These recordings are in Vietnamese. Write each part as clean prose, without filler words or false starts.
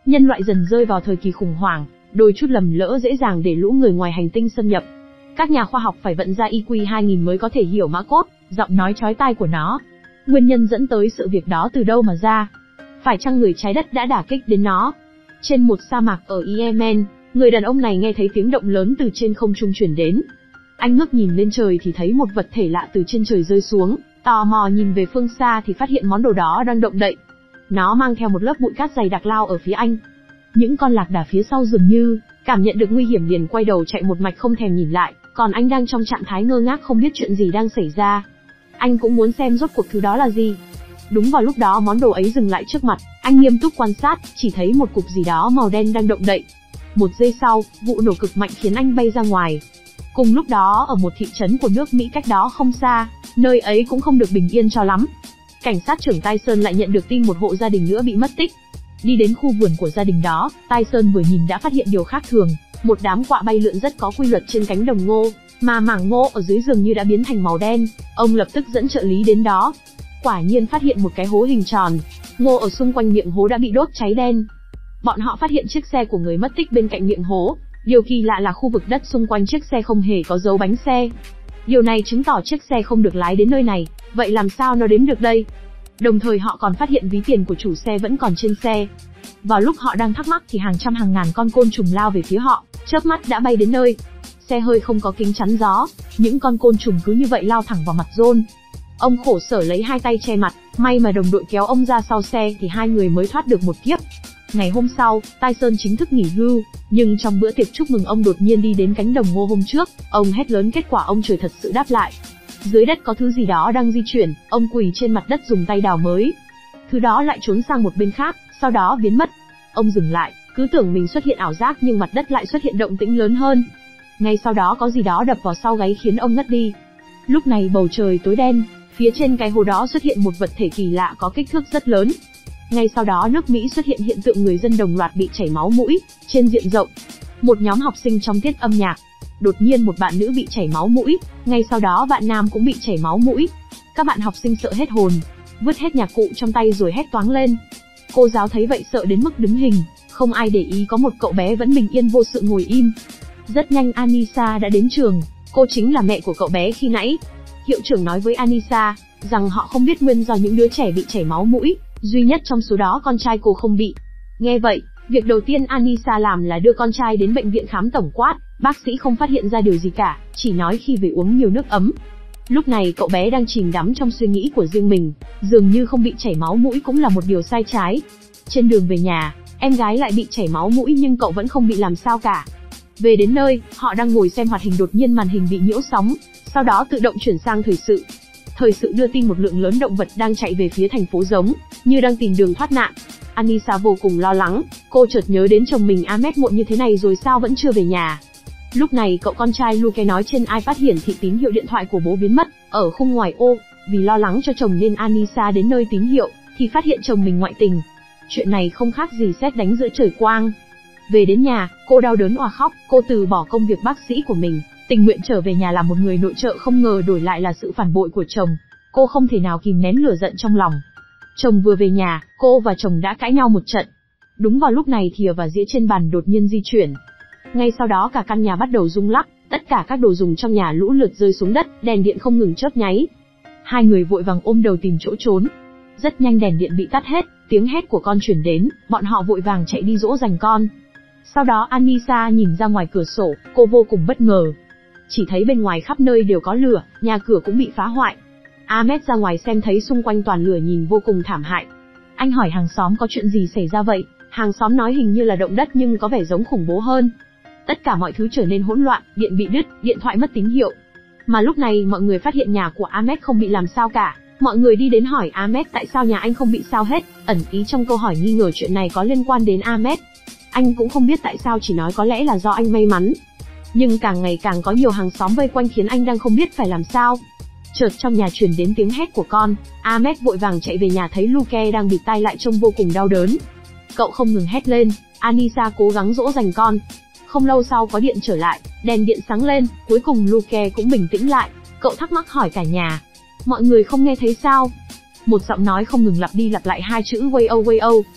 Nhân loại dần rơi vào thời kỳ khủng hoảng, đôi chút lầm lỡ dễ dàng để lũ người ngoài hành tinh xâm nhập. Các nhà khoa học phải vận ra IQ 2000 mới có thể hiểu mã cốt, giọng nói chói tai của nó. Nguyên nhân dẫn tới sự việc đó từ đâu mà ra? Phải chăng người trái đất đã đả kích đến nó? Trên một sa mạc ở Yemen, người đàn ông này nghe thấy tiếng động lớn từ trên không trung truyền đến. Anh ngước nhìn lên trời thì thấy một vật thể lạ từ trên trời rơi xuống, tò mò nhìn về phương xa thì phát hiện món đồ đó đang động đậy. Nó mang theo một lớp bụi cát dày đặc lao ở phía anh. Những con lạc đà phía sau dường như cảm nhận được nguy hiểm liền quay đầu chạy một mạch không thèm nhìn lại, còn anh đang trong trạng thái ngơ ngác không biết chuyện gì đang xảy ra. Anh cũng muốn xem rốt cuộc thứ đó là gì. Đúng vào lúc đó món đồ ấy dừng lại trước mặt, anh nghiêm túc quan sát, chỉ thấy một cục gì đó màu đen đang động đậy. Một giây sau, vụ nổ cực mạnh khiến anh bay ra ngoài. Cùng lúc đó ở một thị trấn của nước Mỹ cách đó không xa, nơi ấy cũng không được bình yên cho lắm. Cảnh sát trưởng Tyson lại nhận được tin một hộ gia đình nữa bị mất tích. Đi đến khu vườn của gia đình đó, Tyson vừa nhìn đã phát hiện điều khác thường, một đám quạ bay lượn rất có quy luật trên cánh đồng ngô, mà mảng ngô ở dưới dường như đã biến thành màu đen. Ông lập tức dẫn trợ lý đến đó. Quả nhiên phát hiện một cái hố hình tròn, ngô ở xung quanh miệng hố đã bị đốt cháy đen. Bọn họ phát hiện chiếc xe của người mất tích bên cạnh miệng hố. Điều kỳ lạ là khu vực đất xung quanh chiếc xe không hề có dấu bánh xe. Điều này chứng tỏ chiếc xe không được lái đến nơi này, vậy làm sao nó đến được đây? Đồng thời họ còn phát hiện ví tiền của chủ xe vẫn còn trên xe. Vào lúc họ đang thắc mắc thì hàng trăm hàng ngàn con côn trùng lao về phía họ, chớp mắt đã bay đến nơi. Xe hơi không có kính chắn gió, những con côn trùng cứ như vậy lao thẳng vào mặt John. Ông khổ sở lấy hai tay che mặt, may mà đồng đội kéo ông ra sau xe thì hai người mới thoát được một kiếp. Ngày hôm sau, Tyson chính thức nghỉ hưu, nhưng trong bữa tiệc chúc mừng ông đột nhiên đi đến cánh đồng ngô hôm trước, ông hét lớn kết quả ông trời thật sự đáp lại. Dưới đất có thứ gì đó đang di chuyển, ông quỳ trên mặt đất dùng tay đào mới. Thứ đó lại trốn sang một bên khác, sau đó biến mất. Ông dừng lại, cứ tưởng mình xuất hiện ảo giác nhưng mặt đất lại xuất hiện động tĩnh lớn hơn. Ngay sau đó có gì đó đập vào sau gáy khiến ông ngất đi. Lúc này bầu trời tối đen, phía trên cái hồ đó xuất hiện một vật thể kỳ lạ có kích thước rất lớn. Ngay sau đó nước Mỹ xuất hiện hiện tượng người dân đồng loạt bị chảy máu mũi, trên diện rộng. Một nhóm học sinh trong tiết âm nhạc. Đột nhiên một bạn nữ bị chảy máu mũi, ngay sau đó bạn nam cũng bị chảy máu mũi. Các bạn học sinh sợ hết hồn, vứt hết nhạc cụ trong tay rồi hét toáng lên. Cô giáo thấy vậy sợ đến mức đứng hình, không ai để ý có một cậu bé vẫn bình yên vô sự ngồi im. Rất nhanh Anissa đã đến trường, cô chính là mẹ của cậu bé khi nãy. Hiệu trưởng nói với Anissa rằng họ không biết nguyên do những đứa trẻ bị chảy máu mũi, duy nhất trong số đó con trai cô không bị. Nghe vậy, việc đầu tiên Anissa làm là đưa con trai đến bệnh viện khám tổng quát. Bác sĩ không phát hiện ra điều gì cả, chỉ nói khi về uống nhiều nước ấm. Lúc này cậu bé đang chìm đắm trong suy nghĩ của riêng mình, dường như không bị chảy máu mũi cũng là một điều sai trái. Trên đường về nhà, em gái lại bị chảy máu mũi nhưng cậu vẫn không bị làm sao cả. Về đến nơi, họ đang ngồi xem hoạt hình đột nhiên màn hình bị nhiễu sóng, sau đó tự động chuyển sang thời sự. Thời sự đưa tin một lượng lớn động vật đang chạy về phía thành phố giống như đang tìm đường thoát nạn. Anissa vô cùng lo lắng, cô chợt nhớ đến chồng mình Ahmed muộn như thế này rồi sao vẫn chưa về nhà. Lúc này cậu con trai Luke nói trên iPad hiển thị tín hiệu điện thoại của bố biến mất ở khung ngoài ô. Vì lo lắng cho chồng nên Anissa đến nơi tín hiệu thì phát hiện chồng mình ngoại tình. Chuyện này không khác gì sét đánh giữa trời quang. Về đến nhà, cô đau đớn òa khóc, cô từ bỏ công việc bác sĩ của mình, tình nguyện trở về nhà làm một người nội trợ, không ngờ đổi lại là sự phản bội của chồng. Cô không thể nào kìm nén lửa giận trong lòng. Chồng vừa về nhà, cô và chồng đã cãi nhau một trận. Đúng vào lúc này thìa và dĩa trên bàn đột nhiên di chuyển. Ngay sau đó cả căn nhà bắt đầu rung lắc, tất cả các đồ dùng trong nhà lũ lượt rơi xuống đất, đèn điện không ngừng chớp nháy. Hai người vội vàng ôm đầu tìm chỗ trốn. Rất nhanh đèn điện bị tắt hết, tiếng hét của con truyền đến, bọn họ vội vàng chạy đi dỗ dành con. Sau đó Anissa nhìn ra ngoài cửa sổ, cô vô cùng bất ngờ. Chỉ thấy bên ngoài khắp nơi đều có lửa, nhà cửa cũng bị phá hoại. Ahmed ra ngoài xem thấy xung quanh toàn lửa nhìn vô cùng thảm hại. Anh hỏi hàng xóm có chuyện gì xảy ra vậy, hàng xóm nói hình như là động đất nhưng có vẻ giống khủng bố hơn. Tất cả mọi thứ trở nên hỗn loạn, điện bị đứt, điện thoại mất tín hiệu. Mà lúc này mọi người phát hiện nhà của Ahmed không bị làm sao cả. Mọi người đi đến hỏi Ahmed tại sao nhà anh không bị sao hết, ẩn ý trong câu hỏi nghi ngờ chuyện này có liên quan đến Ahmed. Anh cũng không biết tại sao, chỉ nói có lẽ là do anh may mắn. Nhưng càng ngày càng có nhiều hàng xóm vây quanh khiến anh đang không biết phải làm sao. Chợt trong nhà truyền đến tiếng hét của con, Ahmed vội vàng chạy về nhà thấy Luke đang bịt tai lại trông vô cùng đau đớn. Cậu không ngừng hét lên, Anissa cố gắng dỗ dành con. Không lâu sau có điện trở lại, đèn điện sáng lên, cuối cùng Luke cũng bình tĩnh lại. Cậu thắc mắc hỏi cả nhà, mọi người không nghe thấy sao? Một giọng nói không ngừng lặp đi lặp lại hai chữ way oh way oh.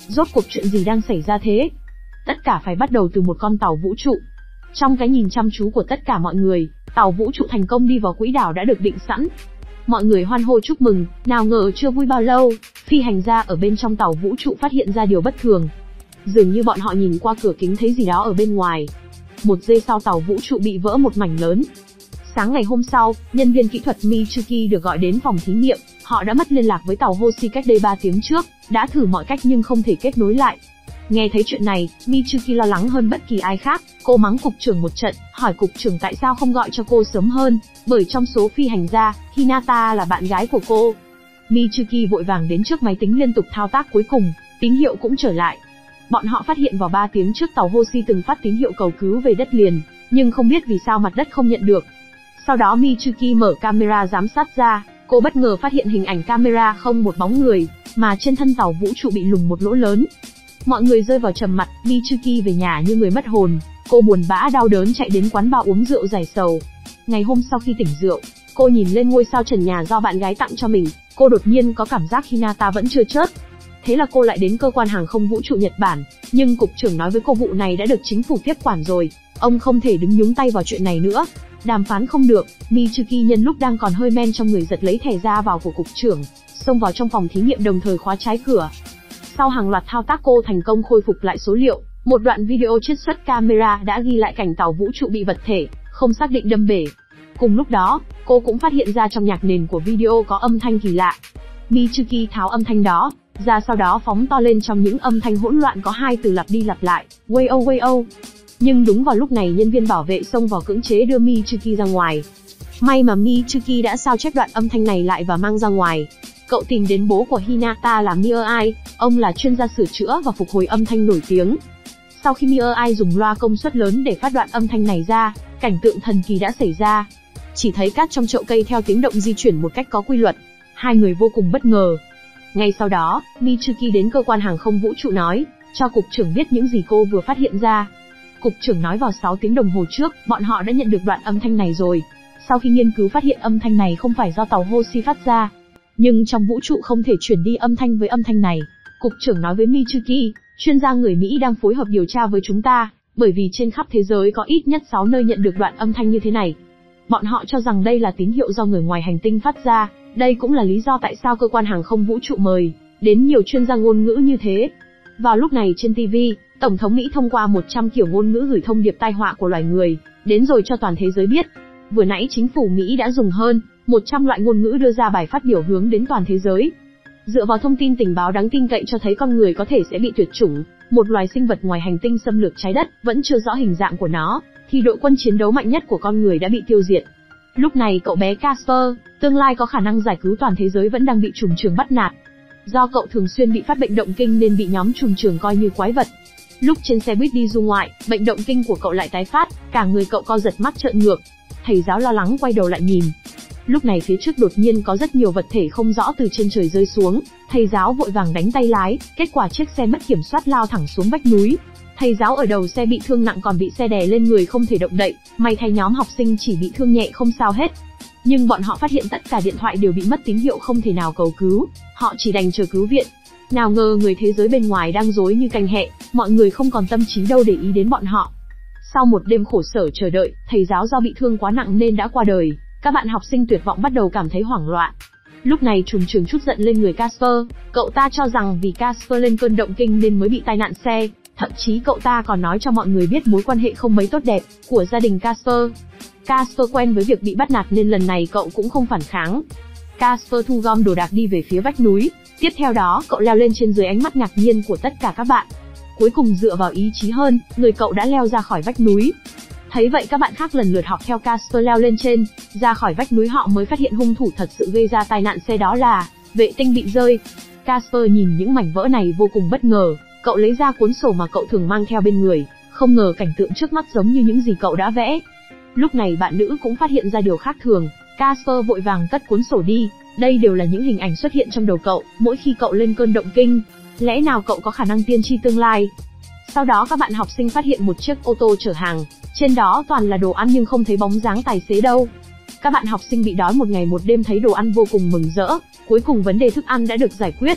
Rốt cuộc chuyện gì đang xảy ra thế? Tất cả phải bắt đầu từ một con tàu vũ trụ. Trong cái nhìn chăm chú của tất cả mọi người, tàu vũ trụ thành công đi vào quỹ đạo đã được định sẵn. Mọi người hoan hô chúc mừng, nào ngờ chưa vui bao lâu, phi hành gia ở bên trong tàu vũ trụ phát hiện ra điều bất thường. Dường như bọn họ nhìn qua cửa kính thấy gì đó ở bên ngoài. Một giây sau tàu vũ trụ bị vỡ một mảnh lớn. Sáng ngày hôm sau, nhân viên kỹ thuật Michuki được gọi đến phòng thí nghiệm, họ đã mất liên lạc với tàu Hoshi cách đây 3 tiếng trước, đã thử mọi cách nhưng không thể kết nối lại. Nghe thấy chuyện này, Michuki lo lắng hơn bất kỳ ai khác, cô mắng cục trưởng một trận, hỏi cục trưởng tại sao không gọi cho cô sớm hơn, bởi trong số phi hành gia, Hinata là bạn gái của cô. Michuki vội vàng đến trước máy tính liên tục thao tác cuối cùng, tín hiệu cũng trở lại. Bọn họ phát hiện vào 3 tiếng trước tàu Hoshi từng phát tín hiệu cầu cứu về đất liền, nhưng không biết vì sao mặt đất không nhận được. Sau đó Michuki mở camera giám sát ra, cô bất ngờ phát hiện hình ảnh camera không một bóng người, mà trên thân tàu vũ trụ bị lủng một lỗ lớn. Mọi người rơi vào trầm mặc, Michuki về nhà như người mất hồn, cô buồn bã đau đớn chạy đến quán bar uống rượu giải sầu. Ngày hôm sau khi tỉnh rượu, cô nhìn lên ngôi sao trần nhà do bạn gái tặng cho mình, cô đột nhiên có cảm giác Hinata vẫn chưa chết. Thế là cô lại đến cơ quan hàng không vũ trụ Nhật Bản, nhưng cục trưởng nói với cô vụ này đã được chính phủ tiếp quản rồi, ông không thể đứng nhúng tay vào chuyện này nữa. Đàm phán không được, Michuki nhân lúc đang còn hơi men trong người giật lấy thẻ ra vào của cục trưởng, xông vào trong phòng thí nghiệm đồng thời khóa trái cửa. Sau hàng loạt thao tác cô thành công khôi phục lại số liệu, một đoạn video chiết xuất camera đã ghi lại cảnh tàu vũ trụ bị vật thể, không xác định đâm bể. Cùng lúc đó, cô cũng phát hiện ra trong nhạc nền của video có âm thanh kỳ lạ. Michuki tháo âm thanh đó ra, sau đó phóng to lên trong những âm thanh hỗn loạn có hai từ lặp đi lặp lại, way oh. Nhưng đúng vào lúc này nhân viên bảo vệ xông vào cưỡng chế đưa Michuki ra ngoài. May mà Michuki đã sao chép đoạn âm thanh này lại và mang ra ngoài. Cậu tìm đến bố của Hinata là Mirai, ông là chuyên gia sửa chữa và phục hồi âm thanh nổi tiếng. Sau khi Mirai dùng loa công suất lớn để phát đoạn âm thanh này ra, cảnh tượng thần kỳ đã xảy ra. Chỉ thấy cát trong chậu cây theo tiếng động di chuyển một cách có quy luật. Hai người vô cùng bất ngờ. Ngay sau đó, Michuki đến cơ quan hàng không vũ trụ nói, cho cục trưởng biết những gì cô vừa phát hiện ra. Cục trưởng nói vào 6 tiếng đồng hồ trước, bọn họ đã nhận được đoạn âm thanh này rồi. Sau khi nghiên cứu phát hiện âm thanh này không phải do tàu Hoshi phát ra. Nhưng trong vũ trụ không thể chuyển đi âm thanh với âm thanh này. Cục trưởng nói với Michuki, chuyên gia người Mỹ đang phối hợp điều tra với chúng ta, bởi vì trên khắp thế giới có ít nhất 6 nơi nhận được đoạn âm thanh như thế này. Bọn họ cho rằng đây là tín hiệu do người ngoài hành tinh phát ra, đây cũng là lý do tại sao cơ quan hàng không vũ trụ mời đến nhiều chuyên gia ngôn ngữ như thế. Vào lúc này trên TV, Tổng thống Mỹ thông qua 100 kiểu ngôn ngữ gửi thông điệp tai họa của loài người, đến rồi cho toàn thế giới biết. Vừa nãy chính phủ Mỹ đã dùng hơn 100 loại ngôn ngữ đưa ra bài phát biểu hướng đến toàn thế giới. Dựa vào thông tin tình báo đáng tin cậy cho thấy con người có thể sẽ bị tuyệt chủng, một loài sinh vật ngoài hành tinh xâm lược trái đất, vẫn chưa rõ hình dạng của nó, thì đội quân chiến đấu mạnh nhất của con người đã bị tiêu diệt. Lúc này cậu bé Casper, tương lai có khả năng giải cứu toàn thế giới vẫn đang bị trùng trường bắt nạt. Do cậu thường xuyên bị phát bệnh động kinh nên bị nhóm trùng trường coi như quái vật. Lúc trên xe buýt đi du ngoại, bệnh động kinh của cậu lại tái phát, cả người cậu co giật mắt trợn ngược. Thầy giáo lo lắng quay đầu lại nhìn. Lúc này phía trước đột nhiên có rất nhiều vật thể không rõ từ trên trời rơi xuống, thầy giáo vội vàng đánh tay lái, kết quả chiếc xe mất kiểm soát lao thẳng xuống vách núi. Thầy giáo ở đầu xe bị thương nặng còn bị xe đè lên người không thể động đậy, may thay nhóm học sinh chỉ bị thương nhẹ không sao hết. Nhưng bọn họ phát hiện tất cả điện thoại đều bị mất tín hiệu không thể nào cầu cứu, họ chỉ đành chờ cứu viện. Nào ngờ người thế giới bên ngoài đang rối như canh hẹ, mọi người không còn tâm trí đâu để ý đến bọn họ. Sau một đêm khổ sở chờ đợi, thầy giáo do bị thương quá nặng nên đã qua đời, các bạn học sinh tuyệt vọng bắt đầu cảm thấy hoảng loạn. Lúc này trùm trường trút giận lên người Casper, cậu ta cho rằng vì Casper lên cơn động kinh nên mới bị tai nạn xe, thậm chí cậu ta còn nói cho mọi người biết mối quan hệ không mấy tốt đẹp của gia đình Casper. Casper quen với việc bị bắt nạt nên lần này cậu cũng không phản kháng. Casper thu gom đồ đạc đi về phía vách núi, tiếp theo đó cậu leo lên trên dưới ánh mắt ngạc nhiên của tất cả các bạn. Cuối cùng dựa vào ý chí hơn, người cậu đã leo ra khỏi vách núi. Thấy vậy các bạn khác lần lượt học theo Casper leo lên trên, ra khỏi vách núi họ mới phát hiện hung thủ thật sự gây ra tai nạn xe đó là vệ tinh bị rơi. Casper nhìn những mảnh vỡ này vô cùng bất ngờ, cậu lấy ra cuốn sổ mà cậu thường mang theo bên người, không ngờ cảnh tượng trước mắt giống như những gì cậu đã vẽ. Lúc này bạn nữ cũng phát hiện ra điều khác thường, Casper vội vàng cất cuốn sổ đi, đây đều là những hình ảnh xuất hiện trong đầu cậu, mỗi khi cậu lên cơn động kinh. Lẽ nào cậu có khả năng tiên tri tương lai? Sau đó các bạn học sinh phát hiện một chiếc ô tô chở hàng, trên đó toàn là đồ ăn nhưng không thấy bóng dáng tài xế đâu. Các bạn học sinh bị đói một ngày một đêm thấy đồ ăn vô cùng mừng rỡ, cuối cùng vấn đề thức ăn đã được giải quyết.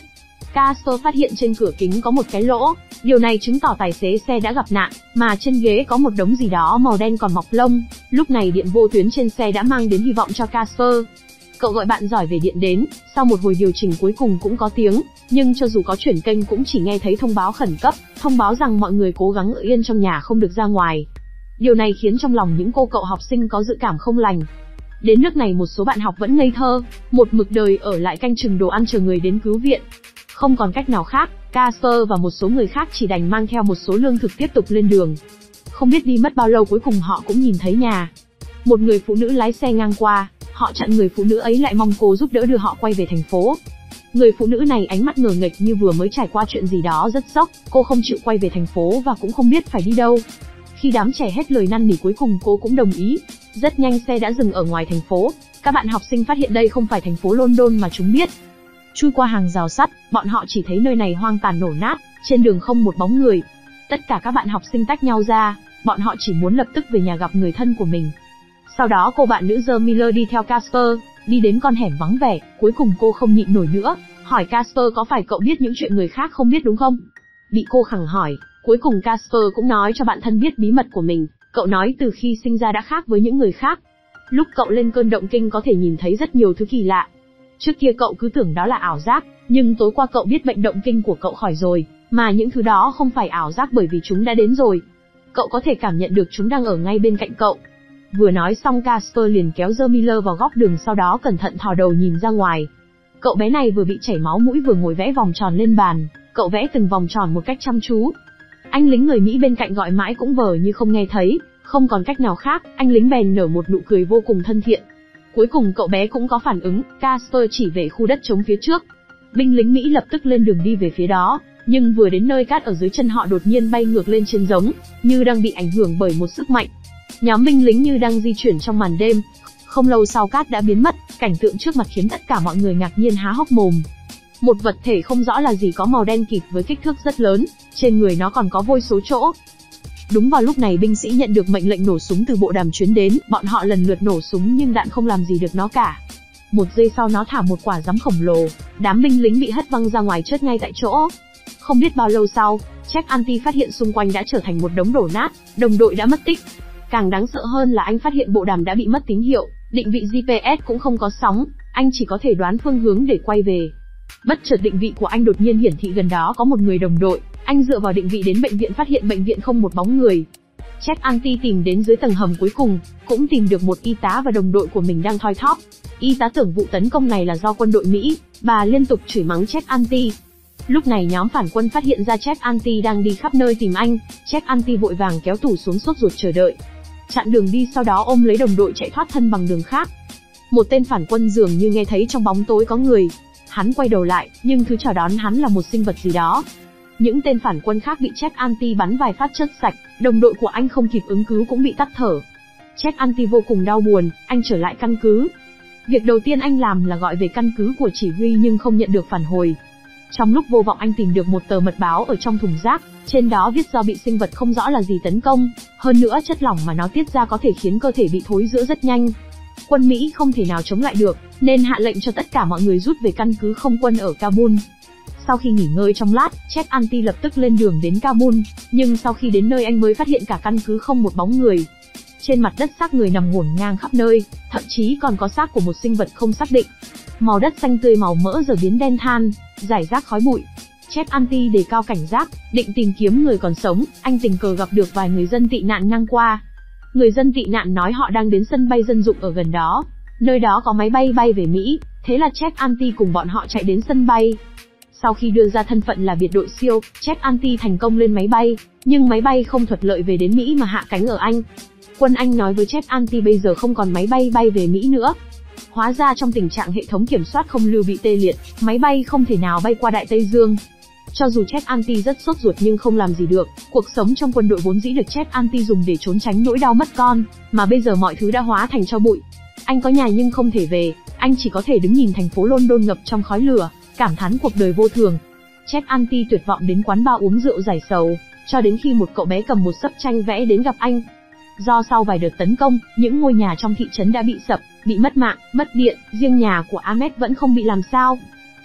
Casper phát hiện trên cửa kính có một cái lỗ, điều này chứng tỏ tài xế xe đã gặp nạn, mà trên ghế có một đống gì đó màu đen còn mọc lông. Lúc này điện vô tuyến trên xe đã mang đến hy vọng cho Casper. Cậu gọi bạn giỏi về điện đến, sau một hồi điều chỉnh cuối cùng cũng có tiếng, nhưng cho dù có chuyển kênh cũng chỉ nghe thấy thông báo khẩn cấp, thông báo rằng mọi người cố gắng ở yên trong nhà không được ra ngoài. Điều này khiến trong lòng những cô cậu học sinh có dự cảm không lành. Đến nước này một số bạn học vẫn ngây thơ, một mực đời ở lại canh chừng đồ ăn chờ người đến cứu viện. Không còn cách nào khác, Casper và một số người khác chỉ đành mang theo một số lương thực tiếp tục lên đường. Không biết đi mất bao lâu cuối cùng họ cũng nhìn thấy nhà. Một người phụ nữ lái xe ngang qua, họ chặn người phụ nữ ấy lại mong cô giúp đỡ đưa họ quay về thành phố. Người phụ nữ này ánh mắt ngờ nghệch như vừa mới trải qua chuyện gì đó rất sốc, cô không chịu quay về thành phố và cũng không biết phải đi đâu. Khi đám trẻ hết lời năn nỉ cuối cùng cô cũng đồng ý. Rất nhanh xe đã dừng ở ngoài thành phố, các bạn học sinh phát hiện đây không phải thành phố London mà chúng biết. Chui qua hàng rào sắt, bọn họ chỉ thấy nơi này hoang tàn nổ nát, trên đường không một bóng người. Tất cả các bạn học sinh tách nhau ra, bọn họ chỉ muốn lập tức về nhà gặp người thân của mình. Sau đó cô bạn nữ Joe Miller đi theo Casper, đi đến con hẻm vắng vẻ, cuối cùng cô không nhịn nổi nữa, hỏi Casper có phải cậu biết những chuyện người khác không biết đúng không? Bị cô khẳng hỏi, cuối cùng Casper cũng nói cho bạn thân biết bí mật của mình, cậu nói từ khi sinh ra đã khác với những người khác. Lúc cậu lên cơn động kinh có thể nhìn thấy rất nhiều thứ kỳ lạ. Trước kia cậu cứ tưởng đó là ảo giác, nhưng tối qua cậu biết bệnh động kinh của cậu khỏi rồi, mà những thứ đó không phải ảo giác bởi vì chúng đã đến rồi. Cậu có thể cảm nhận được chúng đang ở ngay bên cạnh cậu. Vừa nói xong Casper liền kéo Joe Miller vào góc đường, sau đó cẩn thận thò đầu nhìn ra ngoài. Cậu bé này vừa bị chảy máu mũi vừa ngồi vẽ vòng tròn lên bàn, cậu vẽ từng vòng tròn một cách chăm chú. Anh lính người Mỹ bên cạnh gọi mãi cũng vờ như không nghe thấy, không còn cách nào khác, anh lính bèn nở một nụ cười vô cùng thân thiện. Cuối cùng cậu bé cũng có phản ứng, Casper chỉ về khu đất trống phía trước. Binh lính Mỹ lập tức lên đường đi về phía đó, nhưng vừa đến nơi cát ở dưới chân họ đột nhiên bay ngược lên trên giống, như đang bị ảnh hưởng bởi một sức mạnh. Nhóm binh lính như đang di chuyển trong màn đêm. Không lâu sau cát đã biến mất, cảnh tượng trước mặt khiến tất cả mọi người ngạc nhiên há hốc mồm. Một vật thể không rõ là gì có màu đen kịt với kích thước rất lớn, trên người nó còn có vôi số chỗ. Đúng vào lúc này binh sĩ nhận được mệnh lệnh nổ súng từ bộ đàm truyền đến, bọn họ lần lượt nổ súng nhưng đạn không làm gì được nó cả. Một giây sau nó thả một quả giắm khổng lồ, đám binh lính bị hất văng ra ngoài chết ngay tại chỗ. Không biết bao lâu sau, Jack Anti phát hiện xung quanh đã trở thành một đống đổ nát, đồng đội đã mất tích. Càng đáng sợ hơn là anh phát hiện bộ đàm đã bị mất tín hiệu, định vị GPS cũng không có sóng, anh chỉ có thể đoán phương hướng để quay về. Bất chợt định vị của anh đột nhiên hiển thị gần đó có một người đồng đội, anh dựa vào định vị đến bệnh viện phát hiện bệnh viện không một bóng người. Jack Anti tìm đến dưới tầng hầm cuối cùng, cũng tìm được một y tá và đồng đội của mình đang thoi thóp. Y tá tưởng vụ tấn công này là do quân đội Mỹ, bà liên tục chửi mắng Jack Anti. Lúc này nhóm phản quân phát hiện ra Jack Anti đang đi khắp nơi tìm anh, Jack Anti vội vàng kéo tủ xuống sốt ruột chờ đợi. Chặn đường đi sau đó ôm lấy đồng đội chạy thoát thân bằng đường khác. Một tên phản quân dường như nghe thấy trong bóng tối có người. Hắn quay đầu lại, nhưng thứ chào đón hắn là một sinh vật gì đó. Những tên phản quân khác bị Jack Anti bắn vài phát chất sạch, đồng đội của anh không kịp ứng cứu cũng bị tắc thở. Jack Anti vô cùng đau buồn, anh trở lại căn cứ. Việc đầu tiên anh làm là gọi về căn cứ của chỉ huy nhưng không nhận được phản hồi. Trong lúc vô vọng anh tìm được một tờ mật báo ở trong thùng rác, trên đó viết do bị sinh vật không rõ là gì tấn công, hơn nữa chất lỏng mà nó tiết ra có thể khiến cơ thể bị thối rữa rất nhanh. Quân Mỹ không thể nào chống lại được, nên hạ lệnh cho tất cả mọi người rút về căn cứ không quân ở Kabul. Sau khi nghỉ ngơi trong lát, Jack Anti lập tức lên đường đến Kabul, nhưng sau khi đến nơi anh mới phát hiện cả căn cứ không một bóng người. Trên mặt đất xác người nằm ngổn ngang khắp nơi, thậm chí còn có xác của một sinh vật không xác định. Màu đất xanh tươi màu mỡ giờ biến đen than, rải rác khói bụi. Jack Anti đề cao cảnh giác, định tìm kiếm người còn sống, anh tình cờ gặp được vài người dân tị nạn ngang qua. Người dân tị nạn nói họ đang đến sân bay dân dụng ở gần đó, nơi đó có máy bay bay về Mỹ, thế là Jack Anti cùng bọn họ chạy đến sân bay. Sau khi đưa ra thân phận là biệt đội SEAL, Jack Anti thành công lên máy bay, nhưng máy bay không thuận lợi về đến Mỹ mà hạ cánh ở Anh. Quân Anh nói với Jack Anti bây giờ không còn máy bay bay về Mỹ nữa. Hóa ra trong tình trạng hệ thống kiểm soát không lưu bị tê liệt, máy bay không thể nào bay qua Đại Tây Dương. Cho dù Jack Anti rất sốt ruột nhưng không làm gì được, cuộc sống trong quân đội vốn dĩ được Jack Anti dùng để trốn tránh nỗi đau mất con, mà bây giờ mọi thứ đã hóa thành tro bụi. Anh có nhà nhưng không thể về, anh chỉ có thể đứng nhìn thành phố London ngập trong khói lửa, cảm thán cuộc đời vô thường. Jack Anti tuyệt vọng đến quán bar uống rượu giải sầu, cho đến khi một cậu bé cầm một xấp tranh vẽ đến gặp anh. Do sau vài đợt tấn công, những ngôi nhà trong thị trấn đã bị sập, bị mất mạng, mất điện, riêng nhà của Ahmed vẫn không bị làm sao.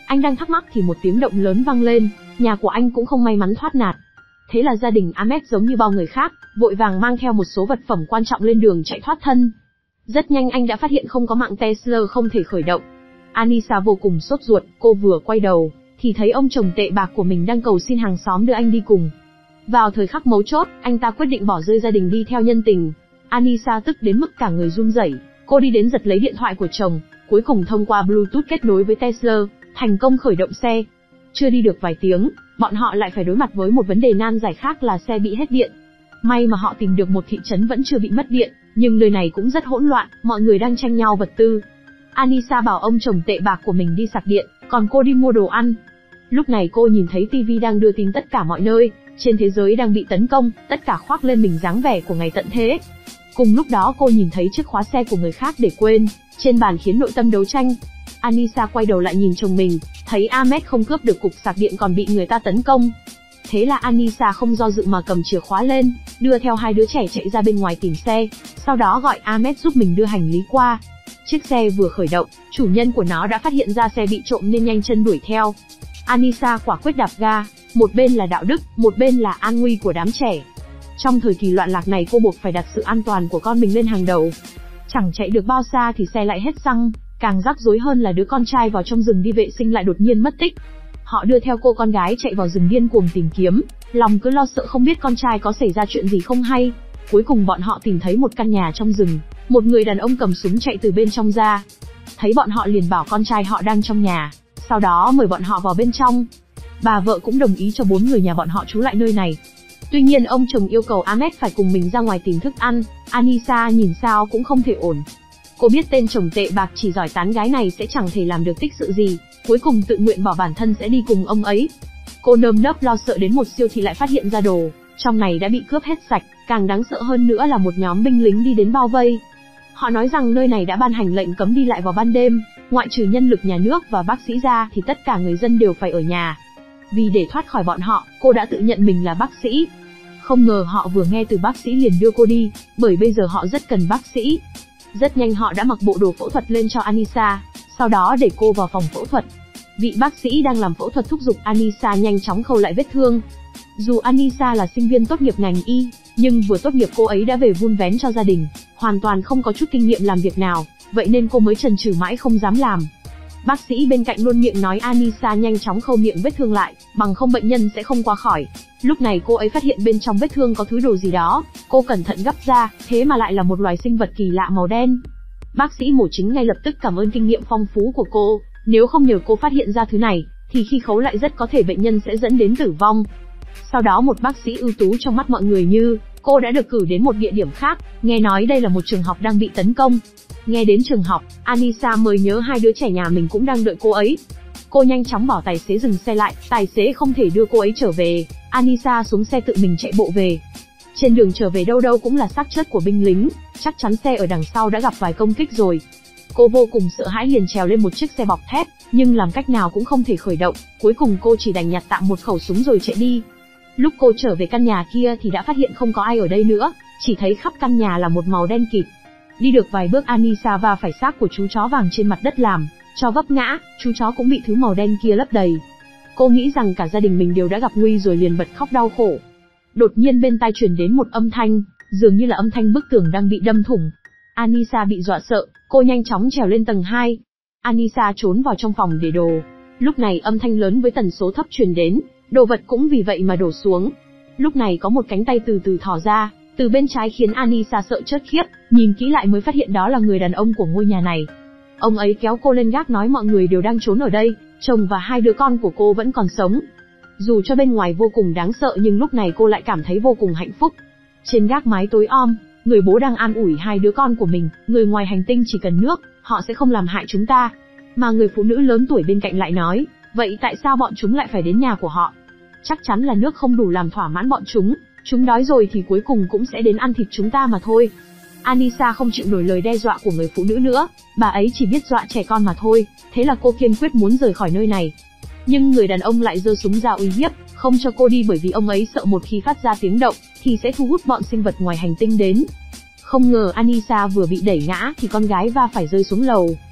Anh đang thắc mắc thì một tiếng động lớn vang lên, nhà của anh cũng không may mắn thoát nạt. Thế là gia đình Ahmed giống như bao người khác, vội vàng mang theo một số vật phẩm quan trọng lên đường chạy thoát thân. Rất nhanh anh đã phát hiện không có mạng Tesla không thể khởi động. Anisa vô cùng sốt ruột, cô vừa quay đầu, thì thấy ông chồng tệ bạc của mình đang cầu xin hàng xóm đưa anh đi cùng. Vào thời khắc mấu chốt, anh ta quyết định bỏ rơi gia đình đi theo nhân tình. Anisa tức đến mức cả người run rẩy, cô đi đến giật lấy điện thoại của chồng, cuối cùng thông qua Bluetooth kết nối với Tesla, thành công khởi động xe. Chưa đi được vài tiếng, bọn họ lại phải đối mặt với một vấn đề nan giải khác là xe bị hết điện. May mà họ tìm được một thị trấn vẫn chưa bị mất điện, nhưng nơi này cũng rất hỗn loạn, mọi người đang tranh nhau vật tư. Anisa bảo ông chồng tệ bạc của mình đi sạc điện, còn cô đi mua đồ ăn. Lúc này cô nhìn thấy TV đang đưa tin tất cả mọi nơi, trên thế giới đang bị tấn công, tất cả khoác lên mình dáng vẻ của ngày tận thế. Cùng lúc đó cô nhìn thấy chiếc khóa xe của người khác để quên, trên bàn khiến nội tâm đấu tranh. Anisa quay đầu lại nhìn chồng mình, thấy Ahmed không cướp được cục sạc điện còn bị người ta tấn công. Thế là Anisa không do dự mà cầm chìa khóa lên, đưa theo hai đứa trẻ chạy ra bên ngoài tìm xe, sau đó gọi Ahmed giúp mình đưa hành lý qua. Chiếc xe vừa khởi động, chủ nhân của nó đã phát hiện ra xe bị trộm nên nhanh chân đuổi theo. Anisa quả quyết đạp ga, một bên là đạo đức, một bên là an nguy của đám trẻ. Trong thời kỳ loạn lạc này cô buộc phải đặt sự an toàn của con mình lên hàng đầu. Chẳng chạy được bao xa thì xe lại hết xăng, càng rắc rối hơn là đứa con trai vào trong rừng đi vệ sinh lại đột nhiên mất tích. Họ đưa theo cô con gái chạy vào rừng điên cuồng tìm kiếm, lòng cứ lo sợ không biết con trai có xảy ra chuyện gì không hay. Cuối cùng bọn họ tìm thấy một căn nhà trong rừng, một người đàn ông cầm súng chạy từ bên trong ra. Thấy bọn họ liền bảo con trai họ đang trong nhà, sau đó mời bọn họ vào bên trong. Bà vợ cũng đồng ý cho 4 người nhà bọn họ trú lại nơi này. Tuy nhiên ông chồng yêu cầu Ahmed phải cùng mình ra ngoài tìm thức ăn, Anisa nhìn sao cũng không thể ổn. Cô biết tên chồng tệ bạc chỉ giỏi tán gái này sẽ chẳng thể làm được tích sự gì, cuối cùng tự nguyện bỏ bản thân sẽ đi cùng ông ấy. Cô nơm nớp lo sợ đến một siêu thị lại phát hiện ra đồ trong này đã bị cướp hết sạch, càng đáng sợ hơn nữa là một nhóm binh lính đi đến bao vây. Họ nói rằng nơi này đã ban hành lệnh cấm đi lại vào ban đêm, ngoại trừ nhân lực nhà nước và bác sĩ ra thì tất cả người dân đều phải ở nhà. Vì để thoát khỏi bọn họ, cô đã tự nhận mình là bác sĩ. Không ngờ họ vừa nghe từ bác sĩ liền đưa cô đi, bởi bây giờ họ rất cần bác sĩ. Rất nhanh họ đã mặc bộ đồ phẫu thuật lên cho Anisa, sau đó để cô vào phòng phẫu thuật. Vị bác sĩ đang làm phẫu thuật thúc giục Anisa nhanh chóng khâu lại vết thương. Dù Anisa là sinh viên tốt nghiệp ngành y, nhưng vừa tốt nghiệp cô ấy đã về vun vén cho gia đình, hoàn toàn không có chút kinh nghiệm làm việc nào, vậy nên cô mới chần chừ mãi không dám làm. Bác sĩ bên cạnh luôn miệng nói Anisa nhanh chóng khâu miệng vết thương lại, bằng không bệnh nhân sẽ không qua khỏi. Lúc này cô ấy phát hiện bên trong vết thương có thứ đồ gì đó, cô cẩn thận gấp ra, thế mà lại là một loài sinh vật kỳ lạ màu đen. Bác sĩ mổ chính ngay lập tức cảm ơn kinh nghiệm phong phú của cô, nếu không nhờ cô phát hiện ra thứ này, thì khi khấu lại rất có thể bệnh nhân sẽ dẫn đến tử vong. Sau đó một bác sĩ ưu tú trong mắt mọi người như cô đã được cử đến một địa điểm khác, nghe nói đây là một trường học đang bị tấn công. Nghe đến trường học, Anisa mới nhớ hai đứa trẻ nhà mình cũng đang đợi cô ấy. Cô nhanh chóng bảo tài xế dừng xe lại, tài xế không thể đưa cô ấy trở về, Anisa xuống xe tự mình chạy bộ về. Trên đường trở về đâu đâu cũng là xác chết của binh lính, chắc chắn xe ở đằng sau đã gặp vài công kích rồi. Cô vô cùng sợ hãi liền trèo lên một chiếc xe bọc thép, nhưng làm cách nào cũng không thể khởi động, cuối cùng cô chỉ đành nhặt tạm một khẩu súng rồi chạy đi. Lúc cô trở về căn nhà kia thì đã phát hiện không có ai ở đây nữa, chỉ thấy khắp căn nhà là một màu đen kịt. Đi được vài bước Anisa va phải xác của chú chó vàng trên mặt đất làm cho vấp ngã, chú chó cũng bị thứ màu đen kia lấp đầy. Cô nghĩ rằng cả gia đình mình đều đã gặp nguy rồi liền bật khóc đau khổ. Đột nhiên bên tai truyền đến một âm thanh, dường như là âm thanh bức tường đang bị đâm thủng. Anisa bị dọa sợ, cô nhanh chóng trèo lên tầng 2. Anisa trốn vào trong phòng để đồ. Lúc này âm thanh lớn với tần số thấp truyền đến, đồ vật cũng vì vậy mà đổ xuống. Lúc này có một cánh tay từ từ thò ra, từ bên trái khiến Anisa sợ chết khiếp, nhìn kỹ lại mới phát hiện đó là người đàn ông của ngôi nhà này. Ông ấy kéo cô lên gác nói mọi người đều đang trốn ở đây, chồng và hai đứa con của cô vẫn còn sống. Dù cho bên ngoài vô cùng đáng sợ nhưng lúc này cô lại cảm thấy vô cùng hạnh phúc. Trên gác mái tối om, người bố đang an ủi hai đứa con của mình, người ngoài hành tinh chỉ cần nước, họ sẽ không làm hại chúng ta. Mà người phụ nữ lớn tuổi bên cạnh lại nói, vậy tại sao bọn chúng lại phải đến nhà của họ? Chắc chắn là nước không đủ làm thỏa mãn bọn chúng đói rồi thì cuối cùng cũng sẽ đến ăn thịt chúng ta mà thôi. Anisa không chịu nổi lời đe dọa của người phụ nữ nữa, bà ấy chỉ biết dọa trẻ con mà thôi, thế là cô kiên quyết muốn rời khỏi nơi này. Nhưng người đàn ông lại giơ súng ra uy hiếp, không cho cô đi bởi vì ông ấy sợ một khi phát ra tiếng động, thì sẽ thu hút bọn sinh vật ngoài hành tinh đến. Không ngờ Anisa vừa bị đẩy ngã thì con gái va phải rơi xuống lầu.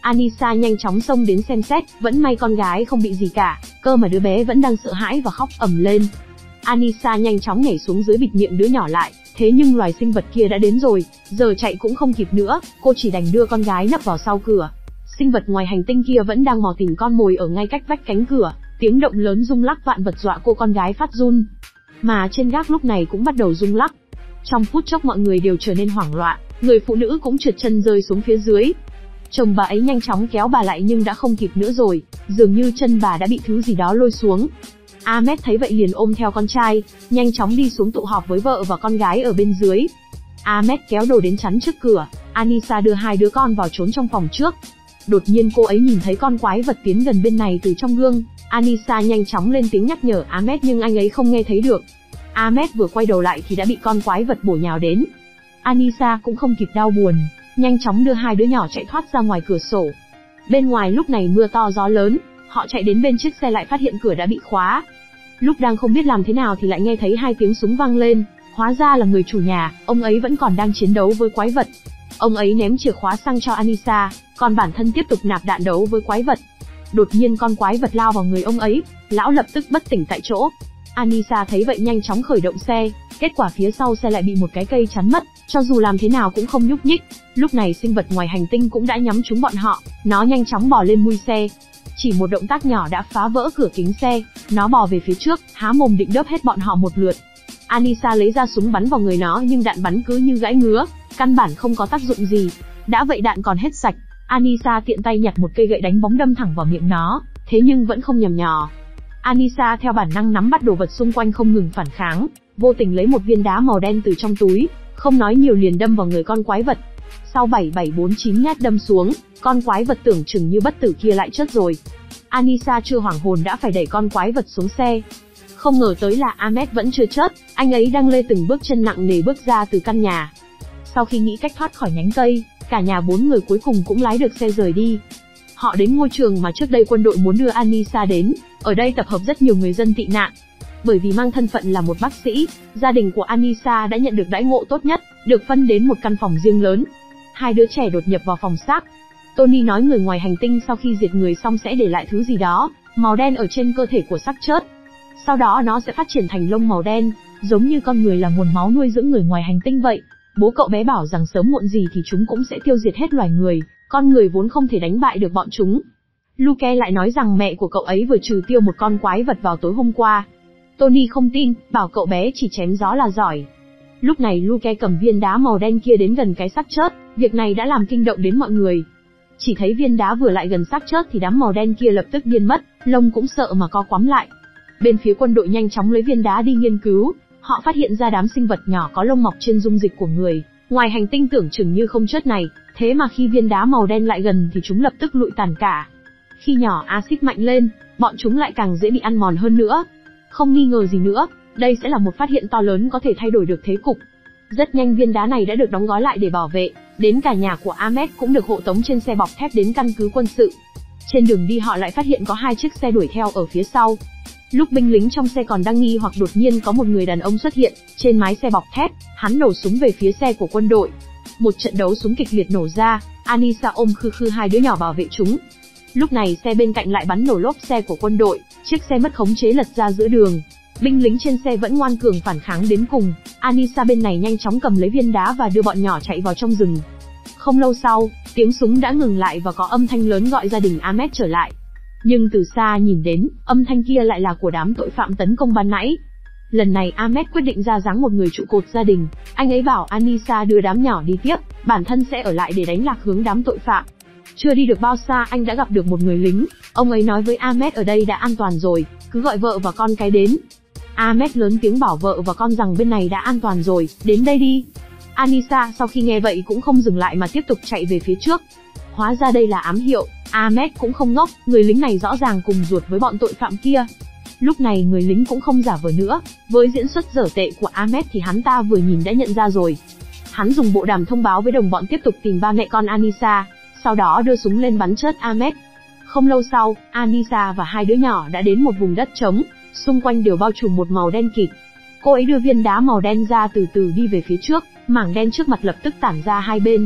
Anisa nhanh chóng xông đến xem xét, vẫn may con gái không bị gì cả, cơ mà đứa bé vẫn đang sợ hãi và khóc ầm lên. Anisa nhanh chóng nhảy xuống dưới bịt miệng đứa nhỏ lại, thế nhưng loài sinh vật kia đã đến rồi, giờ chạy cũng không kịp nữa, cô chỉ đành đưa con gái nấp vào sau cửa. Sinh vật ngoài hành tinh kia vẫn đang mò tìm con mồi ở ngay cách vách cánh cửa, tiếng động lớn rung lắc vạn vật dọa cô con gái phát run. Mà trên gác lúc này cũng bắt đầu rung lắc. Trong phút chốc mọi người đều trở nên hoảng loạn, người phụ nữ cũng trượt chân rơi xuống phía dưới. Chồng bà ấy nhanh chóng kéo bà lại nhưng đã không kịp nữa rồi, dường như chân bà đã bị thứ gì đó lôi xuống. Ahmed thấy vậy liền ôm theo con trai, nhanh chóng đi xuống tụ họp với vợ và con gái ở bên dưới. Ahmed kéo đồ đến chắn trước cửa, Anisa đưa hai đứa con vào trốn trong phòng trước. Đột nhiên cô ấy nhìn thấy con quái vật tiến gần bên này từ trong gương, Anisa nhanh chóng lên tiếng nhắc nhở Ahmed nhưng anh ấy không nghe thấy được. Ahmed vừa quay đầu lại thì đã bị con quái vật bổ nhào đến. Anisa cũng không kịp đau buồn, nhanh chóng đưa hai đứa nhỏ chạy thoát ra ngoài cửa sổ. Bên ngoài lúc này mưa to gió lớn, họ chạy đến bên chiếc xe lại phát hiện cửa đã bị khóa. Lúc đang không biết làm thế nào thì lại nghe thấy hai tiếng súng vang lên, hóa ra là người chủ nhà, ông ấy vẫn còn đang chiến đấu với quái vật. Ông ấy ném chìa khóa xăng cho Anisa, còn bản thân tiếp tục nạp đạn đấu với quái vật. Đột nhiên con quái vật lao vào người ông ấy, lão lập tức bất tỉnh tại chỗ. Anisa thấy vậy nhanh chóng khởi động xe, kết quả phía sau xe lại bị một cái cây chắn mất, cho dù làm thế nào cũng không nhúc nhích. Lúc này sinh vật ngoài hành tinh cũng đã nhắm trúng bọn họ, nó nhanh chóng bò lên mui xe. Chỉ một động tác nhỏ đã phá vỡ cửa kính xe, nó bò về phía trước, há mồm định đớp hết bọn họ một lượt. Anisa lấy ra súng bắn vào người nó nhưng đạn bắn cứ như gãi ngứa, căn bản không có tác dụng gì. Đã vậy đạn còn hết sạch, Anisa tiện tay nhặt một cây gậy đánh bóng đâm thẳng vào miệng nó, thế nhưng vẫn không nhằm nhò. Anisa theo bản năng nắm bắt đồ vật xung quanh không ngừng phản kháng, vô tình lấy một viên đá màu đen từ trong túi, không nói nhiều liền đâm vào người con quái vật. Sau 7749 nhát đâm xuống, con quái vật tưởng chừng như bất tử kia lại chết rồi. Anisa chưa hoảng hồn đã phải đẩy con quái vật xuống xe. Không ngờ tới là Ahmed vẫn chưa chết, anh ấy đang lê từng bước chân nặng nề bước ra từ căn nhà. Sau khi nghĩ cách thoát khỏi nhánh cây, cả nhà 4 người cuối cùng cũng lái được xe rời đi. Họ đến ngôi trường mà trước đây quân đội muốn đưa Anisa đến, ở đây tập hợp rất nhiều người dân tị nạn. Bởi vì mang thân phận là một bác sĩ, gia đình của Anisa đã nhận được đãi ngộ tốt nhất, được phân đến một căn phòng riêng lớn. Hai đứa trẻ đột nhập vào phòng xác. Tony nói người ngoài hành tinh sau khi diệt người xong sẽ để lại thứ gì đó, màu đen ở trên cơ thể của xác chết. Sau đó nó sẽ phát triển thành lông màu đen, giống như con người là nguồn máu nuôi dưỡng người ngoài hành tinh vậy. Bố cậu bé bảo rằng sớm muộn gì thì chúng cũng sẽ tiêu diệt hết loài người, con người vốn không thể đánh bại được bọn chúng. Luke lại nói rằng mẹ của cậu ấy vừa trừ tiêu một con quái vật vào tối hôm qua. Tony không tin, bảo cậu bé chỉ chém gió là giỏi. Lúc này Luke cầm viên đá màu đen kia đến gần cái xác chết, việc này đã làm kinh động đến mọi người. Chỉ thấy viên đá vừa lại gần xác chết thì đám màu đen kia lập tức điên mất, lông cũng sợ mà co quắm lại. Bên phía quân đội nhanh chóng lấy viên đá đi nghiên cứu, họ phát hiện ra đám sinh vật nhỏ có lông mọc trên dung dịch của người ngoài hành tinh tưởng chừng như không chết này, thế mà khi viên đá màu đen lại gần thì chúng lập tức lụi tàn cả. Khi nhỏ axit mạnh lên, bọn chúng lại càng dễ bị ăn mòn hơn nữa. Không nghi ngờ gì nữa, đây sẽ là một phát hiện to lớn có thể thay đổi được thế cục. Rất nhanh viên đá này đã được đóng gói lại để bảo vệ, đến cả nhà của Ahmed cũng được hộ tống trên xe bọc thép đến căn cứ quân sự. Trên đường đi họ lại phát hiện có 2 chiếc xe đuổi theo ở phía sau. Lúc binh lính trong xe còn đang nghi hoặc đột nhiên có một người đàn ông xuất hiện, trên mái xe bọc thép, hắn nổ súng về phía xe của quân đội. Một trận đấu súng kịch liệt nổ ra, Anisa ôm khư khư hai đứa nhỏ bảo vệ chúng. Lúc này xe bên cạnh lại bắn nổ lốp xe của quân đội, chiếc xe mất khống chế lật ra giữa đường. Binh lính trên xe vẫn ngoan cường phản kháng đến cùng, Anisa bên này nhanh chóng cầm lấy viên đá và đưa bọn nhỏ chạy vào trong rừng. Không lâu sau, tiếng súng đã ngừng lại và có âm thanh lớn gọi gia đình Ahmed trở lại. Nhưng từ xa nhìn đến, âm thanh kia lại là của đám tội phạm tấn công ban nãy. Lần này Ahmed quyết định ra dáng một người trụ cột gia đình, anh ấy bảo Anisa đưa đám nhỏ đi tiếp, bản thân sẽ ở lại để đánh lạc hướng đám tội phạm. Chưa đi được bao xa anh đã gặp được một người lính, ông ấy nói với Ahmed ở đây đã an toàn rồi, cứ gọi vợ và con cái đến. Ahmed lớn tiếng bảo vợ và con rằng bên này đã an toàn rồi, đến đây đi. Anisa sau khi nghe vậy cũng không dừng lại mà tiếp tục chạy về phía trước. Hóa ra đây là ám hiệu, Ahmed cũng không ngốc, người lính này rõ ràng cùng ruột với bọn tội phạm kia. Lúc này người lính cũng không giả vờ nữa, với diễn xuất dở tệ của Ahmed thì hắn ta vừa nhìn đã nhận ra rồi. Hắn dùng bộ đàm thông báo với đồng bọn tiếp tục tìm ba mẹ con Anisa, sau đó đưa súng lên bắn chết Ahmed. Không lâu sau, Anisa và hai đứa nhỏ đã đến một vùng đất trống, xung quanh đều bao trùm một màu đen kịt. Cô ấy đưa viên đá màu đen ra từ từ đi về phía trước, mảng đen trước mặt lập tức tản ra hai bên.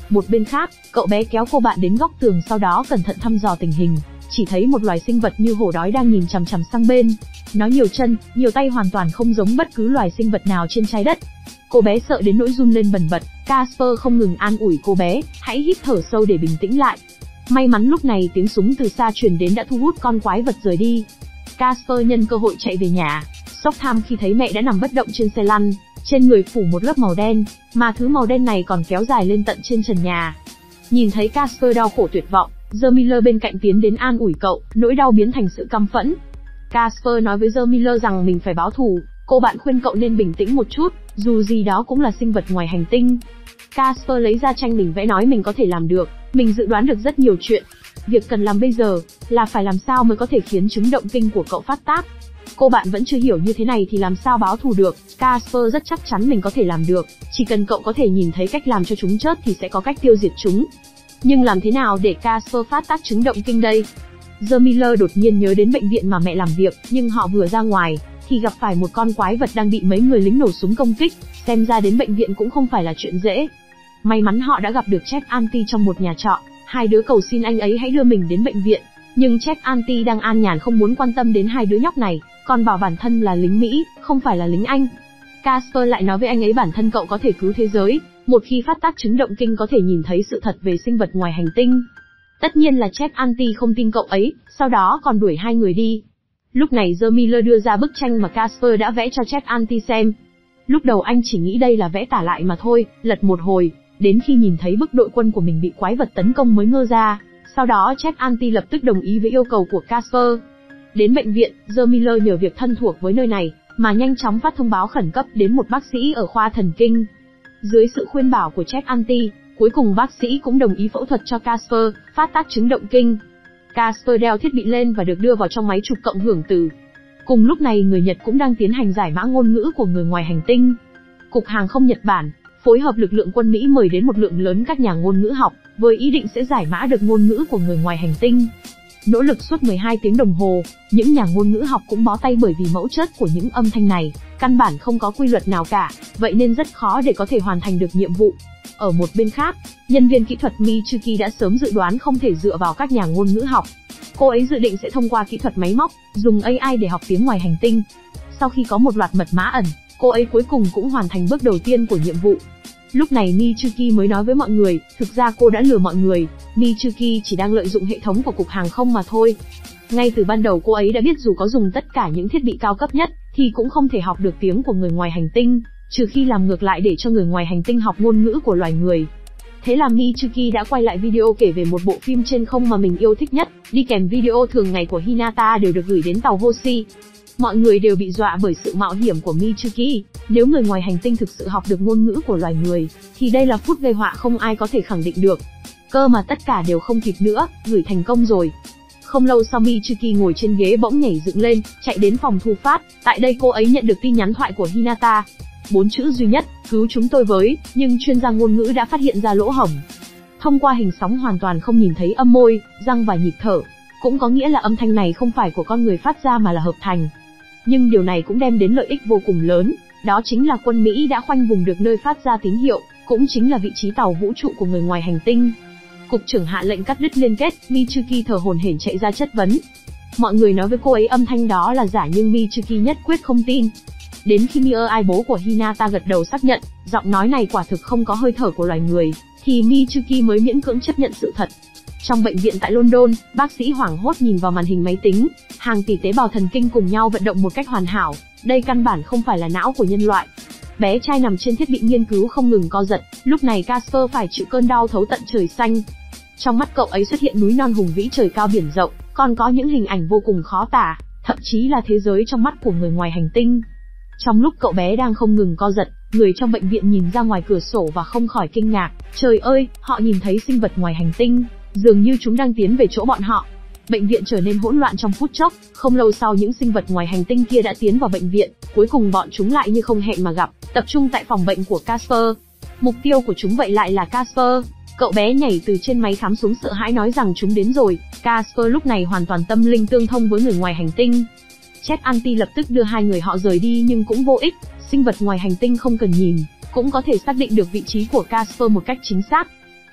Một bên khác, cậu bé kéo cô bạn đến góc tường, sau đó cẩn thận thăm dò tình hình, chỉ thấy một loài sinh vật như hổ đói đang nhìn chằm chằm sang bên. Nó nhiều chân, nhiều tay, hoàn toàn không giống bất cứ loài sinh vật nào trên trái đất. Cô bé sợ đến nỗi run lên bần bật. Casper không ngừng an ủi cô bé, hãy hít thở sâu để bình tĩnh lại. May mắn lúc này tiếng súng từ xa truyền đến đã thu hút con quái vật rời đi. Casper nhân cơ hội chạy về nhà, sốc tham khi thấy mẹ đã nằm bất động trên xe lăn, trên người phủ một lớp màu đen, mà thứ màu đen này còn kéo dài lên tận trên trần nhà. Nhìn thấy Casper đau khổ tuyệt vọng, The Miller bên cạnh tiến đến an ủi cậu, nỗi đau biến thành sự căm phẫn. Casper nói với The Miller rằng mình phải báo thù, cô bạn khuyên cậu nên bình tĩnh một chút, dù gì đó cũng là sinh vật ngoài hành tinh. Casper lấy ra tranh mình vẽ nói mình có thể làm được, mình dự đoán được rất nhiều chuyện. Việc cần làm bây giờ là phải làm sao mới có thể khiến chứng động kinh của cậu phát tác. Cô bạn vẫn chưa hiểu như thế này thì làm sao báo thù được. Casper rất chắc chắn mình có thể làm được, chỉ cần cậu có thể nhìn thấy cách làm cho chúng chớp thì sẽ có cách tiêu diệt chúng. Nhưng làm thế nào để Casper phát tác chứng động kinh đây? The Miller đột nhiên nhớ đến bệnh viện mà mẹ làm việc, nhưng họ vừa ra ngoài thì gặp phải một con quái vật đang bị mấy người lính nổ súng công kích, xem ra đến bệnh viện cũng không phải là chuyện dễ. May mắn họ đã gặp được Jack Anti trong một nhà trọ, hai đứa cầu xin anh ấy hãy đưa mình đến bệnh viện, nhưng Jack Anti đang an nhàn không muốn quan tâm đến hai đứa nhóc này, còn bảo bản thân là lính Mỹ, không phải là lính Anh. Casper lại nói với anh ấy bản thân cậu có thể cứu thế giới, một khi phát tác chứng động kinh có thể nhìn thấy sự thật về sinh vật ngoài hành tinh. Tất nhiên là Jack Anti không tin cậu ấy, sau đó còn đuổi hai người đi. Lúc này The Miller đưa ra bức tranh mà Casper đã vẽ cho Jack Anti xem. Lúc đầu anh chỉ nghĩ đây là vẽ tả lại mà thôi, lật một hồi, đến khi nhìn thấy bức đội quân của mình bị quái vật tấn công mới ngơ ra. Sau đó Jack Anti lập tức đồng ý với yêu cầu của Casper. Đến bệnh viện, The Miller nhờ việc thân thuộc với nơi này, mà nhanh chóng phát thông báo khẩn cấp đến một bác sĩ ở khoa thần kinh. Dưới sự khuyên bảo của Jack Anti, cuối cùng bác sĩ cũng đồng ý phẫu thuật cho Casper, phát tác chứng động kinh. Casper đeo thiết bị lên và được đưa vào trong máy chụp cộng hưởng từ. Cùng lúc này người Nhật cũng đang tiến hành giải mã ngôn ngữ của người ngoài hành tinh. Cục Hàng không Nhật Bản phối hợp lực lượng quân Mỹ mời đến một lượng lớn các nhà ngôn ngữ học, với ý định sẽ giải mã được ngôn ngữ của người ngoài hành tinh. Nỗ lực suốt 12 tiếng đồng hồ, những nhà ngôn ngữ học cũng bó tay bởi vì mẫu chất của những âm thanh này căn bản không có quy luật nào cả, vậy nên rất khó để có thể hoàn thành được nhiệm vụ. Ở một bên khác, nhân viên kỹ thuật Michuki đã sớm dự đoán không thể dựa vào các nhà ngôn ngữ học. Cô ấy dự định sẽ thông qua kỹ thuật máy móc, dùng AI để học tiếng ngoài hành tinh. Sau khi có một loạt mật mã ẩn, cô ấy cuối cùng cũng hoàn thành bước đầu tiên của nhiệm vụ. Lúc này Michuki mới nói với mọi người, thực ra cô đã lừa mọi người, Michuki chỉ đang lợi dụng hệ thống của Cục Hàng không mà thôi. Ngay từ ban đầu cô ấy đã biết dù có dùng tất cả những thiết bị cao cấp nhất, thì cũng không thể học được tiếng của người ngoài hành tinh, trừ khi làm ngược lại để cho người ngoài hành tinh học ngôn ngữ của loài người. Thế là Michuki đã quay lại video kể về một bộ phim trên không mà mình yêu thích nhất, đi kèm video thường ngày của Hinata đều được gửi đến tàu Hoshi. Mọi người đều bị dọa bởi sự mạo hiểm của Michuki, nếu người ngoài hành tinh thực sự học được ngôn ngữ của loài người, thì đây là phút gây họa không ai có thể khẳng định được. Cơ mà tất cả đều không kịp nữa, gửi thành công rồi. Không lâu sau Michuki ngồi trên ghế bỗng nhảy dựng lên, chạy đến phòng thu phát, tại đây cô ấy nhận được tin nhắn thoại của Hinata. 4 chữ duy nhất, cứu chúng tôi với, nhưng chuyên gia ngôn ngữ đã phát hiện ra lỗ hổng. Thông qua hình sóng hoàn toàn không nhìn thấy âm môi, răng và nhịp thở, cũng có nghĩa là âm thanh này không phải của con người phát ra mà là hợp thành. Nhưng điều này cũng đem đến lợi ích vô cùng lớn, đó chính là quân Mỹ đã khoanh vùng được nơi phát ra tín hiệu, cũng chính là vị trí tàu vũ trụ của người ngoài hành tinh. Cục trưởng hạ lệnh cắt đứt liên kết, Michuki thở hổn hển chạy ra chất vấn. Mọi người nói với cô ấy âm thanh đó là giả nhưng Michuki nhất quyết không tin. Đến khi Mirai bố của Hinata gật đầu xác nhận, giọng nói này quả thực không có hơi thở của loài người, thì Michuki mới miễn cưỡng chấp nhận sự thật. Trong bệnh viện tại London, bác sĩ hoảng hốt nhìn vào màn hình máy tính, hàng tỷ tế bào thần kinh cùng nhau vận động một cách hoàn hảo, đây căn bản không phải là não của nhân loại. Bé trai nằm trên thiết bị nghiên cứu không ngừng co giật, lúc này Casper phải chịu cơn đau thấu tận trời xanh. Trong mắt cậu ấy xuất hiện núi non hùng vĩ trời cao biển rộng, còn có những hình ảnh vô cùng khó tả, thậm chí là thế giới trong mắt của người ngoài hành tinh. Trong lúc cậu bé đang không ngừng co giật, người trong bệnh viện nhìn ra ngoài cửa sổ và không khỏi kinh ngạc, trời ơi, họ nhìn thấy sinh vật ngoài hành tinh, dường như chúng đang tiến về chỗ bọn họ. Bệnh viện trở nên hỗn loạn trong phút chốc, không lâu sau những sinh vật ngoài hành tinh kia đã tiến vào bệnh viện, cuối cùng bọn chúng lại như không hẹn mà gặp, tập trung tại phòng bệnh của Casper. Mục tiêu của chúng vậy lại là Casper. Cậu bé nhảy từ trên máy khám xuống sợ hãi nói rằng chúng đến rồi. Casper lúc này hoàn toàn tâm linh tương thông với người ngoài hành tinh. Jack Anti lập tức đưa hai người họ rời đi nhưng cũng vô ích, sinh vật ngoài hành tinh không cần nhìn, cũng có thể xác định được vị trí của Casper một cách chính xác.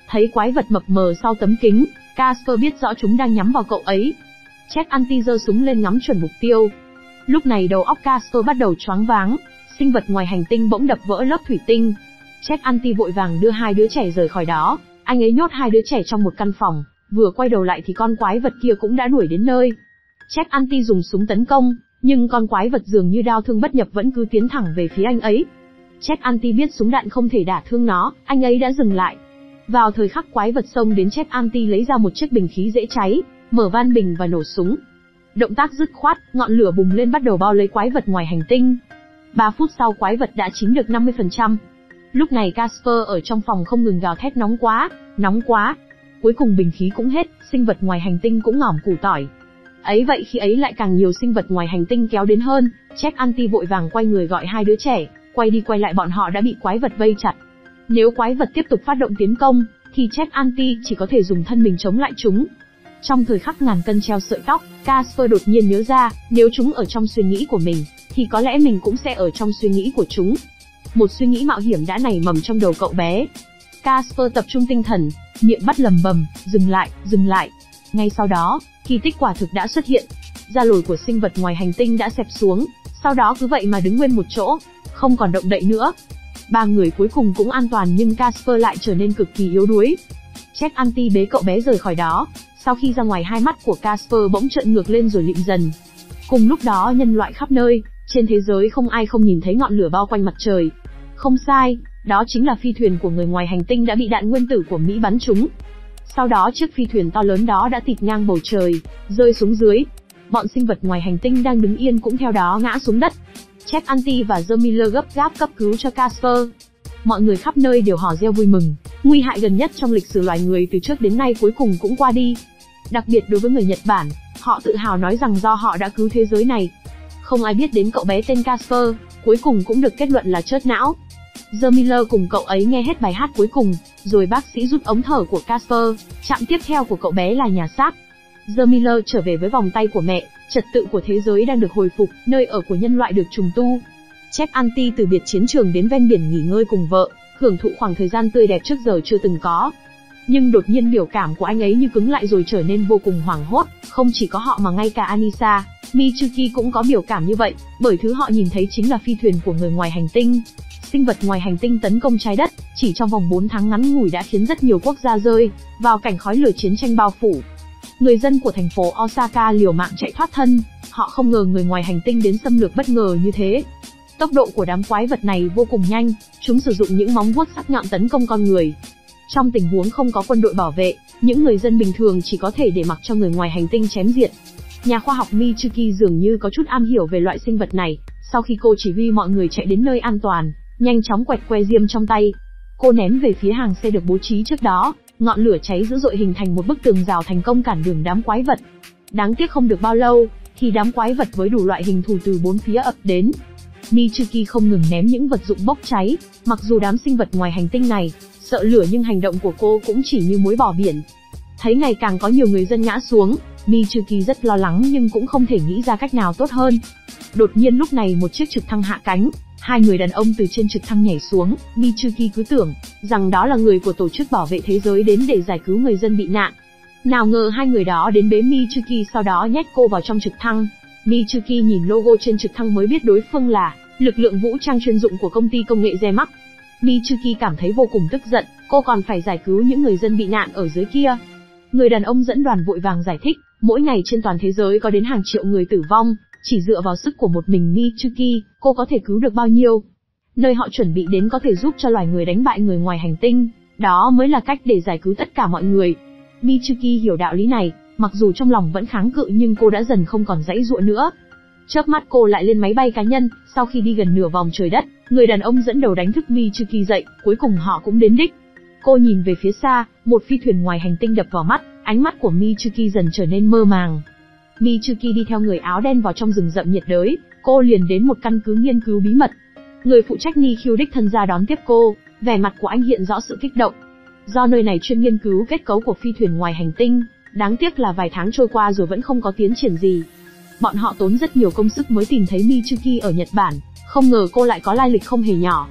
Thấy quái vật mập mờ sau tấm kính, Casper biết rõ chúng đang nhắm vào cậu ấy. Jack Anti giơ súng lên ngắm chuẩn mục tiêu. Lúc này đầu óc Casper bắt đầu choáng váng, sinh vật ngoài hành tinh bỗng đập vỡ lớp thủy tinh. Jack Anti vội vàng đưa hai đứa trẻ rời khỏi đó, anh ấy nhốt hai đứa trẻ trong một căn phòng, vừa quay đầu lại thì con quái vật kia cũng đã đuổi đến nơi. Jack Anti dùng súng tấn công, nhưng con quái vật dường như đao thương bất nhập vẫn cứ tiến thẳng về phía anh ấy. Jack Anti biết súng đạn không thể đả thương nó, anh ấy đã dừng lại. Vào thời khắc quái vật xông đến, Jack Anti lấy ra một chiếc bình khí dễ cháy, mở van bình và nổ súng. Động tác dứt khoát, ngọn lửa bùng lên bắt đầu bao lấy quái vật ngoài hành tinh. 3 phút sau quái vật đã chín được 50%. Lúc này Casper ở trong phòng không ngừng gào thét nóng quá, nóng quá. Cuối cùng bình khí cũng hết, sinh vật ngoài hành tinh cũng ngỏm củ tỏi. Ấy vậy khi ấy lại càng nhiều sinh vật ngoài hành tinh kéo đến hơn, Jack Anti vội vàng quay người gọi hai đứa trẻ, quay đi quay lại bọn họ đã bị quái vật vây chặt. Nếu quái vật tiếp tục phát động tiến công, thì Jack Anti chỉ có thể dùng thân mình chống lại chúng. Trong thời khắc ngàn cân treo sợi tóc, Casper đột nhiên nhớ ra, nếu chúng ở trong suy nghĩ của mình, thì có lẽ mình cũng sẽ ở trong suy nghĩ của chúng. Một suy nghĩ mạo hiểm đã nảy mầm trong đầu cậu bé. Casper tập trung tinh thần, miệng bắt lầm bầm, dừng lại, dừng lại. Ngay sau đó, kỳ tích quả thực đã xuất hiện. Da lồi của sinh vật ngoài hành tinh đã xẹp xuống, sau đó cứ vậy mà đứng nguyên một chỗ, không còn động đậy nữa. 3 người cuối cùng cũng an toàn nhưng Casper lại trở nên cực kỳ yếu đuối. Jack Anti bế cậu bé rời khỏi đó. Sau khi ra ngoài, hai mắt của Casper bỗng trợn ngược lên rồi lịm dần. Cùng lúc đó nhân loại khắp nơi, trên thế giới không ai không nhìn thấy ngọn lửa bao quanh mặt trời. Không sai, đó chính là phi thuyền của người ngoài hành tinh đã bị đạn nguyên tử của Mỹ bắn trúng. Sau đó chiếc phi thuyền to lớn đó đã tịt ngang bầu trời, rơi xuống dưới. Bọn sinh vật ngoài hành tinh đang đứng yên cũng theo đó ngã xuống đất. Jack Anti và The Miller gấp gáp cấp cứu cho Casper. Mọi người khắp nơi đều hò reo vui mừng, nguy hại gần nhất trong lịch sử loài người từ trước đến nay cuối cùng cũng qua đi. Đặc biệt đối với người Nhật Bản, họ tự hào nói rằng do họ đã cứu thế giới này. Không ai biết đến cậu bé tên Casper, cuối cùng cũng được kết luận là chớt não. The Miller cùng cậu ấy nghe hết bài hát cuối cùng, rồi bác sĩ rút ống thở của Casper. Trạm tiếp theo của cậu bé là nhà xác. The Miller trở về với vòng tay của mẹ, trật tự của thế giới đang được hồi phục, nơi ở của nhân loại được trùng tu. Jack Anti từ biệt chiến trường đến ven biển nghỉ ngơi cùng vợ, hưởng thụ khoảng thời gian tươi đẹp trước giờ chưa từng có. Nhưng đột nhiên biểu cảm của anh ấy như cứng lại rồi trở nên vô cùng hoảng hốt, không chỉ có họ mà ngay cả Anissa, Michuki cũng có biểu cảm như vậy, bởi thứ họ nhìn thấy chính là phi thuyền của người ngoài hành tinh. Sinh vật ngoài hành tinh tấn công trái đất, chỉ trong vòng 4 tháng ngắn ngủi đã khiến rất nhiều quốc gia rơi vào cảnh khói lửa chiến tranh bao phủ. Người dân của thành phố Osaka liều mạng chạy thoát thân, họ không ngờ người ngoài hành tinh đến xâm lược bất ngờ như thế. Tốc độ của đám quái vật này vô cùng nhanh, chúng sử dụng những móng vuốt sắc nhọn tấn công con người. Trong tình huống không có quân đội bảo vệ, những người dân bình thường chỉ có thể để mặc cho người ngoài hành tinh chém diệt. Nhà khoa học Michuki dường như có chút am hiểu về loại sinh vật này, sau khi cô chỉ huy mọi người chạy đến nơi an toàn, nhanh chóng quẹt que diêm trong tay. Cô ném về phía hàng xe được bố trí trước đó, ngọn lửa cháy dữ dội hình thành một bức tường rào thành công cản đường đám quái vật. Đáng tiếc không được bao lâu, thì đám quái vật với đủ loại hình thù từ bốn phía ập đến. Michuki không ngừng ném những vật dụng bốc cháy, mặc dù đám sinh vật ngoài hành tinh này sợ lửa nhưng hành động của cô cũng chỉ như muối bỏ biển. Thấy ngày càng có nhiều người dân ngã xuống, Michuki rất lo lắng nhưng cũng không thể nghĩ ra cách nào tốt hơn. Đột nhiên lúc này một chiếc trực thăng hạ cánh, hai người đàn ông từ trên trực thăng nhảy xuống. Michuki cứ tưởng rằng đó là người của tổ chức bảo vệ thế giới đến để giải cứu người dân bị nạn. Nào ngờ hai người đó đến bế Michuki sau đó nhét cô vào trong trực thăng. Michuki nhìn logo trên trực thăng mới biết đối phương là lực lượng vũ trang chuyên dụng của công ty công nghệ Zemax. Michuki cảm thấy vô cùng tức giận, cô còn phải giải cứu những người dân bị nạn ở dưới kia. Người đàn ông dẫn đoàn vội vàng giải thích, mỗi ngày trên toàn thế giới có đến hàng triệu người tử vong, chỉ dựa vào sức của một mình Michuki, cô có thể cứu được bao nhiêu? Nơi họ chuẩn bị đến có thể giúp cho loài người đánh bại người ngoài hành tinh, đó mới là cách để giải cứu tất cả mọi người. Michuki hiểu đạo lý này, mặc dù trong lòng vẫn kháng cự nhưng cô đã dần không còn giãy giụa nữa. Chớp mắt cô lại lên máy bay cá nhân, sau khi đi gần nửa vòng trời đất, người đàn ông dẫn đầu đánh thức Michuki dậy, cuối cùng họ cũng đến đích. Cô nhìn về phía xa, một phi thuyền ngoài hành tinh đập vào mắt, ánh mắt của Michuki dần trở nên mơ màng. Michuki đi theo người áo đen vào trong rừng rậm nhiệt đới, cô liền đến một căn cứ nghiên cứu bí mật. Người phụ trách Nikhil đích thân ra đón tiếp cô, vẻ mặt của anh hiện rõ sự kích động. Do nơi này chuyên nghiên cứu kết cấu của phi thuyền ngoài hành tinh, đáng tiếc là vài tháng trôi qua rồi vẫn không có tiến triển gì. Bọn họ tốn rất nhiều công sức mới tìm thấy Michuki ở Nhật Bản, không ngờ cô lại có lai lịch không hề nhỏ.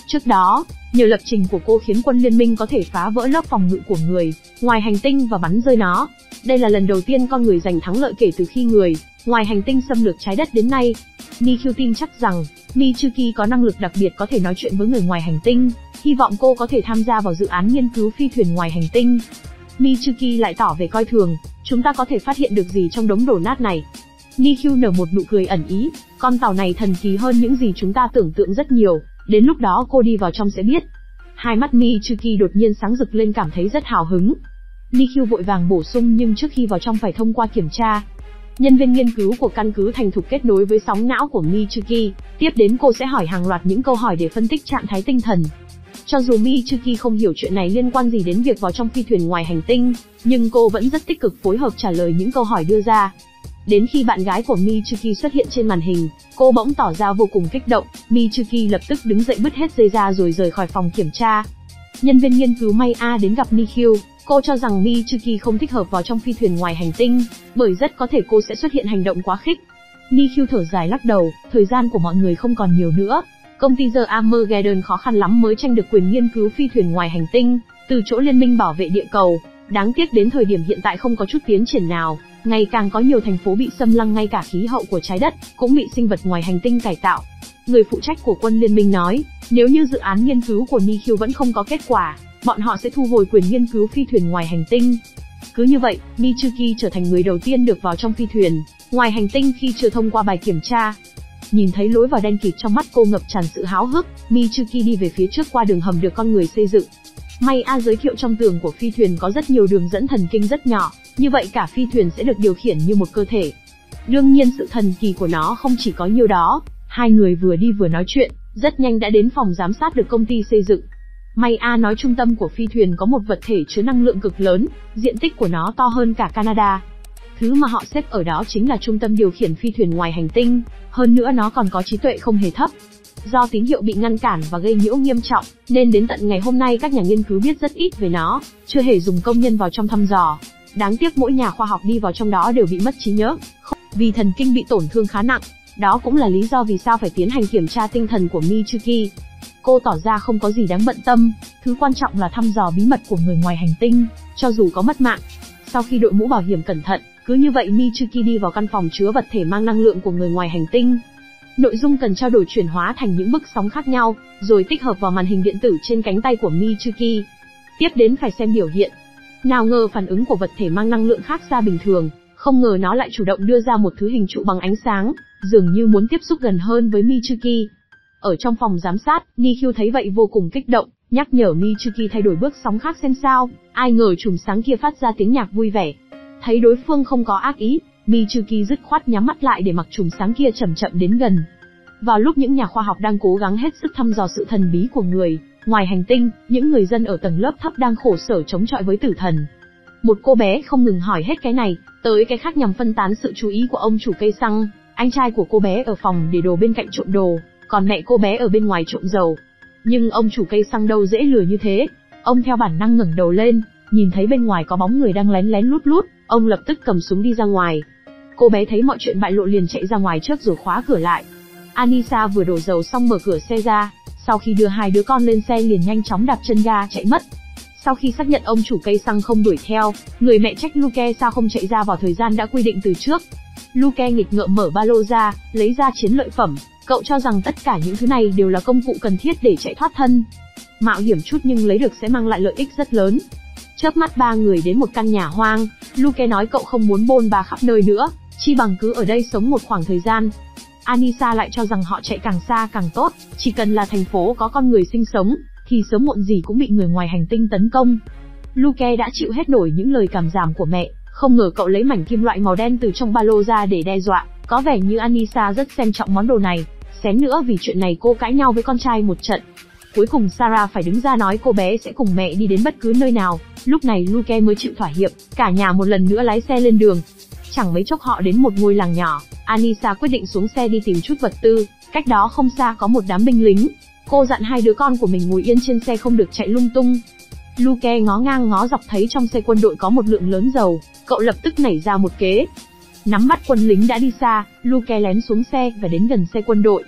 Trước đó, nhờ lập trình của cô khiến quân liên minh có thể phá vỡ lớp phòng ngự của người ngoài hành tinh và bắn rơi nó. Đây là lần đầu tiên con người giành thắng lợi kể từ khi người ngoài hành tinh xâm lược trái đất đến nay. Nikhil tin chắc rằng Mitsuki có năng lực đặc biệt có thể nói chuyện với người ngoài hành tinh, hy vọng cô có thể tham gia vào dự án nghiên cứu phi thuyền ngoài hành tinh. Mitsuki lại tỏ vẻ coi thường, chúng ta có thể phát hiện được gì trong đống đổ nát này? Nikhil nở một nụ cười ẩn ý, con tàu này thần kỳ hơn những gì chúng ta tưởng tượng rất nhiều, đến lúc đó cô đi vào trong sẽ biết. Hai mắt Mitsuki đột nhiên sáng rực lên, cảm thấy rất hào hứng. Nikhil vội vàng bổ sung, nhưng trước khi vào trong phải thông qua kiểm tra. Nhân viên nghiên cứu của căn cứ thành thục kết nối với sóng não của Mitsuki, tiếp đến cô sẽ hỏi hàng loạt những câu hỏi để phân tích trạng thái tinh thần. Cho dù Mitsuki không hiểu chuyện này liên quan gì đến việc vào trong phi thuyền ngoài hành tinh, nhưng cô vẫn rất tích cực phối hợp trả lời những câu hỏi đưa ra. Đến khi bạn gái của Mitsuki xuất hiện trên màn hình, cô bỗng tỏ ra vô cùng kích động. Mitsuki lập tức đứng dậy bứt hết dây ra rồi rời khỏi phòng kiểm tra. Nhân viên nghiên cứu Maya đến gặp Nikhil, cô cho rằng Mitsuki không thích hợp vào trong phi thuyền ngoài hành tinh, bởi rất có thể cô sẽ xuất hiện hành động quá khích. Nikhil thở dài lắc đầu, thời gian của mọi người không còn nhiều nữa. Công ty The Armageddon khó khăn lắm mới tranh được quyền nghiên cứu phi thuyền ngoài hành tinh từ chỗ Liên minh bảo vệ địa cầu. Đáng tiếc đến thời điểm hiện tại không có chút tiến triển nào, ngày càng có nhiều thành phố bị xâm lăng, ngay cả khí hậu của trái đất cũng bị sinh vật ngoài hành tinh cải tạo. Người phụ trách của quân liên minh nói, nếu như dự án nghiên cứu của Nikhil vẫn không có kết quả, bọn họ sẽ thu hồi quyền nghiên cứu phi thuyền ngoài hành tinh. Cứ như vậy, Mitsuki trở thành người đầu tiên được vào trong phi thuyền ngoài hành tinh khi chưa thông qua bài kiểm tra. Nhìn thấy lối vào đen kịt, trong mắt cô ngập tràn sự háo hức, Mitsuki đi về phía trước qua đường hầm được con người xây dựng. Maya giới thiệu trong tường của phi thuyền có rất nhiều đường dẫn thần kinh rất nhỏ, như vậy cả phi thuyền sẽ được điều khiển như một cơ thể. Đương nhiên sự thần kỳ của nó không chỉ có nhiêu đó, hai người vừa đi vừa nói chuyện, rất nhanh đã đến phòng giám sát được công ty xây dựng. Maya nói trung tâm của phi thuyền có một vật thể chứa năng lượng cực lớn, diện tích của nó to hơn cả Canada. Thứ mà họ xếp ở đó chính là trung tâm điều khiển phi thuyền ngoài hành tinh, hơn nữa nó còn có trí tuệ không hề thấp. Do tín hiệu bị ngăn cản và gây nhiễu nghiêm trọng, nên đến tận ngày hôm nay các nhà nghiên cứu biết rất ít về nó, chưa hề dùng công nhân vào trong thăm dò. Đáng tiếc mỗi nhà khoa học đi vào trong đó đều bị mất trí nhớ, vì thần kinh bị tổn thương khá nặng. Đó cũng là lý do vì sao phải tiến hành kiểm tra tinh thần của Mitsuki. Cô tỏ ra không có gì đáng bận tâm, thứ quan trọng là thăm dò bí mật của người ngoài hành tinh, cho dù có mất mạng. Sau khi đội mũ bảo hiểm cẩn thận, cứ như vậy Mitsuki đi vào căn phòng chứa vật thể mang năng lượng của người ngoài hành tinh. Nội dung cần trao đổi chuyển hóa thành những bức sóng khác nhau, rồi tích hợp vào màn hình điện tử trên cánh tay của Mitsuki. Tiếp đến phải xem biểu hiện. Nào ngờ phản ứng của vật thể mang năng lượng khác xa bình thường, không ngờ nó lại chủ động đưa ra một thứ hình trụ bằng ánh sáng, dường như muốn tiếp xúc gần hơn với Mitsuki. Ở trong phòng giám sát, Nikhil thấy vậy vô cùng kích động, nhắc nhở Mitsuki thay đổi bước sóng khác xem sao. Ai ngờ chùm sáng kia phát ra tiếng nhạc vui vẻ. Thấy đối phương không có ác ý, Mitsuki dứt khoát nhắm mắt lại để mặc chùm sáng kia chậm chậm đến gần. Vào lúc những nhà khoa học đang cố gắng hết sức thăm dò sự thần bí của người ngoài hành tinh, những người dân ở tầng lớp thấp đang khổ sở chống chọi với tử thần. Một cô bé không ngừng hỏi hết cái này tới cái khác nhằm phân tán sự chú ý của ông chủ cây xăng. Anh trai của cô bé ở phòng để đồ bên cạnh trộm đồ, còn mẹ cô bé ở bên ngoài trộm dầu. Nhưng ông chủ cây xăng đâu dễ lừa như thế. Ông theo bản năng ngẩng đầu lên, nhìn thấy bên ngoài có bóng người đang lén lén lút lút, ông lập tức cầm súng đi ra ngoài. Cô bé thấy mọi chuyện bại lộ liền chạy ra ngoài trước rồi khóa cửa lại. Anisa vừa đổ dầu xong mở cửa xe ra, sau khi đưa hai đứa con lên xe liền nhanh chóng đạp chân ga chạy mất. Sau khi xác nhận ông chủ cây xăng không đuổi theo, người mẹ trách Luke sao không chạy ra vào thời gian đã quy định từ trước. Luke nghịch ngợm mở ba lô ra, lấy ra chiến lợi phẩm. Cậu cho rằng tất cả những thứ này đều là công cụ cần thiết để chạy thoát thân. Mạo hiểm chút nhưng lấy được sẽ mang lại lợi ích rất lớn. Chớp mắt ba người đến một căn nhà hoang. Luke nói cậu không muốn bôn ba khắp nơi nữa, chi bằng cứ ở đây sống một khoảng thời gian. Anisa lại cho rằng họ chạy càng xa càng tốt, chỉ cần là thành phố có con người sinh sống, thì sớm muộn gì cũng bị người ngoài hành tinh tấn công. Luke đã chịu hết nổi những lời cảm giảm của mẹ, không ngờ cậu lấy mảnh kim loại màu đen từ trong ba lô ra để đe dọa, có vẻ như Anisa rất xem trọng món đồ này. Xém nữa vì chuyện này cô cãi nhau với con trai một trận. Cuối cùng Sarah phải đứng ra nói cô bé sẽ cùng mẹ đi đến bất cứ nơi nào. Lúc này Luke mới chịu thỏa hiệp, cả nhà một lần nữa lái xe lên đường. Chẳng mấy chốc họ đến một ngôi làng nhỏ. Anisa quyết định xuống xe đi tìm chút vật tư. Cách đó không xa có một đám binh lính. Cô dặn hai đứa con của mình ngồi yên trên xe không được chạy lung tung. Luke ngó ngang ngó dọc thấy trong xe quân đội có một lượng lớn dầu, cậu lập tức nảy ra một kế. Nắm bắt quân lính đã đi xa, Luke lén xuống xe và đến gần xe quân đội.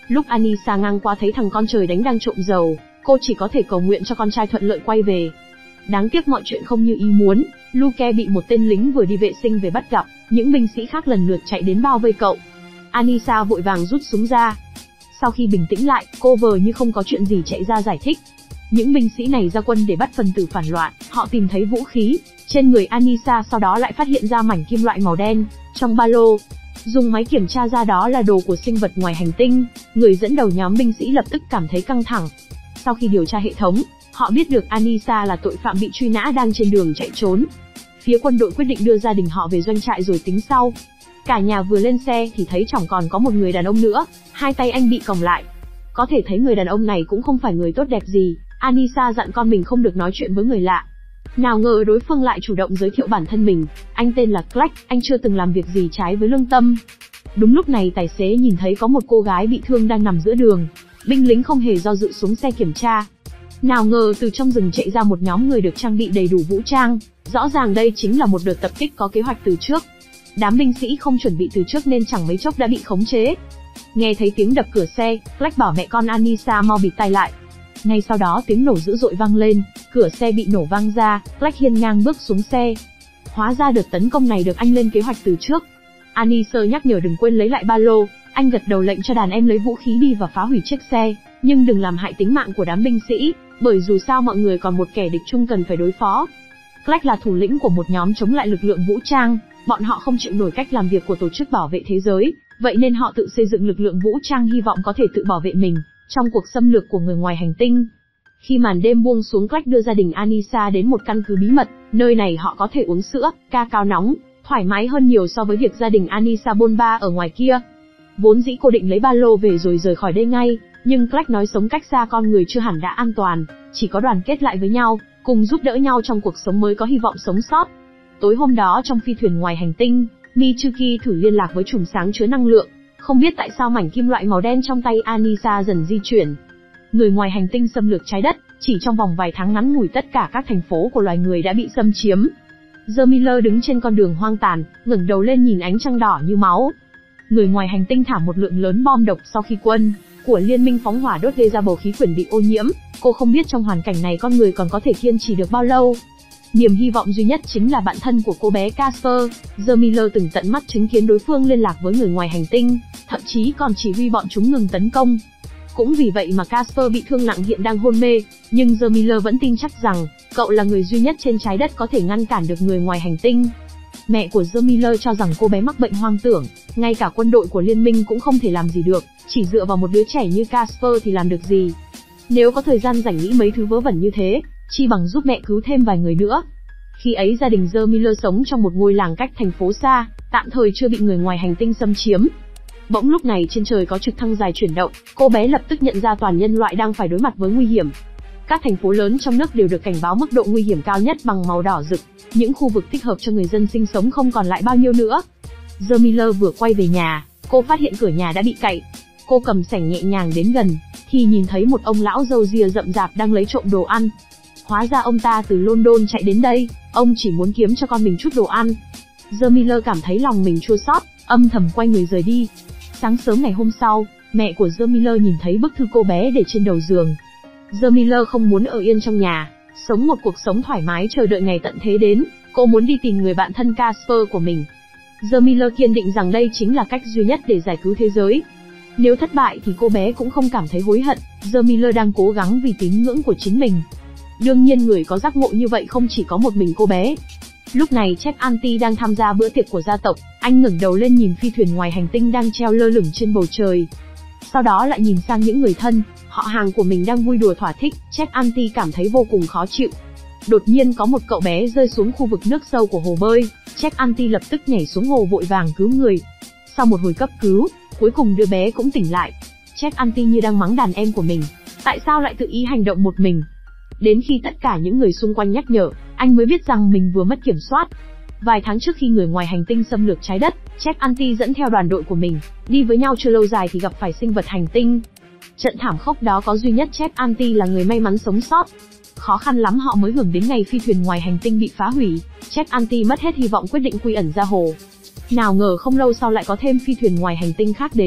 Lúc Anissa ngang qua thấy thằng con trời đánh đang trộm dầu, cô chỉ có thể cầu nguyện cho con trai thuận lợi quay về. Đáng tiếc mọi chuyện không như ý muốn, Luke bị một tên lính vừa đi vệ sinh về bắt gặp, những binh sĩ khác lần lượt chạy đến bao vây cậu. Anissa vội vàng rút súng ra. Sau khi bình tĩnh lại, cô vờ như không có chuyện gì chạy ra giải thích. Những binh sĩ này ra quân để bắt phần tử phản loạn, họ tìm thấy vũ khí trên người Anissa, sau đó lại phát hiện ra mảnh kim loại màu đen trong ba lô. Dùng máy kiểm tra ra đó là đồ của sinh vật ngoài hành tinh, người dẫn đầu nhóm binh sĩ lập tức cảm thấy căng thẳng. Sau khi điều tra hệ thống, họ biết được Anissa là tội phạm bị truy nã đang trên đường chạy trốn. Phía quân đội quyết định đưa gia đình họ về doanh trại rồi tính sau. Cả nhà vừa lên xe thì thấy chẳng còn có một người đàn ông nữa, hai tay anh bị còng lại. Có thể thấy người đàn ông này cũng không phải người tốt đẹp gì, Anissa dặn con mình không được nói chuyện với người lạ. Nào ngờ đối phương lại chủ động giới thiệu bản thân mình, anh tên là Clark, anh chưa từng làm việc gì trái với lương tâm. Đúng lúc này tài xế nhìn thấy có một cô gái bị thương đang nằm giữa đường, binh lính không hề do dự xuống xe kiểm tra. Nào ngờ từ trong rừng chạy ra một nhóm người được trang bị đầy đủ vũ trang, rõ ràng đây chính là một đợt tập kích có kế hoạch từ trước. Đám binh sĩ không chuẩn bị từ trước nên chẳng mấy chốc đã bị khống chế. Nghe thấy tiếng đập cửa xe, Clark bảo mẹ con Anissa mau bịt tai lại. Ngay sau đó tiếng nổ dữ dội vang lên, cửa xe bị nổ vang ra, Clark hiên ngang bước xuống xe. Hóa ra đợt tấn công này được anh lên kế hoạch từ trước. Anissa nhắc nhở đừng quên lấy lại ba lô, anh gật đầu lệnh cho đàn em lấy vũ khí đi và phá hủy chiếc xe, nhưng đừng làm hại tính mạng của đám binh sĩ, bởi dù sao mọi người còn một kẻ địch chung cần phải đối phó. Clark là thủ lĩnh của một nhóm chống lại lực lượng vũ trang, bọn họ không chịu nổi cách làm việc của tổ chức bảo vệ thế giới, vậy nên họ tự xây dựng lực lượng vũ trang hy vọng có thể tự bảo vệ mình trong cuộc xâm lược của người ngoài hành tinh. Khi màn đêm buông xuống, Clark đưa gia đình Anissa đến một căn cứ bí mật, nơi này họ có thể uống sữa, cacao nóng, thoải mái hơn nhiều so với việc gia đình Anissa bôn ba ở ngoài kia. Vốn dĩ cô định lấy ba lô về rồi rời khỏi đây ngay, nhưng Clark nói sống cách xa con người chưa hẳn đã an toàn, chỉ có đoàn kết lại với nhau, cùng giúp đỡ nhau trong cuộc sống mới có hy vọng sống sót. Tối hôm đó trong phi thuyền ngoài hành tinh, Michuki thử liên lạc với chùm sáng chứa năng lượng, không biết tại sao mảnh kim loại màu đen trong tay Anissa dần di chuyển. Người ngoài hành tinh xâm lược trái đất, chỉ trong vòng vài tháng ngắn ngủi tất cả các thành phố của loài người đã bị xâm chiếm. The Miller đứng trên con đường hoang tàn, ngẩng đầu lên nhìn ánh trăng đỏ như máu. Người ngoài hành tinh thả một lượng lớn bom độc sau khi quân của liên minh phóng hỏa đốt gây ra bầu khí quyển bị ô nhiễm. Cô không biết trong hoàn cảnh này con người còn có thể kiên trì được bao lâu. Niềm hy vọng duy nhất chính là bạn thân của cô bé Casper. The Miller từng tận mắt chứng kiến đối phương liên lạc với người ngoài hành tinh, thậm chí còn chỉ huy bọn chúng ngừng tấn công. Cũng vì vậy mà Casper bị thương nặng hiện đang hôn mê, nhưng The Miller vẫn tin chắc rằng cậu là người duy nhất trên trái đất có thể ngăn cản được người ngoài hành tinh. Mẹ của The Miller cho rằng cô bé mắc bệnh hoang tưởng, ngay cả quân đội của liên minh cũng không thể làm gì được, chỉ dựa vào một đứa trẻ như Casper thì làm được gì. Nếu có thời gian rảnh nghĩ mấy thứ vớ vẩn như thế, chi bằng giúp mẹ cứu thêm vài người nữa. Khi ấy gia đình The Miller sống trong một ngôi làng cách thành phố xa, tạm thời chưa bị người ngoài hành tinh xâm chiếm. Bỗng lúc này trên trời có trực thăng dài chuyển động, cô bé lập tức nhận ra toàn nhân loại đang phải đối mặt với nguy hiểm. Các thành phố lớn trong nước đều được cảnh báo mức độ nguy hiểm cao nhất bằng màu đỏ rực, những khu vực thích hợp cho người dân sinh sống không còn lại bao nhiêu nữa. The Miller vừa quay về nhà, cô phát hiện cửa nhà đã bị cậy. Cô cầm sẻng nhẹ nhàng đến gần, thì nhìn thấy một ông lão râu ria rậm rạp đang lấy trộm đồ ăn. Hóa ra ông ta từ London chạy đến đây, ông chỉ muốn kiếm cho con mình chút đồ ăn. The Miller cảm thấy lòng mình chua xót, âm thầm quay người rời đi. Sáng sớm ngày hôm sau, mẹ của The Miller nhìn thấy bức thư cô bé để trên đầu giường. The Miller không muốn ở yên trong nhà, sống một cuộc sống thoải mái chờ đợi ngày tận thế đến, cô muốn đi tìm người bạn thân Casper của mình. The Miller kiên định rằng đây chính là cách duy nhất để giải cứu thế giới. Nếu thất bại thì cô bé cũng không cảm thấy hối hận, The Miller đang cố gắng vì tín ngưỡng của chính mình. Đương nhiên người có giác ngộ như vậy không chỉ có một mình cô bé. Lúc này Jack Anti đang tham gia bữa tiệc của gia tộc, anh ngẩng đầu lên nhìn phi thuyền ngoài hành tinh đang treo lơ lửng trên bầu trời. Sau đó lại nhìn sang những người thân, họ hàng của mình đang vui đùa thỏa thích, Jack Anti cảm thấy vô cùng khó chịu. Đột nhiên có một cậu bé rơi xuống khu vực nước sâu của hồ bơi, Jack Anti lập tức nhảy xuống hồ vội vàng cứu người. Sau một hồi cấp cứu, cuối cùng đứa bé cũng tỉnh lại. Jack Anti như đang mắng đàn em của mình, tại sao lại tự ý hành động một mình. Đến khi tất cả những người xung quanh nhắc nhở, anh mới biết rằng mình vừa mất kiểm soát. Vài tháng trước khi người ngoài hành tinh xâm lược trái đất, Jack Anti dẫn theo đoàn đội của mình, đi với nhau chưa lâu dài thì gặp phải sinh vật hành tinh. Trận thảm khốc đó có duy nhất Jack Anti là người may mắn sống sót. Khó khăn lắm họ mới hưởng đến ngày phi thuyền ngoài hành tinh bị phá hủy, Jack Anti mất hết hy vọng quyết định quy ẩn ra hồ. Nào ngờ không lâu sau lại có thêm phi thuyền ngoài hành tinh khác đến,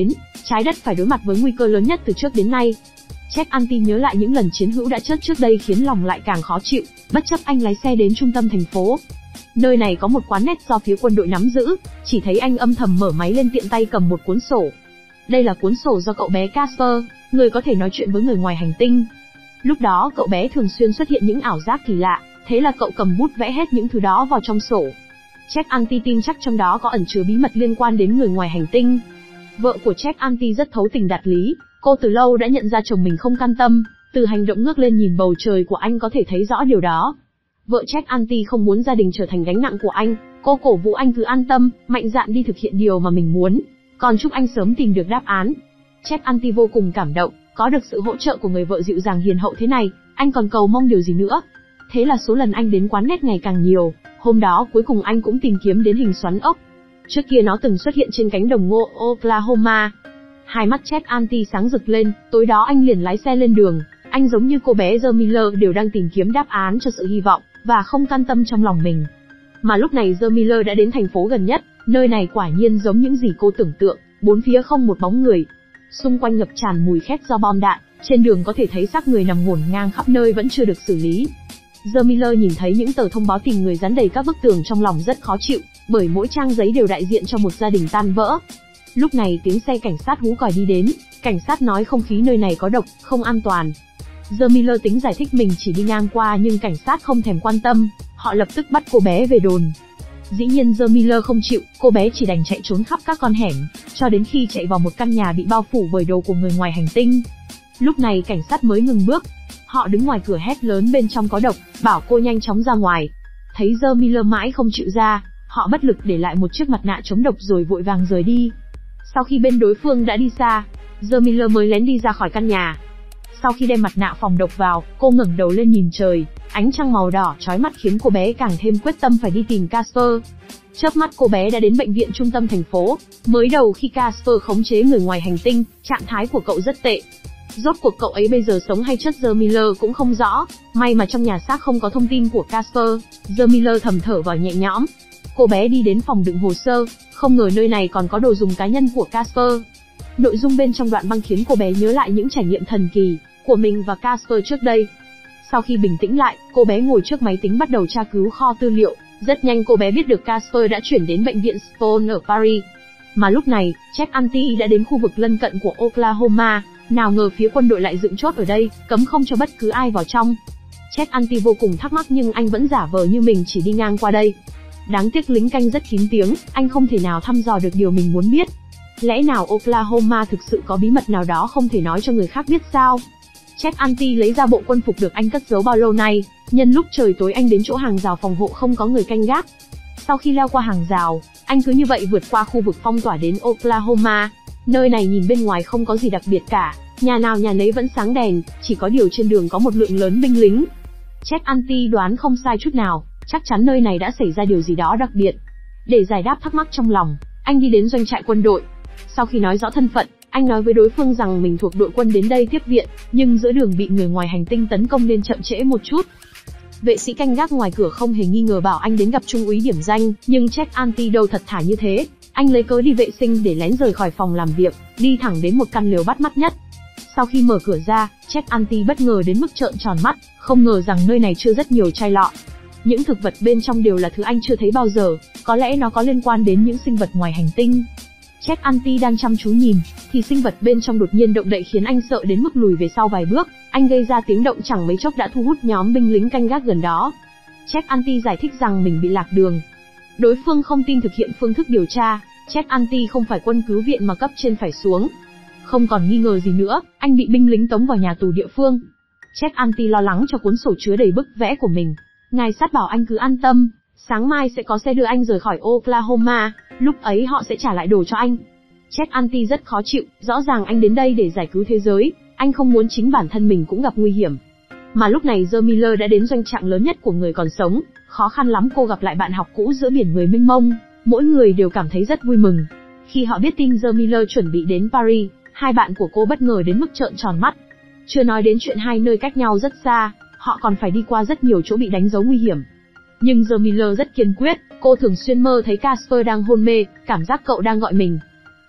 Trái đất phải đối mặt với nguy cơ lớn nhất từ trước đến nay. Jack Anti nhớ lại những lần chiến hữu đã chết trước đây khiến lòng lại càng khó chịu, bất chấp anh lái xe đến trung tâm thành phố. Nơi này có một quán net do phía quân đội nắm giữ, chỉ thấy anh âm thầm mở máy lên tiện tay cầm một cuốn sổ. Đây là cuốn sổ do cậu bé Casper, người có thể nói chuyện với người ngoài hành tinh. Lúc đó cậu bé thường xuyên xuất hiện những ảo giác kỳ lạ, thế là cậu cầm bút vẽ hết những thứ đó vào trong sổ. Jack Anti tin chắc trong đó có ẩn chứa bí mật liên quan đến người ngoài hành tinh. Vợ của Jack Anti rất thấu tình đạt lý, cô từ lâu đã nhận ra chồng mình không can tâm, từ hành động ngước lên nhìn bầu trời của anh có thể thấy rõ điều đó. Vợ Jack Anti không muốn gia đình trở thành gánh nặng của anh, cô cổ vũ anh cứ an tâm, mạnh dạn đi thực hiện điều mà mình muốn, còn chúc anh sớm tìm được đáp án. Jack Anti vô cùng cảm động, có được sự hỗ trợ của người vợ dịu dàng hiền hậu thế này, anh còn cầu mong điều gì nữa. Thế là số lần anh đến quán net ngày càng nhiều, hôm đó cuối cùng anh cũng tìm kiếm đến hình xoắn ốc. Trước kia nó từng xuất hiện trên cánh đồng ngô Oklahoma. Hai mắt Jack Anti sáng rực lên, tối đó anh liền lái xe lên đường, anh giống như cô bé Giờ Miller đều đang tìm kiếm đáp án cho sự hy vọng, và không can tâm trong lòng mình. Mà lúc này Giờ Miller đã đến thành phố gần nhất, nơi này quả nhiên giống những gì cô tưởng tượng, bốn phía không một bóng người. Xung quanh ngập tràn mùi khét do bom đạn, trên đường có thể thấy xác người nằm ngổn ngang khắp nơi vẫn chưa được xử lý. Giờ Miller nhìn thấy những tờ thông báo tìm người dán đầy các bức tường trong lòng rất khó chịu, bởi mỗi trang giấy đều đại diện cho một gia đình tan vỡ. Lúc này tiếng xe cảnh sát hú còi đi đến, cảnh sát nói không khí nơi này có độc, không an toàn. Giờ Miller tính giải thích mình chỉ đi ngang qua nhưng cảnh sát không thèm quan tâm, họ lập tức bắt cô bé về đồn. Dĩ nhiên Giờ Miller không chịu, cô bé chỉ đành chạy trốn khắp các con hẻm, cho đến khi chạy vào một căn nhà bị bao phủ bởi đồ của người ngoài hành tinh. Lúc này cảnh sát mới ngừng bước. Họ đứng ngoài cửa hét lớn bên trong có độc, bảo cô nhanh chóng ra ngoài. Thấy Giờ Miller mãi không chịu ra, họ bất lực để lại một chiếc mặt nạ chống độc rồi vội vàng rời đi. Sau khi bên đối phương đã đi xa, Giờ Miller mới lén đi ra khỏi căn nhà. Sau khi đem mặt nạ phòng độc vào, cô ngẩng đầu lên nhìn trời, ánh trăng màu đỏ chói mắt khiến cô bé càng thêm quyết tâm phải đi tìm Casper. Chớp mắt cô bé đã đến bệnh viện trung tâm thành phố. Mới đầu khi Casper khống chế người ngoài hành tinh, trạng thái của cậu rất tệ. Rốt cuộc cậu ấy bây giờ sống hay chết Giờ Miller cũng không rõ, may mà trong nhà xác không có thông tin của Casper. Giờ Miller thầm thở vào nhẹ nhõm. Cô bé đi đến phòng đựng hồ sơ, không ngờ nơi này còn có đồ dùng cá nhân của Casper. Nội dung bên trong đoạn băng khiến cô bé nhớ lại những trải nghiệm thần kỳ của mình và Casper trước đây. Sau khi bình tĩnh lại, cô bé ngồi trước máy tính bắt đầu tra cứu kho tư liệu. Rất nhanh cô bé biết được Casper đã chuyển đến bệnh viện Stone ở Paris. Mà lúc này, Jack Anti đã đến khu vực lân cận của Oklahoma. Nào ngờ phía quân đội lại dựng chốt ở đây, cấm không cho bất cứ ai vào trong. Jack Anti vô cùng thắc mắc nhưng anh vẫn giả vờ như mình chỉ đi ngang qua đây. Đáng tiếc lính canh rất kín tiếng, anh không thể nào thăm dò được điều mình muốn biết. Lẽ nào Oklahoma thực sự có bí mật nào đó không thể nói cho người khác biết sao? Jack Anti lấy ra bộ quân phục được anh cất giấu bao lâu nay, nhân lúc trời tối anh đến chỗ hàng rào phòng hộ không có người canh gác. Sau khi leo qua hàng rào, anh cứ như vậy vượt qua khu vực phong tỏa đến Oklahoma. Nơi này nhìn bên ngoài không có gì đặc biệt cả, nhà nào nhà nấy vẫn sáng đèn, chỉ có điều trên đường có một lượng lớn binh lính. Jack Anti đoán không sai chút nào, chắc chắn nơi này đã xảy ra điều gì đó đặc biệt. Để giải đáp thắc mắc trong lòng, anh đi đến doanh trại quân đội. Sau khi nói rõ thân phận, anh nói với đối phương rằng mình thuộc đội quân đến đây tiếp viện, nhưng giữa đường bị người ngoài hành tinh tấn công nên chậm trễ một chút. Vệ sĩ canh gác ngoài cửa không hề nghi ngờ bảo anh đến gặp trung úy điểm danh, nhưng Jack Anti đâu thật thà như thế. Anh lấy cớ đi vệ sinh để lén rời khỏi phòng làm việc, đi thẳng đến một căn lều bắt mắt nhất. Sau khi mở cửa ra, Jack Anti bất ngờ đến mức trợn tròn mắt, không ngờ rằng nơi này chứa rất nhiều chai lọ. Những thực vật bên trong đều là thứ anh chưa thấy bao giờ, có lẽ nó có liên quan đến những sinh vật ngoài hành tinh. Jack Anti đang chăm chú nhìn, thì sinh vật bên trong đột nhiên động đậy khiến anh sợ đến mức lùi về sau vài bước. Anh gây ra tiếng động chẳng mấy chốc đã thu hút nhóm binh lính canh gác gần đó. Jack Anti giải thích rằng mình bị lạc đường. Đối phương không tin thực hiện phương thức điều tra. Jack Anti không phải quân cứu viện mà cấp trên phải xuống. Không còn nghi ngờ gì nữa, anh bị binh lính tống vào nhà tù địa phương. Jack Anti lo lắng cho cuốn sổ chứa đầy bức vẽ của mình. Ngài sát bảo anh cứ an tâm, sáng mai sẽ có xe đưa anh rời khỏi Oklahoma, lúc ấy họ sẽ trả lại đồ cho anh. Jack Anti rất khó chịu, rõ ràng anh đến đây để giải cứu thế giới, anh không muốn chính bản thân mình cũng gặp nguy hiểm. Mà lúc này Giờ Miller đã đến doanh trại lớn nhất của người còn sống, khó khăn lắm cô gặp lại bạn học cũ giữa biển người mênh mông, mỗi người đều cảm thấy rất vui mừng. Khi họ biết tin Giờ Miller chuẩn bị đến Paris, hai bạn của cô bất ngờ đến mức trợn tròn mắt. Chưa nói đến chuyện hai nơi cách nhau rất xa, họ còn phải đi qua rất nhiều chỗ bị đánh dấu nguy hiểm. Nhưng Giờ Miller rất kiên quyết, cô thường xuyên mơ thấy Casper đang hôn mê, cảm giác cậu đang gọi mình.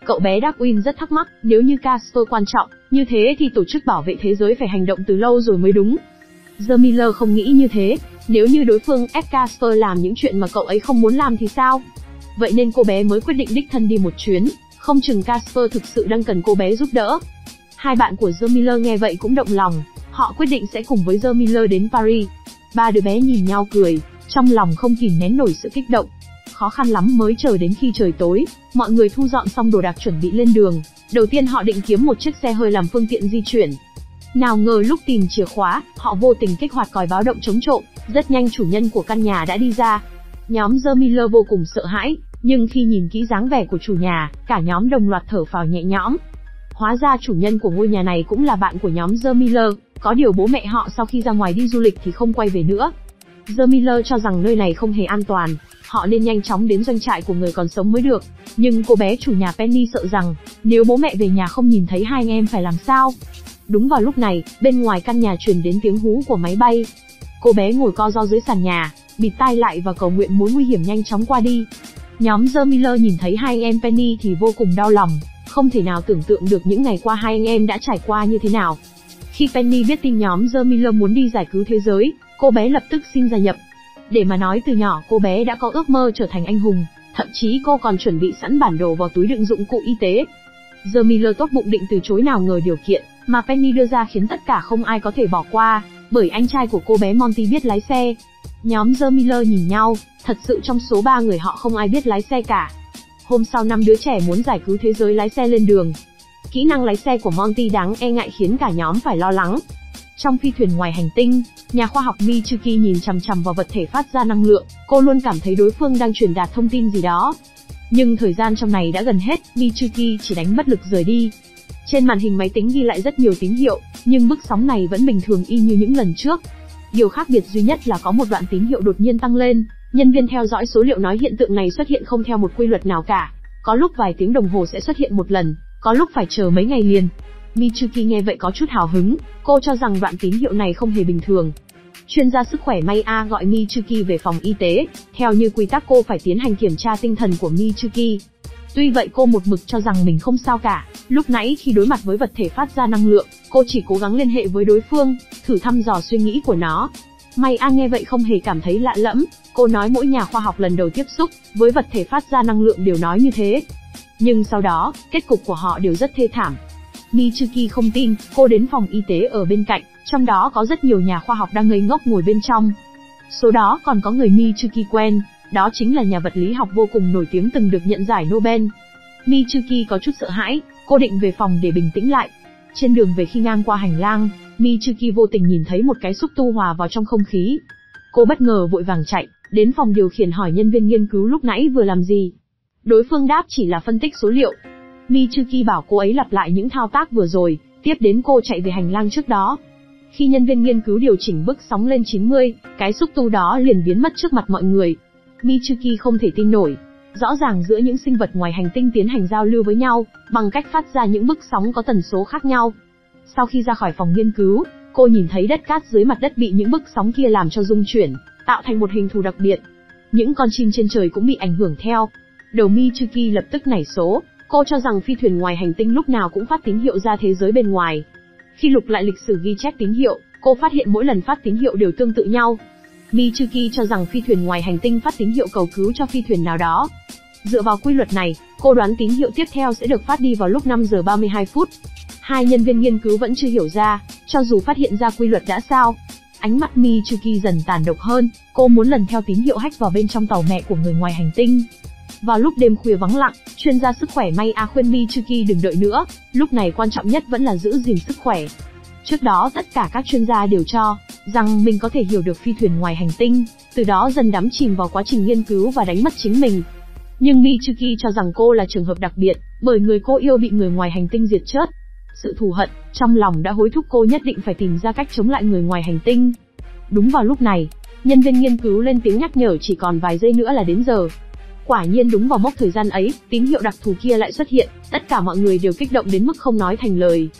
Cậu bé Darwin rất thắc mắc, nếu như Casper quan trọng như thế thì tổ chức bảo vệ thế giới phải hành động từ lâu rồi mới đúng. The Miller không nghĩ như thế, nếu như đối phương ép Casper làm những chuyện mà cậu ấy không muốn làm thì sao? Vậy nên cô bé mới quyết định đích thân đi một chuyến, không chừng Casper thực sự đang cần cô bé giúp đỡ. Hai bạn của The Miller nghe vậy cũng động lòng, họ quyết định sẽ cùng với The Miller đến Paris. Ba đứa bé nhìn nhau cười, trong lòng không kìm nén nổi sự kích động. Khó khăn lắm mới chờ đến khi trời tối, mọi người thu dọn xong đồ đạc chuẩn bị lên đường. Đầu tiên họ định kiếm một chiếc xe hơi làm phương tiện di chuyển. Nào ngờ lúc tìm chìa khóa, họ vô tình kích hoạt còi báo động chống trộm, rất nhanh chủ nhân của căn nhà đã đi ra. Nhóm The Miller vô cùng sợ hãi, nhưng khi nhìn kỹ dáng vẻ của chủ nhà, cả nhóm đồng loạt thở phào nhẹ nhõm. Hóa ra chủ nhân của ngôi nhà này cũng là bạn của nhóm The Miller, có điều bố mẹ họ sau khi ra ngoài đi du lịch thì không quay về nữa. The Miller cho rằng nơi này không hề an toàn, họ nên nhanh chóng đến doanh trại của người còn sống mới được. Nhưng cô bé chủ nhà Penny sợ rằng, nếu bố mẹ về nhà không nhìn thấy hai anh em phải làm sao. Đúng vào lúc này, bên ngoài căn nhà truyền đến tiếng hú của máy bay. Cô bé ngồi co ro dưới sàn nhà, bịt tai lại và cầu nguyện mối nguy hiểm nhanh chóng qua đi. Nhóm The Miller nhìn thấy hai anh em Penny thì vô cùng đau lòng, không thể nào tưởng tượng được những ngày qua hai anh em đã trải qua như thế nào. Khi Penny biết tin nhóm The Miller muốn đi giải cứu thế giới, cô bé lập tức xin gia nhập. Để mà nói từ nhỏ cô bé đã có ước mơ trở thành anh hùng, thậm chí cô còn chuẩn bị sẵn bản đồ vào túi đựng dụng cụ y tế. The Miller tốt bụng định từ chối, nào ngờ điều kiện mà Penny đưa ra khiến tất cả không ai có thể bỏ qua, bởi anh trai của cô bé Monty biết lái xe. Nhóm The Miller nhìn nhau, thật sự trong số 3 người họ không ai biết lái xe cả. Hôm sau 5 đứa trẻ muốn giải cứu thế giới lái xe lên đường. Kỹ năng lái xe của Monty đáng e ngại khiến cả nhóm phải lo lắng. Trong phi thuyền ngoài hành tinh, nhà khoa học Michuki nhìn chằm chằm vào vật thể phát ra năng lượng, cô luôn cảm thấy đối phương đang truyền đạt thông tin gì đó. Nhưng thời gian trong này đã gần hết, Michuki chỉ đánh bất lực rời đi. Trên màn hình máy tính ghi lại rất nhiều tín hiệu, nhưng bức sóng này vẫn bình thường y như những lần trước. Điều khác biệt duy nhất là có một đoạn tín hiệu đột nhiên tăng lên. Nhân viên theo dõi số liệu nói hiện tượng này xuất hiện không theo một quy luật nào cả. Có lúc vài tiếng đồng hồ sẽ xuất hiện một lần, có lúc phải chờ mấy ngày liền. Michuki nghe vậy có chút hào hứng, cô cho rằng đoạn tín hiệu này không hề bình thường. Chuyên gia sức khỏe Maya gọi Michuki về phòng y tế, theo như quy tắc cô phải tiến hành kiểm tra tinh thần của Michuki. Tuy vậy cô một mực cho rằng mình không sao cả. Lúc nãy khi đối mặt với vật thể phát ra năng lượng, cô chỉ cố gắng liên hệ với đối phương, thử thăm dò suy nghĩ của nó. Maya nghe vậy không hề cảm thấy lạ lẫm, cô nói mỗi nhà khoa học lần đầu tiếp xúc với vật thể phát ra năng lượng đều nói như thế. Nhưng sau đó, kết cục của họ đều rất thê thảm. Michuki không tin, cô đến phòng y tế ở bên cạnh, trong đó có rất nhiều nhà khoa học đang ngây ngốc ngồi bên trong. Số đó còn có người Michuki quen, đó chính là nhà vật lý học vô cùng nổi tiếng từng được nhận giải Nobel. Michuki có chút sợ hãi, cô định về phòng để bình tĩnh lại. Trên đường về khi ngang qua hành lang, Michuki vô tình nhìn thấy một cái xúc tu hòa vào trong không khí. Cô bất ngờ vội vàng chạy, đến phòng điều khiển hỏi nhân viên nghiên cứu lúc nãy vừa làm gì. Đối phương đáp chỉ là phân tích số liệu. Michuki bảo cô ấy lặp lại những thao tác vừa rồi, tiếp đến cô chạy về hành lang trước đó. Khi nhân viên nghiên cứu điều chỉnh bức sóng lên 90, cái xúc tu đó liền biến mất trước mặt mọi người. Michuki không thể tin nổi. Rõ ràng giữa những sinh vật ngoài hành tinh tiến hành giao lưu với nhau, bằng cách phát ra những bức sóng có tần số khác nhau. Sau khi ra khỏi phòng nghiên cứu, cô nhìn thấy đất cát dưới mặt đất bị những bức sóng kia làm cho rung chuyển, tạo thành một hình thù đặc biệt. Những con chim trên trời cũng bị ảnh hưởng theo. Đầu Michuki lập tức nảy số, cô cho rằng phi thuyền ngoài hành tinh lúc nào cũng phát tín hiệu ra thế giới bên ngoài. Khi lục lại lịch sử ghi chép tín hiệu, cô phát hiện mỗi lần phát tín hiệu đều tương tự nhau. Michuki cho rằng phi thuyền ngoài hành tinh phát tín hiệu cầu cứu cho phi thuyền nào đó. Dựa vào quy luật này, cô đoán tín hiệu tiếp theo sẽ được phát đi vào lúc 5 giờ 32 phút. Hai nhân viên nghiên cứu vẫn chưa hiểu ra, cho dù phát hiện ra quy luật đã sao. Ánh mắt Michuki dần tàn độc hơn, cô muốn lần theo tín hiệu hack vào bên trong tàu mẹ của người ngoài hành tinh. Vào lúc đêm khuya vắng lặng, chuyên gia sức khỏe Maya khuyên Michuki đừng đợi nữa, lúc này quan trọng nhất vẫn là giữ gìn sức khỏe. Trước đó tất cả các chuyên gia đều cho rằng mình có thể hiểu được phi thuyền ngoài hành tinh, từ đó dần đắm chìm vào quá trình nghiên cứu và đánh mất chính mình. Nhưng Michuki cho rằng cô là trường hợp đặc biệt, bởi người cô yêu bị người ngoài hành tinh diệt chết. Sự thù hận trong lòng đã hối thúc cô nhất định phải tìm ra cách chống lại người ngoài hành tinh. Đúng vào lúc này, nhân viên nghiên cứu lên tiếng nhắc nhở chỉ còn vài giây nữa là đến giờ. Quả nhiên đúng vào mốc thời gian ấy, tín hiệu đặc thù kia lại xuất hiện, tất cả mọi người đều kích động đến mức không nói thành lời.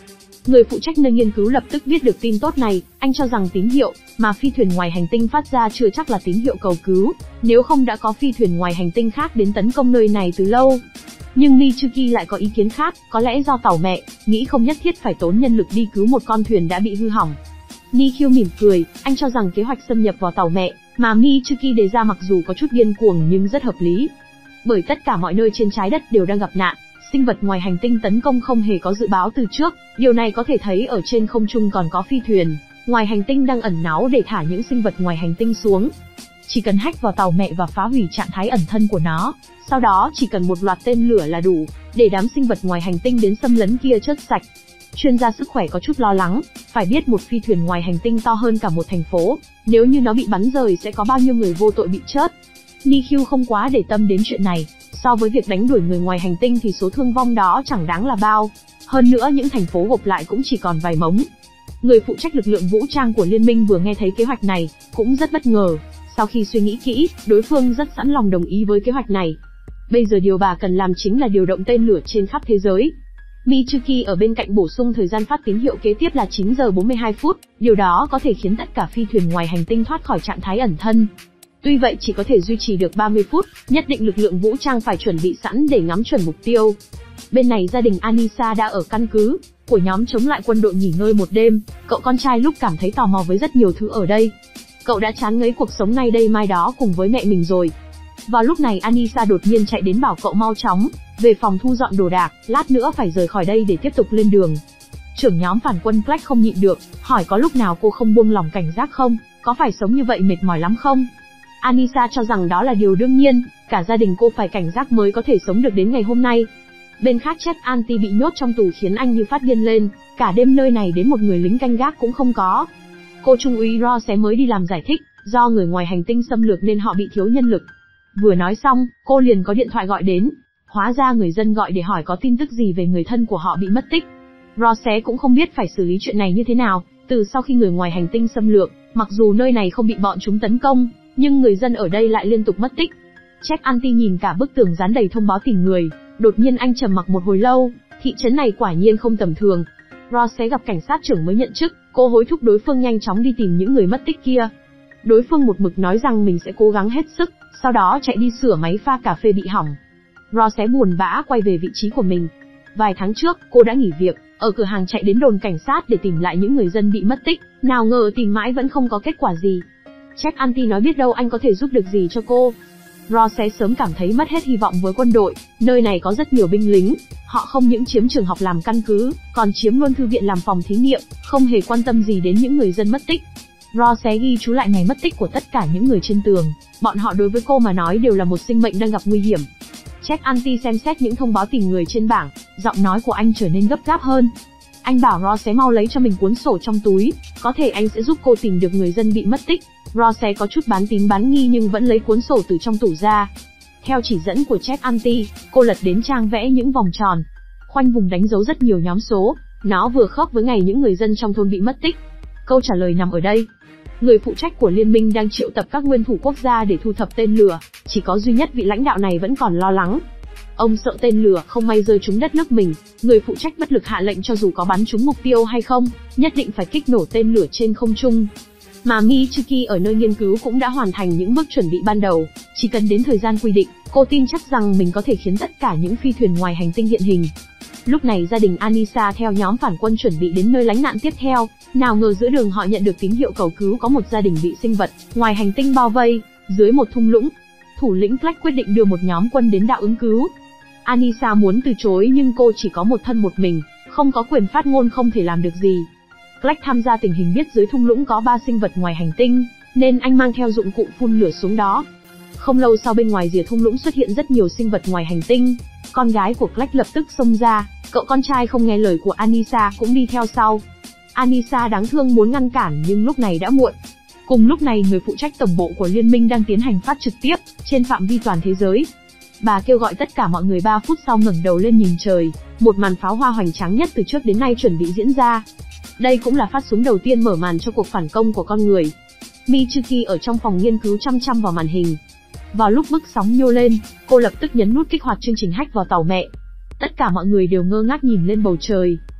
Người phụ trách nơi nghiên cứu lập tức biết được tin tốt này, anh cho rằng tín hiệu mà phi thuyền ngoài hành tinh phát ra chưa chắc là tín hiệu cầu cứu, nếu không đã có phi thuyền ngoài hành tinh khác đến tấn công nơi này từ lâu. Nhưng Michuki lại có ý kiến khác, có lẽ do tàu mẹ, nghĩ không nhất thiết phải tốn nhân lực đi cứu một con thuyền đã bị hư hỏng. Nikyu mỉm cười, anh cho rằng kế hoạch xâm nhập vào tàu mẹ mà Michuki đề ra mặc dù có chút điên cuồng nhưng rất hợp lý. Bởi tất cả mọi nơi trên trái đất đều đang gặp nạn, sinh vật ngoài hành tinh tấn công không hề có dự báo từ trước, điều này có thể thấy ở trên không trung còn có phi thuyền ngoài hành tinh đang ẩn náu để thả những sinh vật ngoài hành tinh xuống. Chỉ cần hack vào tàu mẹ và phá hủy trạng thái ẩn thân của nó, sau đó chỉ cần một loạt tên lửa là đủ để đám sinh vật ngoài hành tinh đến xâm lấn kia chớt sạch. Chuyên gia sức khỏe có chút lo lắng, phải biết một phi thuyền ngoài hành tinh to hơn cả một thành phố, nếu như nó bị bắn rời sẽ có bao nhiêu người vô tội bị chết. Nikyu không quá để tâm đến chuyện này, so với việc đánh đuổi người ngoài hành tinh thì số thương vong đó chẳng đáng là bao. Hơn nữa những thành phố gộp lại cũng chỉ còn vài mống. Người phụ trách lực lượng vũ trang của liên minh vừa nghe thấy kế hoạch này, cũng rất bất ngờ. Sau khi suy nghĩ kỹ, đối phương rất sẵn lòng đồng ý với kế hoạch này. Bây giờ điều bà cần làm chính là điều động tên lửa trên khắp thế giới. Michuki ở bên cạnh bổ sung thời gian phát tín hiệu kế tiếp là 9 giờ 42 phút, điều đó có thể khiến tất cả phi thuyền ngoài hành tinh thoát khỏi trạng thái ẩn thân. Tuy vậy chỉ có thể duy trì được 30 phút, nhất định lực lượng vũ trang phải chuẩn bị sẵn để ngắm chuẩn mục tiêu. Bên này gia đình Anisa đã ở căn cứ của nhóm chống lại quân đội nghỉ ngơi một đêm, cậu con trai lúc cảm thấy tò mò với rất nhiều thứ ở đây. Cậu đã chán ngấy cuộc sống nay đây mai đó cùng với mẹ mình rồi. Vào lúc này Anisa đột nhiên chạy đến bảo cậu mau chóng về phòng thu dọn đồ đạc, lát nữa phải rời khỏi đây để tiếp tục lên đường. Trưởng nhóm phản quân Black không nhịn được, hỏi có lúc nào cô không buông lỏng cảnh giác không, có phải sống như vậy mệt mỏi lắm không? Anisa cho rằng đó là điều đương nhiên, cả gia đình cô phải cảnh giác mới có thể sống được đến ngày hôm nay. Bên khác Chef Anti bị nhốt trong tù khiến anh như phát điên lên, cả đêm nơi này đến một người lính canh gác cũng không có. Cô trung úy Rose mới đi làm giải thích, do người ngoài hành tinh xâm lược nên họ bị thiếu nhân lực. Vừa nói xong, cô liền có điện thoại gọi đến. Hóa ra người dân gọi để hỏi có tin tức gì về người thân của họ bị mất tích. Rose cũng không biết phải xử lý chuyện này như thế nào, từ sau khi người ngoài hành tinh xâm lược, mặc dù nơi này không bị bọn chúng tấn công, nhưng người dân ở đây lại liên tục mất tích. Jack Anti nhìn cả bức tường dán đầy thông báo tìm người, đột nhiên anh trầm mặc một hồi lâu, thị trấn này quả nhiên không tầm thường. Rose gặp cảnh sát trưởng mới nhận chức, cô hối thúc đối phương nhanh chóng đi tìm những người mất tích kia. Đối phương một mực nói rằng mình sẽ cố gắng hết sức, sau đó chạy đi sửa máy pha cà phê bị hỏng. Rose buồn bã quay về vị trí của mình. Vài tháng trước, cô đã nghỉ việc, ở cửa hàng chạy đến đồn cảnh sát để tìm lại những người dân bị mất tích, nào ngờ tìm mãi vẫn không có kết quả gì. Jack Anti nói biết đâu anh có thể giúp được gì cho cô. Rose sớm cảm thấy mất hết hy vọng với quân đội, nơi này có rất nhiều binh lính, họ không những chiếm trường học làm căn cứ, còn chiếm luôn thư viện làm phòng thí nghiệm, không hề quan tâm gì đến những người dân mất tích. Rose ghi chú lại ngày mất tích của tất cả những người trên tường, bọn họ đối với cô mà nói đều là một sinh mệnh đang gặp nguy hiểm. Jack Anti xem xét những thông báo tìm người trên bảng, giọng nói của anh trở nên gấp gáp hơn. Anh bảo Rose mau lấy cho mình cuốn sổ trong túi, có thể anh sẽ giúp cô tìm được người dân bị mất tích. Rose có chút bán tín bán nghi nhưng vẫn lấy cuốn sổ từ trong tủ ra. Theo chỉ dẫn của Jack Anti, cô lật đến trang vẽ những vòng tròn, khoanh vùng đánh dấu rất nhiều nhóm số, nó vừa khớp với ngày những người dân trong thôn bị mất tích. Câu trả lời nằm ở đây. Người phụ trách của liên minh đang triệu tập các nguyên thủ quốc gia để thu thập tên lửa, chỉ có duy nhất vị lãnh đạo này vẫn còn lo lắng. Ông sợ tên lửa không may rơi trúng đất nước mình, người phụ trách bất lực hạ lệnh cho dù có bắn trúng mục tiêu hay không, nhất định phải kích nổ tên lửa trên không trung. Mà Michuki ở nơi nghiên cứu cũng đã hoàn thành những bước chuẩn bị ban đầu, chỉ cần đến thời gian quy định, cô tin chắc rằng mình có thể khiến tất cả những phi thuyền ngoài hành tinh hiện hình. Lúc này gia đình Anisa theo nhóm phản quân chuẩn bị đến nơi lánh nạn tiếp theo, nào ngờ giữa đường họ nhận được tín hiệu cầu cứu có một gia đình bị sinh vật ngoài hành tinh bao vây, dưới một thung lũng. Thủ lĩnh Black quyết định đưa một nhóm quân đến đạo ứng cứu. Anisa muốn từ chối nhưng cô chỉ có một thân một mình, không có quyền phát ngôn không thể làm được gì. Black tham gia tình hình biết dưới thung lũng có 3 sinh vật ngoài hành tinh, nên anh mang theo dụng cụ phun lửa xuống đó. Không lâu sau bên ngoài rìa thung lũng xuất hiện rất nhiều sinh vật ngoài hành tinh. Con gái của Black lập tức xông ra, cậu con trai không nghe lời của Anisa cũng đi theo sau. Anisa đáng thương muốn ngăn cản nhưng lúc này đã muộn. Cùng lúc này người phụ trách tổng bộ của liên minh đang tiến hành phát trực tiếp trên phạm vi toàn thế giới. Bà kêu gọi tất cả mọi người 3 phút sau ngẩng đầu lên nhìn trời, một màn pháo hoa hoành tráng nhất từ trước đến nay chuẩn bị diễn ra. Đây cũng là phát súng đầu tiên mở màn cho cuộc phản công của con người. Michuki ở trong phòng nghiên cứu chăm chăm vào màn hình. Vào lúc bức sóng nhô lên, cô lập tức nhấn nút kích hoạt chương trình hack vào tàu mẹ. Tất cả mọi người đều ngơ ngác nhìn lên bầu trời,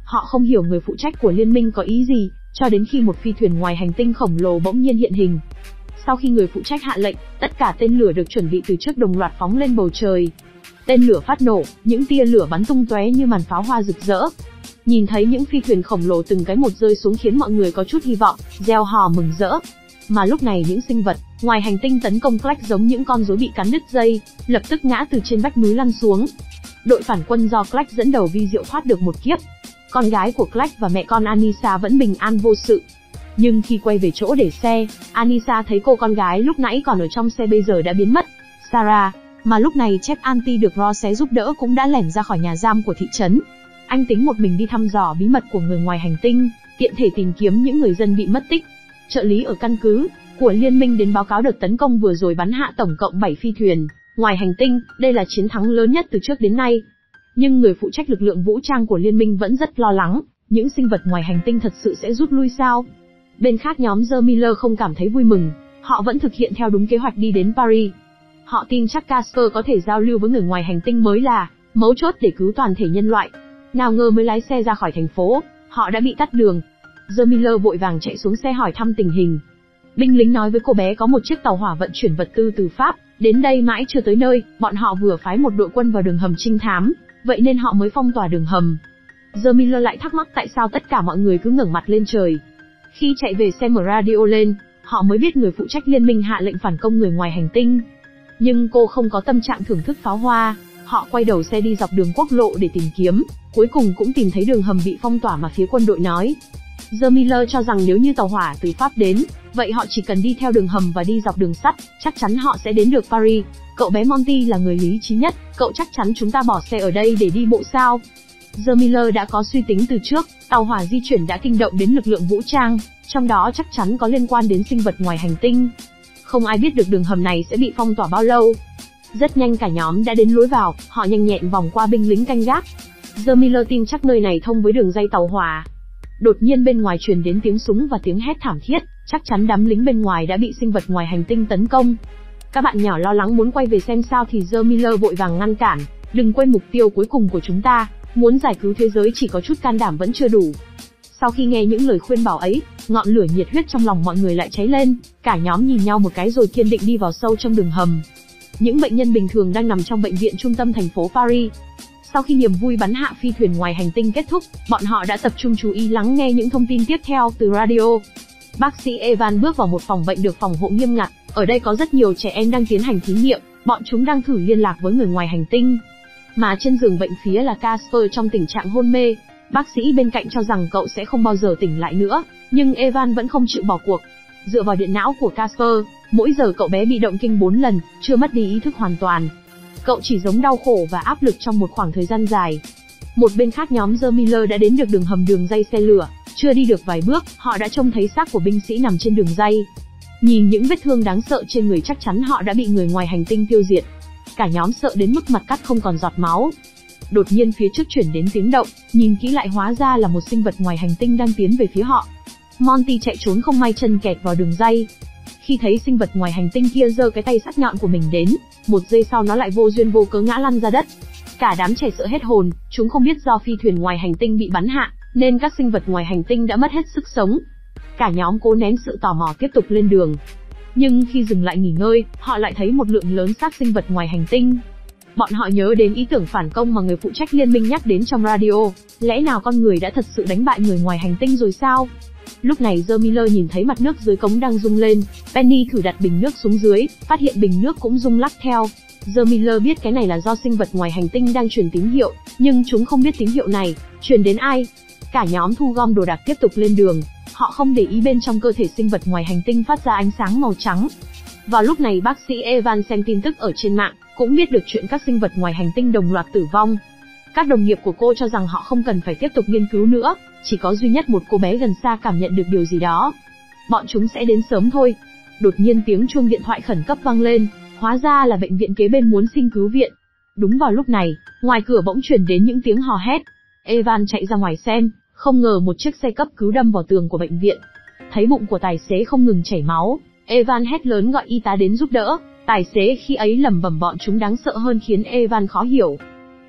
Họ không hiểu người phụ trách của liên minh có ý gì, cho đến khi một phi thuyền ngoài hành tinh khổng lồ bỗng nhiên hiện hình. Sau khi người phụ trách hạ lệnh, tất cả tên lửa được chuẩn bị từ trước đồng loạt phóng lên bầu trời. Tên lửa phát nổ, những tia lửa bắn tung tóe như màn pháo hoa rực rỡ. Nhìn thấy những phi thuyền khổng lồ từng cái một rơi xuống khiến mọi người có chút hy vọng, reo hò mừng rỡ. Mà lúc này những sinh vật ngoài hành tinh tấn công Clark giống những con rối bị cắn đứt dây, lập tức ngã từ trên vách núi lăn xuống. Đội phản quân do Clark dẫn đầu vi diệu thoát được một kiếp. Con gái của Clark và mẹ con Anissa vẫn bình an vô sự. Nhưng khi quay về chỗ để xe, Anissa thấy cô con gái lúc nãy còn ở trong xe bây giờ đã biến mất. Sarah, mà lúc này Chef Anti được Rose giúp đỡ cũng đã lẻn ra khỏi nhà giam của thị trấn. Anh tính một mình đi thăm dò bí mật của người ngoài hành tinh, tiện thể tìm kiếm những người dân bị mất tích. Trợ lý ở căn cứ của liên minh đến báo cáo đợt tấn công vừa rồi bắn hạ tổng cộng 7 phi thuyền ngoài hành tinh, đây là chiến thắng lớn nhất từ trước đến nay. Nhưng người phụ trách lực lượng vũ trang của liên minh vẫn rất lo lắng, những sinh vật ngoài hành tinh thật sự sẽ rút lui sao? Bên khác nhóm The Miller không cảm thấy vui mừng, họ vẫn thực hiện theo đúng kế hoạch đi đến Paris. Họ tin chắc Casper có thể giao lưu với người ngoài hành tinh mới là mấu chốt để cứu toàn thể nhân loại. Nào ngờ mới lái xe ra khỏi thành phố, họ đã bị tắt đường. The Miller vội vàng chạy xuống xe hỏi thăm tình hình. Binh lính nói với cô bé có một chiếc tàu hỏa vận chuyển vật tư từ Pháp, đến đây mãi chưa tới nơi, bọn họ vừa phái một đội quân vào đường hầm trinh thám, vậy nên họ mới phong tỏa đường hầm. The Miller lại thắc mắc tại sao tất cả mọi người cứ ngẩng mặt lên trời. Khi chạy về xe mở radio lên, họ mới biết người phụ trách liên minh hạ lệnh phản công người ngoài hành tinh. Nhưng cô không có tâm trạng thưởng thức pháo hoa, họ quay đầu xe đi dọc đường quốc lộ để tìm kiếm, cuối cùng cũng tìm thấy đường hầm bị phong tỏa mà phía quân đội nói. The Miller cho rằng nếu như tàu hỏa từ Pháp đến, vậy họ chỉ cần đi theo đường hầm và đi dọc đường sắt, chắc chắn họ sẽ đến được Paris. Cậu bé Monty là người lý trí nhất, cậu chắc chắn chúng ta bỏ xe ở đây để đi bộ sao? The Miller đã có suy tính từ trước, tàu hỏa di chuyển đã kinh động đến lực lượng vũ trang, trong đó chắc chắn có liên quan đến sinh vật ngoài hành tinh. Không ai biết được đường hầm này sẽ bị phong tỏa bao lâu. Rất nhanh cả nhóm đã đến lối vào, họ nhanh nhẹn vòng qua binh lính canh gác. The Miller tin chắc nơi này thông với đường dây tàu hỏa. Đột nhiên bên ngoài truyền đến tiếng súng và tiếng hét thảm thiết, chắc chắn đám lính bên ngoài đã bị sinh vật ngoài hành tinh tấn công. Các bạn nhỏ lo lắng muốn quay về xem sao thì The Miller vội vàng ngăn cản, đừng quên mục tiêu cuối cùng của chúng ta, muốn giải cứu thế giới chỉ có chút can đảm vẫn chưa đủ. Sau khi nghe những lời khuyên bảo ấy, ngọn lửa nhiệt huyết trong lòng mọi người lại cháy lên, cả nhóm nhìn nhau một cái rồi kiên định đi vào sâu trong đường hầm. Những bệnh nhân bình thường đang nằm trong bệnh viện trung tâm thành phố Paris. Sau khi niềm vui bắn hạ phi thuyền ngoài hành tinh kết thúc, bọn họ đã tập trung chú ý lắng nghe những thông tin tiếp theo từ radio. Bác sĩ Evan bước vào một phòng bệnh được phòng hộ nghiêm ngặt, ở đây có rất nhiều trẻ em đang tiến hành thí nghiệm, bọn chúng đang thử liên lạc với người ngoài hành tinh. Mà trên giường bệnh phía là Casper trong tình trạng hôn mê, bác sĩ bên cạnh cho rằng cậu sẽ không bao giờ tỉnh lại nữa, nhưng Evan vẫn không chịu bỏ cuộc. Dựa vào điện não của Casper, mỗi giờ cậu bé bị động kinh 4 lần, chưa mất đi ý thức hoàn toàn. Cậu chỉ giống đau khổ và áp lực trong một khoảng thời gian dài. Một bên khác nhóm The Miller đã đến được đường hầm đường dây xe lửa, chưa đi được vài bước, họ đã trông thấy xác của binh sĩ nằm trên đường dây. Nhìn những vết thương đáng sợ trên người chắc chắn họ đã bị người ngoài hành tinh tiêu diệt. Cả nhóm sợ đến mức mặt cắt không còn giọt máu. Đột nhiên phía trước chuyển đến tiếng động, nhìn kỹ lại hóa ra là một sinh vật ngoài hành tinh đang tiến về phía họ. Monty chạy trốn không may chân kẹt vào đường dây. Khi thấy sinh vật ngoài hành tinh kia giơ cái tay sắc nhọn của mình đến, một giây sau nó lại vô duyên vô cớ ngã lăn ra đất. Cả đám trẻ sợ hết hồn, chúng không biết do phi thuyền ngoài hành tinh bị bắn hạ, nên các sinh vật ngoài hành tinh đã mất hết sức sống. Cả nhóm cố nén sự tò mò tiếp tục lên đường. Nhưng khi dừng lại nghỉ ngơi, họ lại thấy một lượng lớn xác sinh vật ngoài hành tinh. Bọn họ nhớ đến ý tưởng phản công mà người phụ trách liên minh nhắc đến trong radio, lẽ nào con người đã thật sự đánh bại người ngoài hành tinh rồi sao? Lúc này The Miller nhìn thấy mặt nước dưới cống đang rung lên, Penny thử đặt bình nước xuống dưới, phát hiện bình nước cũng rung lắc theo. The Miller biết cái này là do sinh vật ngoài hành tinh đang truyền tín hiệu, nhưng chúng không biết tín hiệu này truyền đến ai. Cả nhóm thu gom đồ đạc tiếp tục lên đường, họ không để ý bên trong cơ thể sinh vật ngoài hành tinh phát ra ánh sáng màu trắng. Vào lúc này bác sĩ Evan xem tin tức ở trên mạng, cũng biết được chuyện các sinh vật ngoài hành tinh đồng loạt tử vong. Các đồng nghiệp của cô cho rằng họ không cần phải tiếp tục nghiên cứu nữa, chỉ có duy nhất một cô bé gần xa cảm nhận được điều gì đó. Bọn chúng sẽ đến sớm thôi. Đột nhiên tiếng chuông điện thoại khẩn cấp vang lên, hóa ra là bệnh viện kế bên muốn xin cứu viện. Đúng vào lúc này, ngoài cửa bỗng truyền đến những tiếng hò hét. Evan chạy ra ngoài xem, không ngờ một chiếc xe cấp cứu đâm vào tường của bệnh viện. Thấy bụng của tài xế không ngừng chảy máu, Evan hét lớn gọi y tá đến giúp đỡ. Tài xế khi ấy lẩm bẩm bọn chúng đáng sợ hơn khiến Evan khó hiểu.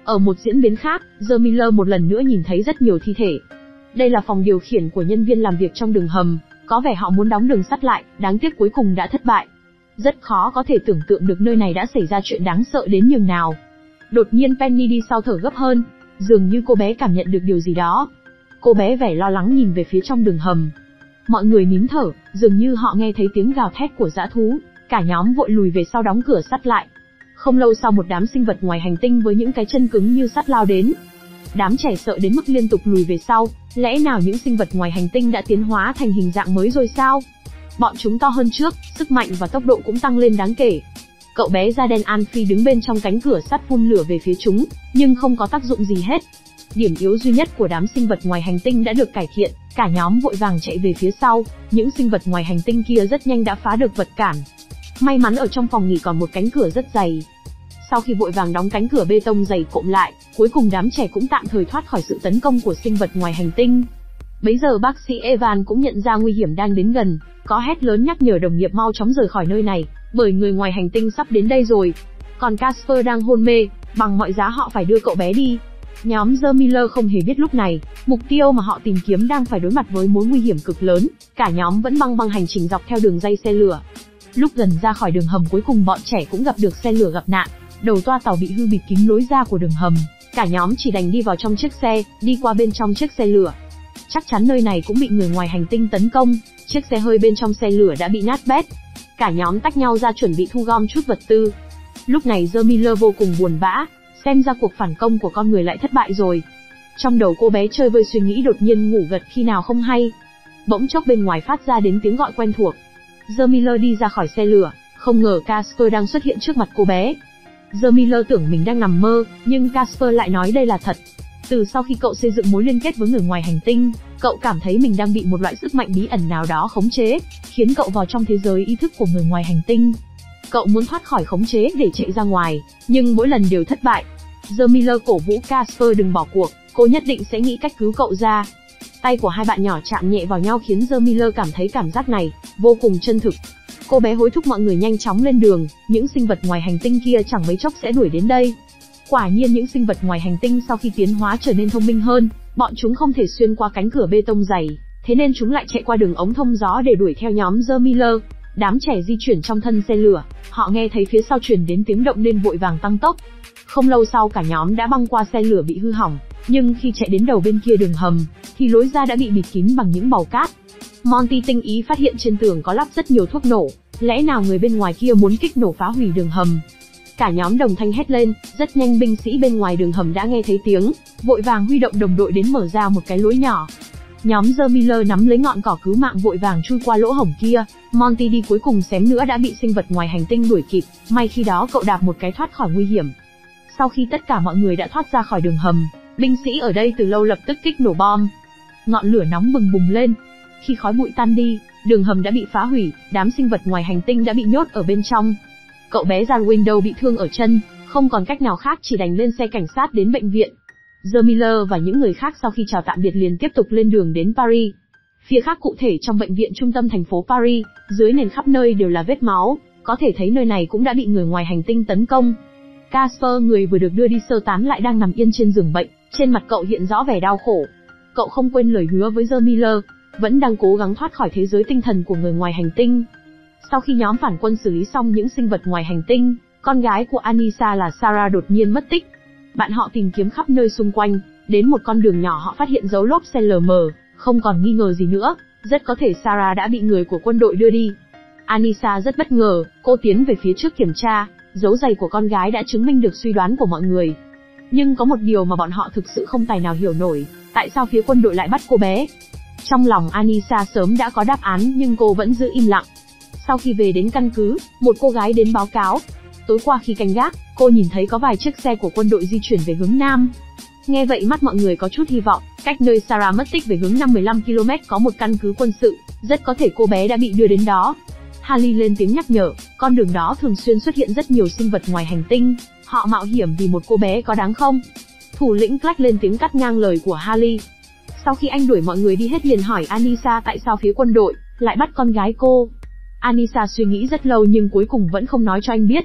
Ở một diễn biến khác, The Miller một lần nữa nhìn thấy rất nhiều thi thể. Đây là phòng điều khiển của nhân viên làm việc trong đường hầm, có vẻ họ muốn đóng đường sắt lại, đáng tiếc cuối cùng đã thất bại. Rất khó có thể tưởng tượng được nơi này đã xảy ra chuyện đáng sợ đến nhường nào. Đột nhiên Penny đi sau thở gấp hơn, dường như cô bé cảm nhận được điều gì đó. Cô bé vẻ lo lắng nhìn về phía trong đường hầm. Mọi người nín thở, dường như họ nghe thấy tiếng gào thét của dã thú, cả nhóm vội lùi về sau đóng cửa sắt lại. Không lâu sau một đám sinh vật ngoài hành tinh với những cái chân cứng như sắt lao đến. Đám trẻ sợ đến mức liên tục lùi về sau, lẽ nào những sinh vật ngoài hành tinh đã tiến hóa thành hình dạng mới rồi sao? Bọn chúng to hơn trước, sức mạnh và tốc độ cũng tăng lên đáng kể. Cậu bé da đen Alfie đứng bên trong cánh cửa sắt phun lửa về phía chúng, nhưng không có tác dụng gì hết. Điểm yếu duy nhất của đám sinh vật ngoài hành tinh đã được cải thiện, cả nhóm vội vàng chạy về phía sau, những sinh vật ngoài hành tinh kia rất nhanh đã phá được vật cản. May mắn ở trong phòng nghỉ còn một cánh cửa rất dày. Sau khi vội vàng đóng cánh cửa bê tông dày cộm lại, cuối cùng đám trẻ cũng tạm thời thoát khỏi sự tấn công của sinh vật ngoài hành tinh. Bấy giờ bác sĩ Evan cũng nhận ra nguy hiểm đang đến gần, có hét lớn nhắc nhở đồng nghiệp mau chóng rời khỏi nơi này, bởi người ngoài hành tinh sắp đến đây rồi. Còn Casper đang hôn mê, bằng mọi giá họ phải đưa cậu bé đi. Nhóm The Miller không hề biết lúc này, mục tiêu mà họ tìm kiếm đang phải đối mặt với mối nguy hiểm cực lớn, cả nhóm vẫn băng hành trình dọc theo đường dây xe lửa. Lúc gần ra khỏi đường hầm cuối cùng bọn trẻ cũng gặp được xe lửa gặp nạn, đầu toa tàu bị hư bịt kính lối ra của đường hầm, cả nhóm chỉ đành đi vào trong chiếc xe, đi qua bên trong chiếc xe lửa. Chắc chắn nơi này cũng bị người ngoài hành tinh tấn công, chiếc xe hơi bên trong xe lửa đã bị nát bét. Cả nhóm tách nhau ra chuẩn bị thu gom chút vật tư. Lúc này The Miller vô cùng buồn bã, xem ra cuộc phản công của con người lại thất bại rồi. Trong đầu cô bé chơi vơi suy nghĩ đột nhiên ngủ gật khi nào không hay. Bỗng chốc bên ngoài phát ra đến tiếng gọi quen thuộc. The Miller đi ra khỏi xe lửa, không ngờ Casper đang xuất hiện trước mặt cô bé. The Miller tưởng mình đang nằm mơ, nhưng Casper lại nói đây là thật. Từ sau khi cậu xây dựng mối liên kết với người ngoài hành tinh, cậu cảm thấy mình đang bị một loại sức mạnh bí ẩn nào đó khống chế, khiến cậu vào trong thế giới ý thức của người ngoài hành tinh. Cậu muốn thoát khỏi khống chế để chạy ra ngoài, nhưng mỗi lần đều thất bại. The Miller cổ vũ Casper đừng bỏ cuộc, cô nhất định sẽ nghĩ cách cứu cậu ra. Tay của hai bạn nhỏ chạm nhẹ vào nhau khiến The Miller cảm thấy cảm giác này vô cùng chân thực. Cô bé hối thúc mọi người nhanh chóng lên đường, những sinh vật ngoài hành tinh kia chẳng mấy chốc sẽ đuổi đến đây. Quả nhiên những sinh vật ngoài hành tinh sau khi tiến hóa trở nên thông minh hơn, bọn chúng không thể xuyên qua cánh cửa bê tông dày, thế nên chúng lại chạy qua đường ống thông gió để đuổi theo nhóm The Miller. Đám trẻ di chuyển trong thân xe lửa, họ nghe thấy phía sau truyền đến tiếng động nên vội vàng tăng tốc. Không lâu sau cả nhóm đã băng qua xe lửa bị hư hỏng, nhưng khi chạy đến đầu bên kia đường hầm, thì lối ra đã bị bịt kín bằng những bàu cát. Monty tinh ý phát hiện trên tường có lắp rất nhiều thuốc nổ, lẽ nào người bên ngoài kia muốn kích nổ phá hủy đường hầm? Cả nhóm đồng thanh hét lên, rất nhanh binh sĩ bên ngoài đường hầm đã nghe thấy tiếng, vội vàng huy động đồng đội đến mở ra một cái lối nhỏ. Nhóm The Miller nắm lấy ngọn cỏ cứu mạng vội vàng chui qua lỗ hổng kia, Monty đi cuối cùng xém nữa đã bị sinh vật ngoài hành tinh đuổi kịp, may khi đó cậu đạp một cái thoát khỏi nguy hiểm. Sau khi tất cả mọi người đã thoát ra khỏi đường hầm, binh sĩ ở đây từ lâu lập tức kích nổ bom. Ngọn lửa nóng bừng bùng lên. Khi khói bụi tan đi, đường hầm đã bị phá hủy, đám sinh vật ngoài hành tinh đã bị nhốt ở bên trong. Cậu bé Window bị thương ở chân, không còn cách nào khác chỉ đành lên xe cảnh sát đến bệnh viện. The Miller và những người khác sau khi chào tạm biệt liền tiếp tục lên đường đến Paris. Phía khác cụ thể trong bệnh viện trung tâm thành phố Paris, dưới nền khắp nơi đều là vết máu, có thể thấy nơi này cũng đã bị người ngoài hành tinh tấn công. Casper, người vừa được đưa đi sơ tán lại đang nằm yên trên giường bệnh, trên mặt cậu hiện rõ vẻ đau khổ. Cậu không quên lời hứa với The Miller, vẫn đang cố gắng thoát khỏi thế giới tinh thần của người ngoài hành tinh. Sau khi nhóm phản quân xử lý xong những sinh vật ngoài hành tinh, con gái của Anissa là Sarah đột nhiên mất tích. Bạn họ tìm kiếm khắp nơi xung quanh, đến một con đường nhỏ họ phát hiện dấu lốp xe LM, không còn nghi ngờ gì nữa, rất có thể Sarah đã bị người của quân đội đưa đi. Anissa rất bất ngờ, cô tiến về phía trước kiểm tra, dấu giày của con gái đã chứng minh được suy đoán của mọi người. Nhưng có một điều mà bọn họ thực sự không tài nào hiểu nổi, tại sao phía quân đội lại bắt cô bé? Trong lòng Anissa sớm đã có đáp án nhưng cô vẫn giữ im lặng. Sau khi về đến căn cứ, một cô gái đến báo cáo. Tối qua khi canh gác, cô nhìn thấy có vài chiếc xe của quân đội di chuyển về hướng Nam. Nghe vậy mắt mọi người có chút hy vọng, cách nơi Sarah mất tích về hướng 15 km có một căn cứ quân sự, rất có thể cô bé đã bị đưa đến đó. Harley lên tiếng nhắc nhở, con đường đó thường xuyên xuất hiện rất nhiều sinh vật ngoài hành tinh, họ mạo hiểm vì một cô bé có đáng không? Thủ lĩnh Clark lên tiếng cắt ngang lời của Harley. Sau khi anh đuổi mọi người đi hết liền hỏi Anissa tại sao phía quân đội lại bắt con gái cô. Anissa suy nghĩ rất lâu nhưng cuối cùng vẫn không nói cho anh biết.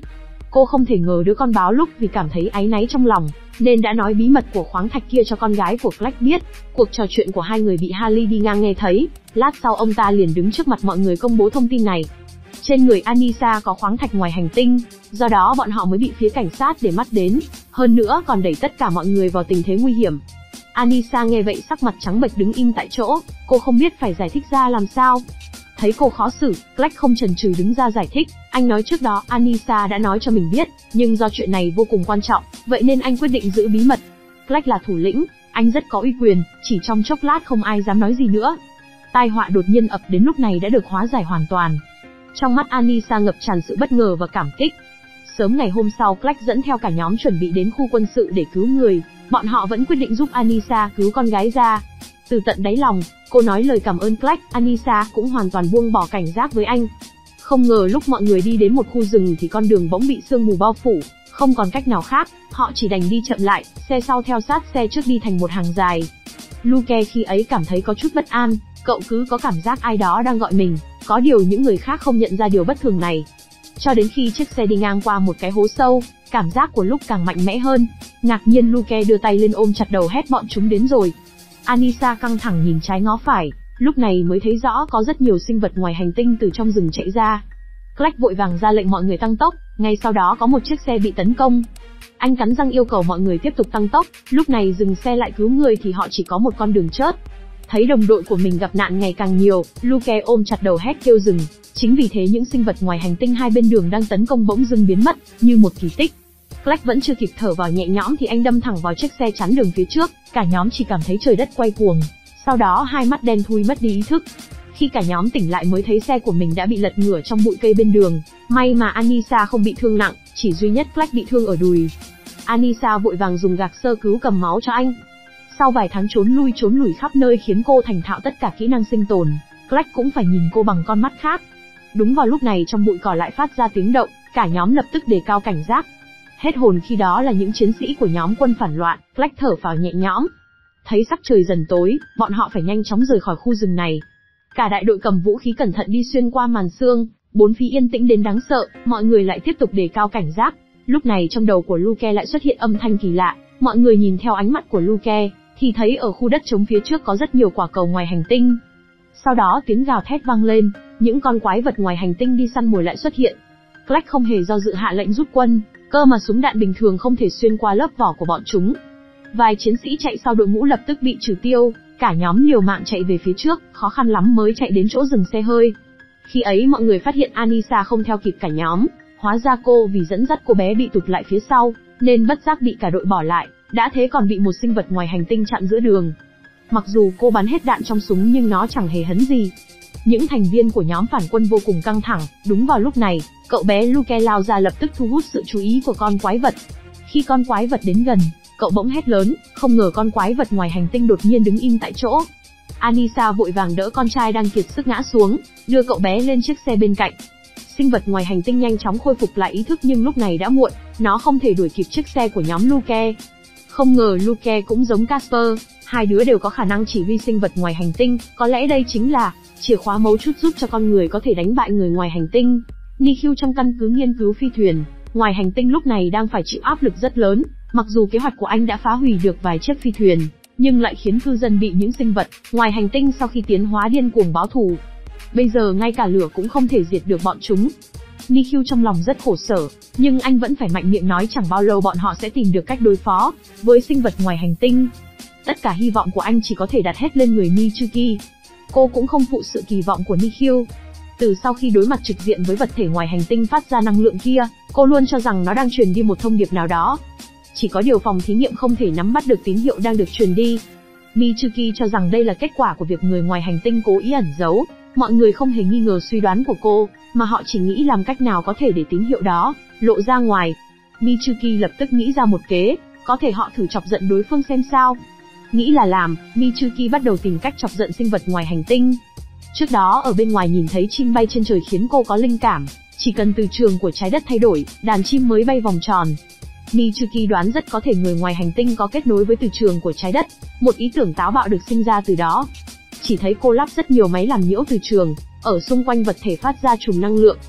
Cô không thể ngờ đứa con báo lúc vì cảm thấy áy náy trong lòng, nên đã nói bí mật của khoáng thạch kia cho con gái của Clark biết. Cuộc trò chuyện của hai người bị Harley đi ngang nghe thấy, lát sau ông ta liền đứng trước mặt mọi người công bố thông tin này. Trên người Anissa có khoáng thạch ngoài hành tinh, do đó bọn họ mới bị phía cảnh sát để mắt đến, hơn nữa còn đẩy tất cả mọi người vào tình thế nguy hiểm. Anissa nghe vậy sắc mặt trắng bệch đứng im tại chỗ, cô không biết phải giải thích ra làm sao. Thấy cô khó xử, Clark không chần chừ đứng ra giải thích, anh nói trước đó Anissa đã nói cho mình biết, nhưng do chuyện này vô cùng quan trọng, vậy nên anh quyết định giữ bí mật. Clark là thủ lĩnh, anh rất có uy quyền, chỉ trong chốc lát không ai dám nói gì nữa. Tai họa đột nhiên ập đến lúc này đã được hóa giải hoàn toàn. Trong mắt Anissa ngập tràn sự bất ngờ và cảm kích. Sớm ngày hôm sau, Clark dẫn theo cả nhóm chuẩn bị đến khu quân sự để cứu người, bọn họ vẫn quyết định giúp Anissa cứu con gái ra. Từ tận đáy lòng, cô nói lời cảm ơn Clark, Anissa cũng hoàn toàn buông bỏ cảnh giác với anh. Không ngờ lúc mọi người đi đến một khu rừng thì con đường bỗng bị sương mù bao phủ, không còn cách nào khác, họ chỉ đành đi chậm lại, xe sau theo sát xe trước đi thành một hàng dài. Luke khi ấy cảm thấy có chút bất an, cậu cứ có cảm giác ai đó đang gọi mình, có điều những người khác không nhận ra điều bất thường này. Cho đến khi chiếc xe đi ngang qua một cái hố sâu, cảm giác của Luke càng mạnh mẽ hơn. Ngạc nhiên Luke đưa tay lên ôm chặt đầu hét bọn chúng đến rồi. Anissa căng thẳng nhìn trái ngó phải, lúc này mới thấy rõ có rất nhiều sinh vật ngoài hành tinh từ trong rừng chạy ra. Clark vội vàng ra lệnh mọi người tăng tốc, ngay sau đó có một chiếc xe bị tấn công. Anh cắn răng yêu cầu mọi người tiếp tục tăng tốc, lúc này dừng xe lại cứu người thì họ chỉ có một con đường chớt. Thấy đồng đội của mình gặp nạn ngày càng nhiều, Luke ôm chặt đầu hét kêu dừng. Chính vì thế những sinh vật ngoài hành tinh hai bên đường đang tấn công bỗng dưng biến mất, như một kỳ tích. Clark vẫn chưa kịp thở vào nhẹ nhõm thì anh đâm thẳng vào chiếc xe chắn đường phía trước, cả nhóm chỉ cảm thấy trời đất quay cuồng. Sau đó hai mắt đen thui mất đi ý thức. Khi cả nhóm tỉnh lại mới thấy xe của mình đã bị lật ngửa trong bụi cây bên đường, may mà Anissa không bị thương nặng, chỉ duy nhất Clark bị thương ở đùi. Anissa vội vàng dùng gạc sơ cứu cầm máu cho anh. Sau vài tháng trốn lùi khắp nơi khiến cô thành thạo tất cả kỹ năng sinh tồn, Clark cũng phải nhìn cô bằng con mắt khác. Đúng vào lúc này trong bụi cỏ lại phát ra tiếng động, cả nhóm lập tức đề cao cảnh giác. Hết hồn khi đó là những chiến sĩ của nhóm quân phản loạn, Clark thở phào nhẹ nhõm. Thấy sắc trời dần tối, bọn họ phải nhanh chóng rời khỏi khu rừng này. Cả đại đội cầm vũ khí cẩn thận đi xuyên qua màn sương, bốn phía yên tĩnh đến đáng sợ, mọi người lại tiếp tục đề cao cảnh giác. Lúc này trong đầu của Luke lại xuất hiện âm thanh kỳ lạ, mọi người nhìn theo ánh mắt của Luke, thì thấy ở khu đất trống phía trước có rất nhiều quả cầu ngoài hành tinh. Sau đó tiếng gào thét vang lên, những con quái vật ngoài hành tinh đi săn mồi lại xuất hiện. Clark không hề do dự hạ lệnh rút quân, cơ mà súng đạn bình thường không thể xuyên qua lớp vỏ của bọn chúng. Vài chiến sĩ chạy sau đội ngũ lập tức bị trừ tiêu, cả nhóm liều mạng chạy về phía trước, khó khăn lắm mới chạy đến chỗ dừng xe hơi. Khi ấy mọi người phát hiện Anissa không theo kịp cả nhóm, hóa ra cô vì dẫn dắt cô bé bị tụt lại phía sau, nên bất giác bị cả đội bỏ lại, đã thế còn bị một sinh vật ngoài hành tinh chặn giữa đường. Mặc dù cô bắn hết đạn trong súng nhưng nó chẳng hề hấn gì. Những thành viên của nhóm phản quân vô cùng căng thẳng, đúng vào lúc này, cậu bé Luke lao ra lập tức thu hút sự chú ý của con quái vật. Khi con quái vật đến gần, cậu bỗng hét lớn, không ngờ con quái vật ngoài hành tinh đột nhiên đứng im tại chỗ. Anissa vội vàng đỡ con trai đang kiệt sức ngã xuống, đưa cậu bé lên chiếc xe bên cạnh. Sinh vật ngoài hành tinh nhanh chóng khôi phục lại ý thức nhưng lúc này đã muộn, nó không thể đuổi kịp chiếc xe của nhóm Luke. Không ngờ Luke cũng giống Casper, hai đứa đều có khả năng chỉ huy sinh vật ngoài hành tinh, có lẽ đây chính là chìa khóa mấu chốt giúp cho con người có thể đánh bại người ngoài hành tinh. Nikhil trong căn cứ nghiên cứu phi thuyền ngoài hành tinh lúc này đang phải chịu áp lực rất lớn, mặc dù kế hoạch của anh đã phá hủy được vài chiếc phi thuyền, nhưng lại khiến cư dân bị những sinh vật ngoài hành tinh sau khi tiến hóa điên cuồng báo thù. Bây giờ ngay cả lửa cũng không thể diệt được bọn chúng. Nikhil trong lòng rất khổ sở, nhưng anh vẫn phải mạnh miệng nói chẳng bao lâu bọn họ sẽ tìm được cách đối phó với sinh vật ngoài hành tinh. Tất cả hy vọng của anh chỉ có thể đặt hết lên người Mitsuki. Cô cũng không phụ sự kỳ vọng của Nikhil. Từ sau khi đối mặt trực diện với vật thể ngoài hành tinh phát ra năng lượng kia, cô luôn cho rằng nó đang truyền đi một thông điệp nào đó. Chỉ có điều phòng thí nghiệm không thể nắm bắt được tín hiệu đang được truyền đi. Mitsuki cho rằng đây là kết quả của việc người ngoài hành tinh cố ý ẩn giấu. Mọi người không hề nghi ngờ suy đoán của cô, mà họ chỉ nghĩ làm cách nào có thể để tín hiệu đó lộ ra ngoài. Mitsuki lập tức nghĩ ra một kế, có thể họ thử chọc giận đối phương xem sao. Nghĩ là làm, Mitsuki bắt đầu tìm cách chọc giận sinh vật ngoài hành tinh. Trước đó ở bên ngoài nhìn thấy chim bay trên trời khiến cô có linh cảm, chỉ cần từ trường của trái đất thay đổi, đàn chim mới bay vòng tròn. Mitsuki đoán rất có thể người ngoài hành tinh có kết nối với từ trường của trái đất, một ý tưởng táo bạo được sinh ra từ đó. Chỉ thấy cô lắp rất nhiều máy làm nhiễu từ trường, ở xung quanh vật thể phát ra chùm năng lượng.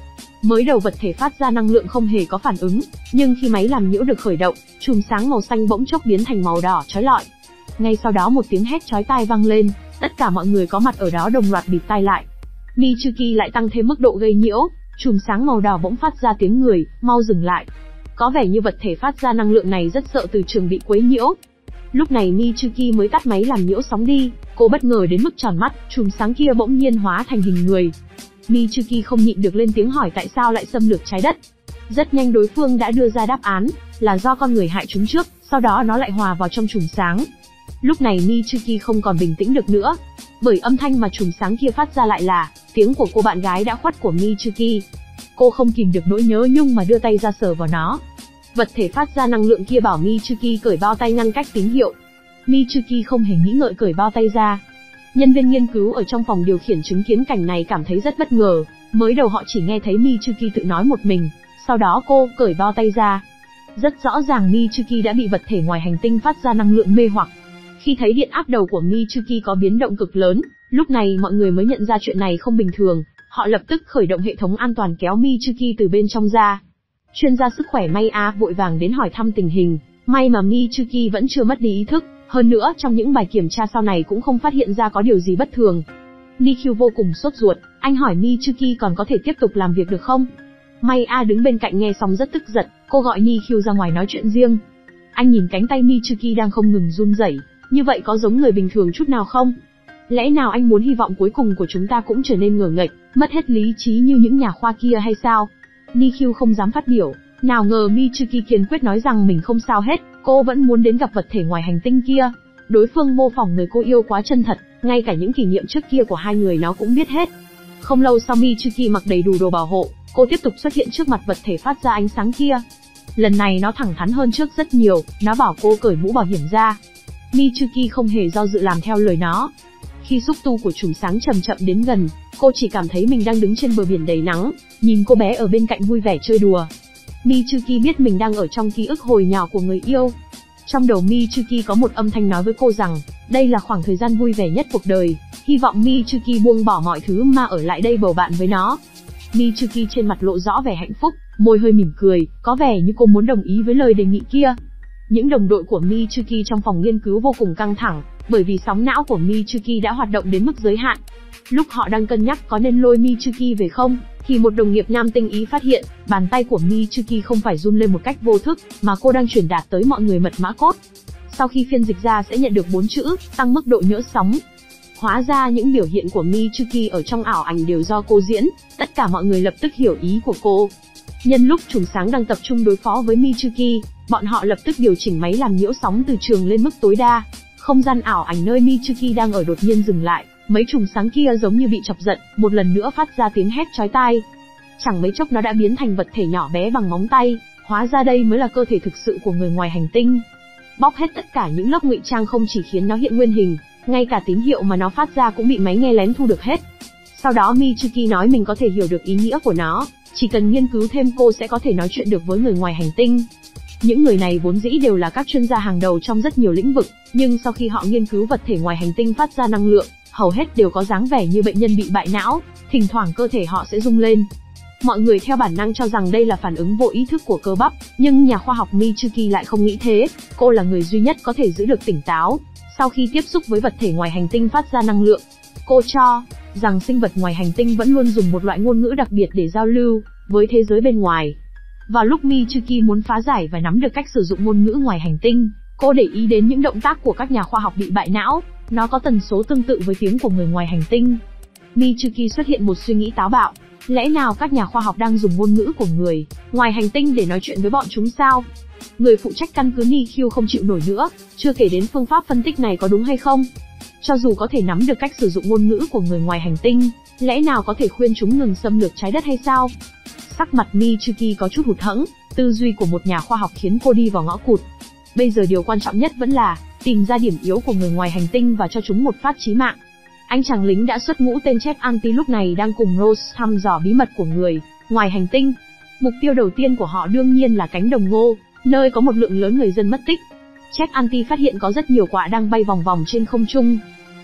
Mới đầu vật thể phát ra năng lượng không hề có phản ứng, nhưng khi máy làm nhiễu được khởi động, chùm sáng màu xanh bỗng chốc biến thành màu đỏ chói lọi. Ngay sau đó một tiếng hét chói tai vang lên, tất cả mọi người có mặt ở đó đồng loạt bịt tai lại. Michuki lại tăng thêm mức độ gây nhiễu, chùm sáng màu đỏ bỗng phát ra tiếng người, mau dừng lại. Có vẻ như vật thể phát ra năng lượng này rất sợ từ trường bị quấy nhiễu. Lúc này Michuki mới tắt máy làm nhiễu sóng đi, cô bất ngờ đến mức tròn mắt, chùm sáng kia bỗng nhiên hóa thành hình người. Michuki không nhịn được lên tiếng hỏi tại sao lại xâm lược trái đất. Rất nhanh đối phương đã đưa ra đáp án, là do con người hại chúng trước, sau đó nó lại hòa vào trong chùm sáng. Lúc này Michuki không còn bình tĩnh được nữa, bởi âm thanh mà chùm sáng kia phát ra lại là tiếng của cô bạn gái đã khuất của Michuki. Cô không kìm được nỗi nhớ nhung mà đưa tay ra sờ vào nó. Vật thể phát ra năng lượng kia bảo Michuki cởi bao tay ngăn cách tín hiệu. Michuki không hề nghĩ ngợi cởi bao tay ra. Nhân viên nghiên cứu ở trong phòng điều khiển chứng kiến cảnh này cảm thấy rất bất ngờ. Mới đầu họ chỉ nghe thấy Michuki tự nói một mình, sau đó cô cởi bao tay ra. Rất rõ ràng Michuki đã bị vật thể ngoài hành tinh phát ra năng lượng mê hoặc. Khi thấy điện áp đầu của Michuki có biến động cực lớn, lúc này mọi người mới nhận ra chuyện này không bình thường. Họ lập tức khởi động hệ thống an toàn kéo Michuki từ bên trong ra. Chuyên gia sức khỏe Maya vội vàng đến hỏi thăm tình hình. May mà Michuki vẫn chưa mất đi ý thức. Hơn nữa trong những bài kiểm tra sau này cũng không phát hiện ra có điều gì bất thường. Nikyu vô cùng sốt ruột, anh hỏi Michuki còn có thể tiếp tục làm việc được không? Maya đứng bên cạnh nghe xong rất tức giận, cô gọi Nikyu ra ngoài nói chuyện riêng. Anh nhìn cánh tay Michuki đang không ngừng run rẩy, như vậy có giống người bình thường chút nào không? Lẽ nào anh muốn hy vọng cuối cùng của chúng ta cũng trở nên ngờ nghệch, mất hết lý trí như những nhà khoa kia hay sao? Nikyu không dám phát biểu, nào ngờ Michuki kiên quyết nói rằng mình không sao hết, cô vẫn muốn đến gặp vật thể ngoài hành tinh kia. Đối phương mô phỏng người cô yêu quá chân thật, ngay cả những kỷ niệm trước kia của hai người nó cũng biết hết. Không lâu sau Michuki mặc đầy đủ đồ bảo hộ, cô tiếp tục xuất hiện trước mặt vật thể phát ra ánh sáng kia. Lần này nó thẳng thắn hơn trước rất nhiều, nó bảo cô cởi mũ bảo hiểm ra. Michuki không hề do dự làm theo lời nó. Khi xúc tu của chùm sáng chậm chậm đến gần, cô chỉ cảm thấy mình đang đứng trên bờ biển đầy nắng, nhìn cô bé ở bên cạnh vui vẻ chơi đùa. Michuki biết mình đang ở trong ký ức hồi nhỏ của người yêu. Trong đầu Michuki có một âm thanh nói với cô rằng, đây là khoảng thời gian vui vẻ nhất cuộc đời, hy vọng Michuki buông bỏ mọi thứ mà ở lại đây bầu bạn với nó. Michuki trên mặt lộ rõ vẻ hạnh phúc, môi hơi mỉm cười, có vẻ như cô muốn đồng ý với lời đề nghị kia. Những đồng đội của Michuki trong phòng nghiên cứu vô cùng căng thẳng, bởi vì sóng não của Michuki đã hoạt động đến mức giới hạn. Lúc họ đang cân nhắc có nên lôi Michuki về không, thì một đồng nghiệp nam tinh ý phát hiện, bàn tay của Michuki không phải run lên một cách vô thức, mà cô đang truyền đạt tới mọi người mật mã code. Sau khi phiên dịch ra sẽ nhận được 4 chữ, tăng mức độ nhỡ sóng. Hóa ra những biểu hiện của Michuki ở trong ảo ảnh đều do cô diễn, tất cả mọi người lập tức hiểu ý của cô. Nhân lúc chùm sáng đang tập trung đối phó với Michuki, bọn họ lập tức điều chỉnh máy làm nhiễu sóng từ trường lên mức tối đa. Không gian ảo ảnh nơi Michuki đang ở đột nhiên dừng lại, mấy chùm sáng kia giống như bị chọc giận, một lần nữa phát ra tiếng hét chói tai. Chẳng mấy chốc nó đã biến thành vật thể nhỏ bé bằng móng tay, hóa ra đây mới là cơ thể thực sự của người ngoài hành tinh. Bóc hết tất cả những lớp ngụy trang không chỉ khiến nó hiện nguyên hình, ngay cả tín hiệu mà nó phát ra cũng bị máy nghe lén thu được hết. Sau đó Michuki nói mình có thể hiểu được ý nghĩa của nó, chỉ cần nghiên cứu thêm cô sẽ có thể nói chuyện được với người ngoài hành tinh. Những người này vốn dĩ đều là các chuyên gia hàng đầu trong rất nhiều lĩnh vực, nhưng sau khi họ nghiên cứu vật thể ngoài hành tinh phát ra năng lượng, hầu hết đều có dáng vẻ như bệnh nhân bị bại não, thỉnh thoảng cơ thể họ sẽ rung lên. Mọi người theo bản năng cho rằng đây là phản ứng vô ý thức của cơ bắp, nhưng nhà khoa học Michuki lại không nghĩ thế, cô là người duy nhất có thể giữ được tỉnh táo. Sau khi tiếp xúc với vật thể ngoài hành tinh phát ra năng lượng, cô cho rằng sinh vật ngoài hành tinh vẫn luôn dùng một loại ngôn ngữ đặc biệt để giao lưu với thế giới bên ngoài. Vào lúc Michuki muốn phá giải và nắm được cách sử dụng ngôn ngữ ngoài hành tinh, cô để ý đến những động tác của các nhà khoa học bị bại não, nó có tần số tương tự với tiếng của người ngoài hành tinh. Michuki xuất hiện một suy nghĩ táo bạo, lẽ nào các nhà khoa học đang dùng ngôn ngữ của người ngoài hành tinh để nói chuyện với bọn chúng sao? Người phụ trách căn cứ Nikyu không chịu nổi nữa, chưa kể đến phương pháp phân tích này có đúng hay không. Cho dù có thể nắm được cách sử dụng ngôn ngữ của người ngoài hành tinh, lẽ nào có thể khuyên chúng ngừng xâm lược trái đất hay sao? Sắc mặt Michuki có chút hụt hẫng, tư duy của một nhà khoa học khiến cô đi vào ngõ cụt. Bây giờ điều quan trọng nhất vẫn là tìm ra điểm yếu của người ngoài hành tinh và cho chúng một phát chí mạng. Anh chàng lính đã xuất ngũ tên Chef Anti lúc này đang cùng Rose thăm dò bí mật của người ngoài hành tinh. Mục tiêu đầu tiên của họ đương nhiên là cánh đồng ngô, nơi có một lượng lớn người dân mất tích. Chef Anti phát hiện có rất nhiều quạ đang bay vòng vòng trên không trung.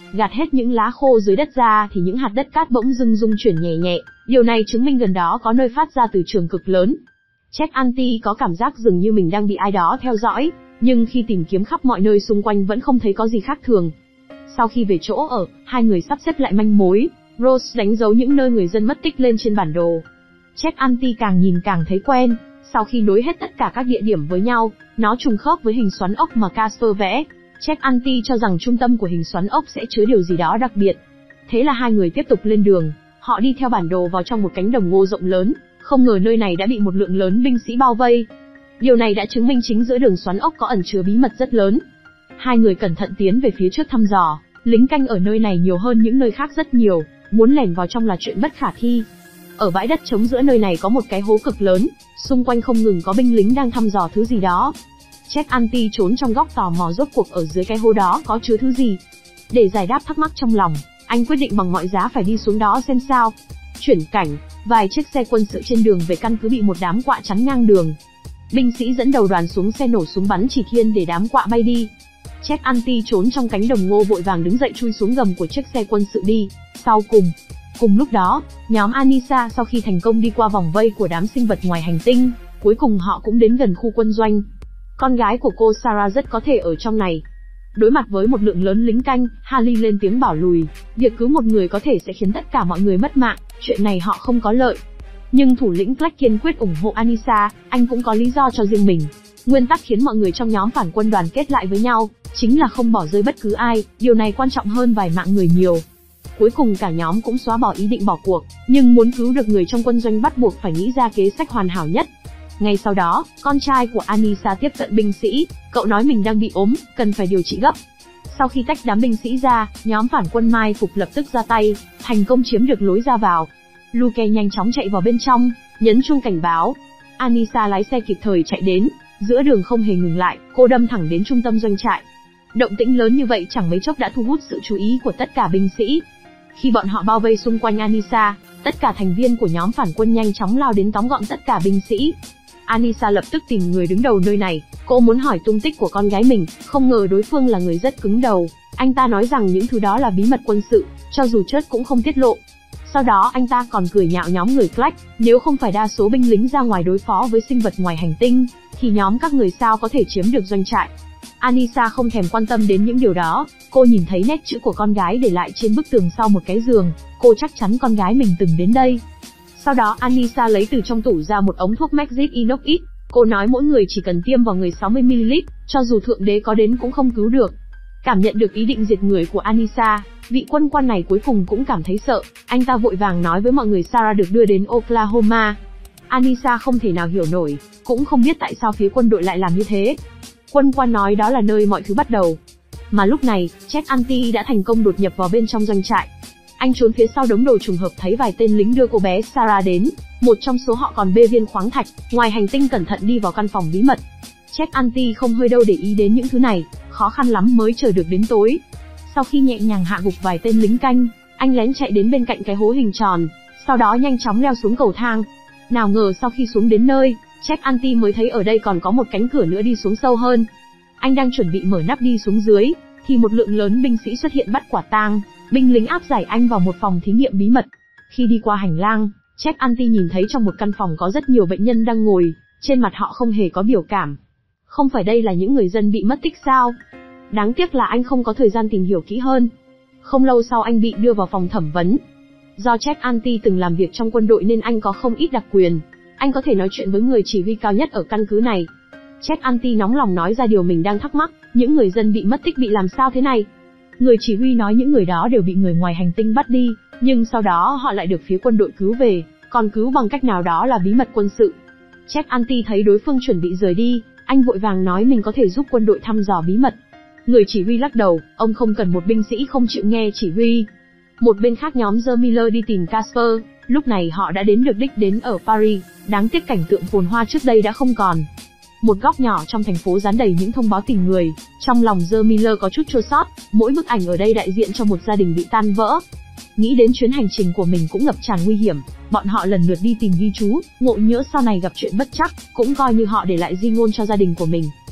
gạt hết những lá khô dưới đất ra thì những hạt đất cát bỗng dưng rung chuyển nhẹ nhẹ, điều này chứng minh gần đó có nơi phát ra từ trường cực lớn. Jack Anti có cảm giác dường như mình đang bị ai đó theo dõi, nhưng khi tìm kiếm khắp mọi nơi xung quanh vẫn không thấy có gì khác thường. Sau khi về chỗ ở, hai người sắp xếp lại manh mối, Rose đánh dấu những nơi người dân mất tích lên trên bản đồ. Jack Anti càng nhìn càng thấy quen, sau khi nối hết tất cả các địa điểm với nhau, nó trùng khớp với hình xoắn ốc mà Casper vẽ. Jack Anti cho rằng trung tâm của hình xoắn ốc sẽ chứa điều gì đó đặc biệt. Thế là hai người tiếp tục lên đường, họ đi theo bản đồ vào trong một cánh đồng ngô rộng lớn, không ngờ nơi này đã bị một lượng lớn binh sĩ bao vây. Điều này đã chứng minh chính giữa đường xoắn ốc có ẩn chứa bí mật rất lớn. Hai người cẩn thận tiến về phía trước thăm dò, lính canh ở nơi này nhiều hơn những nơi khác rất nhiều, muốn lẻn vào trong là chuyện bất khả thi. Ở bãi đất trống giữa nơi này có một cái hố cực lớn, xung quanh không ngừng có binh lính đang thăm dò thứ gì đó. Jack Anti trốn trong góc tò mò rốt cuộc ở dưới cái hố đó có chứa thứ gì. Để giải đáp thắc mắc trong lòng, anh quyết định bằng mọi giá phải đi xuống đó xem sao. Chuyển cảnh, vài chiếc xe quân sự trên đường về căn cứ bị một đám quạ chắn ngang đường. Binh sĩ dẫn đầu đoàn xuống xe nổ súng bắn chỉ thiên để đám quạ bay đi. Jack Anti trốn trong cánh đồng ngô vội vàng đứng dậy chui xuống gầm của chiếc xe quân sự đi. Sau cùng lúc đó, nhóm Anissa sau khi thành công đi qua vòng vây của đám sinh vật ngoài hành tinh, cuối cùng họ cũng đến gần khu quân doanh. Con gái của cô Sarah rất có thể ở trong này. Đối mặt với một lượng lớn lính canh, Harley lên tiếng bảo lùi, việc cứu một người có thể sẽ khiến tất cả mọi người mất mạng, chuyện này họ không có lợi. Nhưng thủ lĩnh Clark kiên quyết ủng hộ Anissa, anh cũng có lý do cho riêng mình. Nguyên tắc khiến mọi người trong nhóm phản quân đoàn kết lại với nhau, chính là không bỏ rơi bất cứ ai, điều này quan trọng hơn vài mạng người nhiều. Cuối cùng cả nhóm cũng xóa bỏ ý định bỏ cuộc, nhưng muốn cứu được người trong quân doanh bắt buộc phải nghĩ ra kế sách hoàn hảo nhất. Ngay sau đó, con trai của Anissa tiếp cận binh sĩ, cậu nói mình đang bị ốm, cần phải điều trị gấp. Sau khi tách đám binh sĩ ra, nhóm phản quân mai phục lập tức ra tay, thành công chiếm được lối ra vào. Luke nhanh chóng chạy vào bên trong, nhấn chuông cảnh báo. Anissa lái xe kịp thời chạy đến, giữa đường không hề ngừng lại, cô đâm thẳng đến trung tâm doanh trại. Động tĩnh lớn như vậy chẳng mấy chốc đã thu hút sự chú ý của tất cả binh sĩ. Khi bọn họ bao vây xung quanh Anissa, tất cả thành viên của nhóm phản quân nhanh chóng lao đến tóm gọn tất cả binh sĩ. Anissa lập tức tìm người đứng đầu nơi này, cô muốn hỏi tung tích của con gái mình, không ngờ đối phương là người rất cứng đầu. Anh ta nói rằng những thứ đó là bí mật quân sự, cho dù chết cũng không tiết lộ. Sau đó anh ta còn cười nhạo nhóm người Clark, nếu không phải đa số binh lính ra ngoài đối phó với sinh vật ngoài hành tinh, thì nhóm các người sao có thể chiếm được doanh trại. Anissa không thèm quan tâm đến những điều đó, cô nhìn thấy nét chữ của con gái để lại trên bức tường sau một cái giường, cô chắc chắn con gái mình từng đến đây. Sau đó Anissa lấy từ trong tủ ra một ống thuốc Maxit inox ít, cô nói mỗi người chỉ cần tiêm vào người 60ml, cho dù thượng đế có đến cũng không cứu được. Cảm nhận được ý định diệt người của Anissa, vị quân quan này cuối cùng cũng cảm thấy sợ, anh ta vội vàng nói với mọi người Sarah được đưa đến Oklahoma. Anissa không thể nào hiểu nổi, cũng không biết tại sao phía quân đội lại làm như thế. Quân quan nói đó là nơi mọi thứ bắt đầu. Mà lúc này, Jack Anti đã thành công đột nhập vào bên trong doanh trại. Anh trốn phía sau đống đồ trùng hợp thấy vài tên lính đưa cô bé Sarah đến, một trong số họ còn bê viên khoáng thạch, ngoài hành tinh cẩn thận đi vào căn phòng bí mật. Jack Anti không hơi đâu để ý đến những thứ này, khó khăn lắm mới chờ được đến tối. Sau khi nhẹ nhàng hạ gục vài tên lính canh, anh lén chạy đến bên cạnh cái hố hình tròn, sau đó nhanh chóng leo xuống cầu thang. Nào ngờ sau khi xuống đến nơi, Jack Anti mới thấy ở đây còn có một cánh cửa nữa đi xuống sâu hơn. Anh đang chuẩn bị mở nắp đi xuống dưới, thì một lượng lớn binh sĩ xuất hiện bắt quả tang, binh lính áp giải anh vào một phòng thí nghiệm bí mật. Khi đi qua hành lang, Jack Anti nhìn thấy trong một căn phòng có rất nhiều bệnh nhân đang ngồi, trên mặt họ không hề có biểu cảm. Không phải đây là những người dân bị mất tích sao? Đáng tiếc là anh không có thời gian tìm hiểu kỹ hơn. Không lâu sau anh bị đưa vào phòng thẩm vấn. Do Jack Anti từng làm việc trong quân đội nên anh có không ít đặc quyền. Anh có thể nói chuyện với người chỉ huy cao nhất ở căn cứ này. Jack Anti nóng lòng nói ra điều mình đang thắc mắc, những người dân bị mất tích bị làm sao thế này? Người chỉ huy nói những người đó đều bị người ngoài hành tinh bắt đi, nhưng sau đó họ lại được phía quân đội cứu về, còn cứu bằng cách nào đó là bí mật quân sự. Jack Anti thấy đối phương chuẩn bị rời đi, anh vội vàng nói mình có thể giúp quân đội thăm dò bí mật. Người chỉ huy lắc đầu, ông không cần một binh sĩ không chịu nghe chỉ huy. Một bên khác nhóm The Miller đi tìm Casper, lúc này họ đã đến được đích đến ở Paris, đáng tiếc cảnh tượng phồn hoa trước đây đã không còn. Một góc nhỏ trong thành phố dán đầy những thông báo tìm người, trong lòng The Miller có chút chua xót, mỗi bức ảnh ở đây đại diện cho một gia đình bị tan vỡ. Nghĩ đến chuyến hành trình của mình cũng ngập tràn nguy hiểm, bọn họ lần lượt đi tìm ghi chú, ngộ nhỡ sau này gặp chuyện bất trắc, cũng coi như họ để lại di ngôn cho gia đình của mình.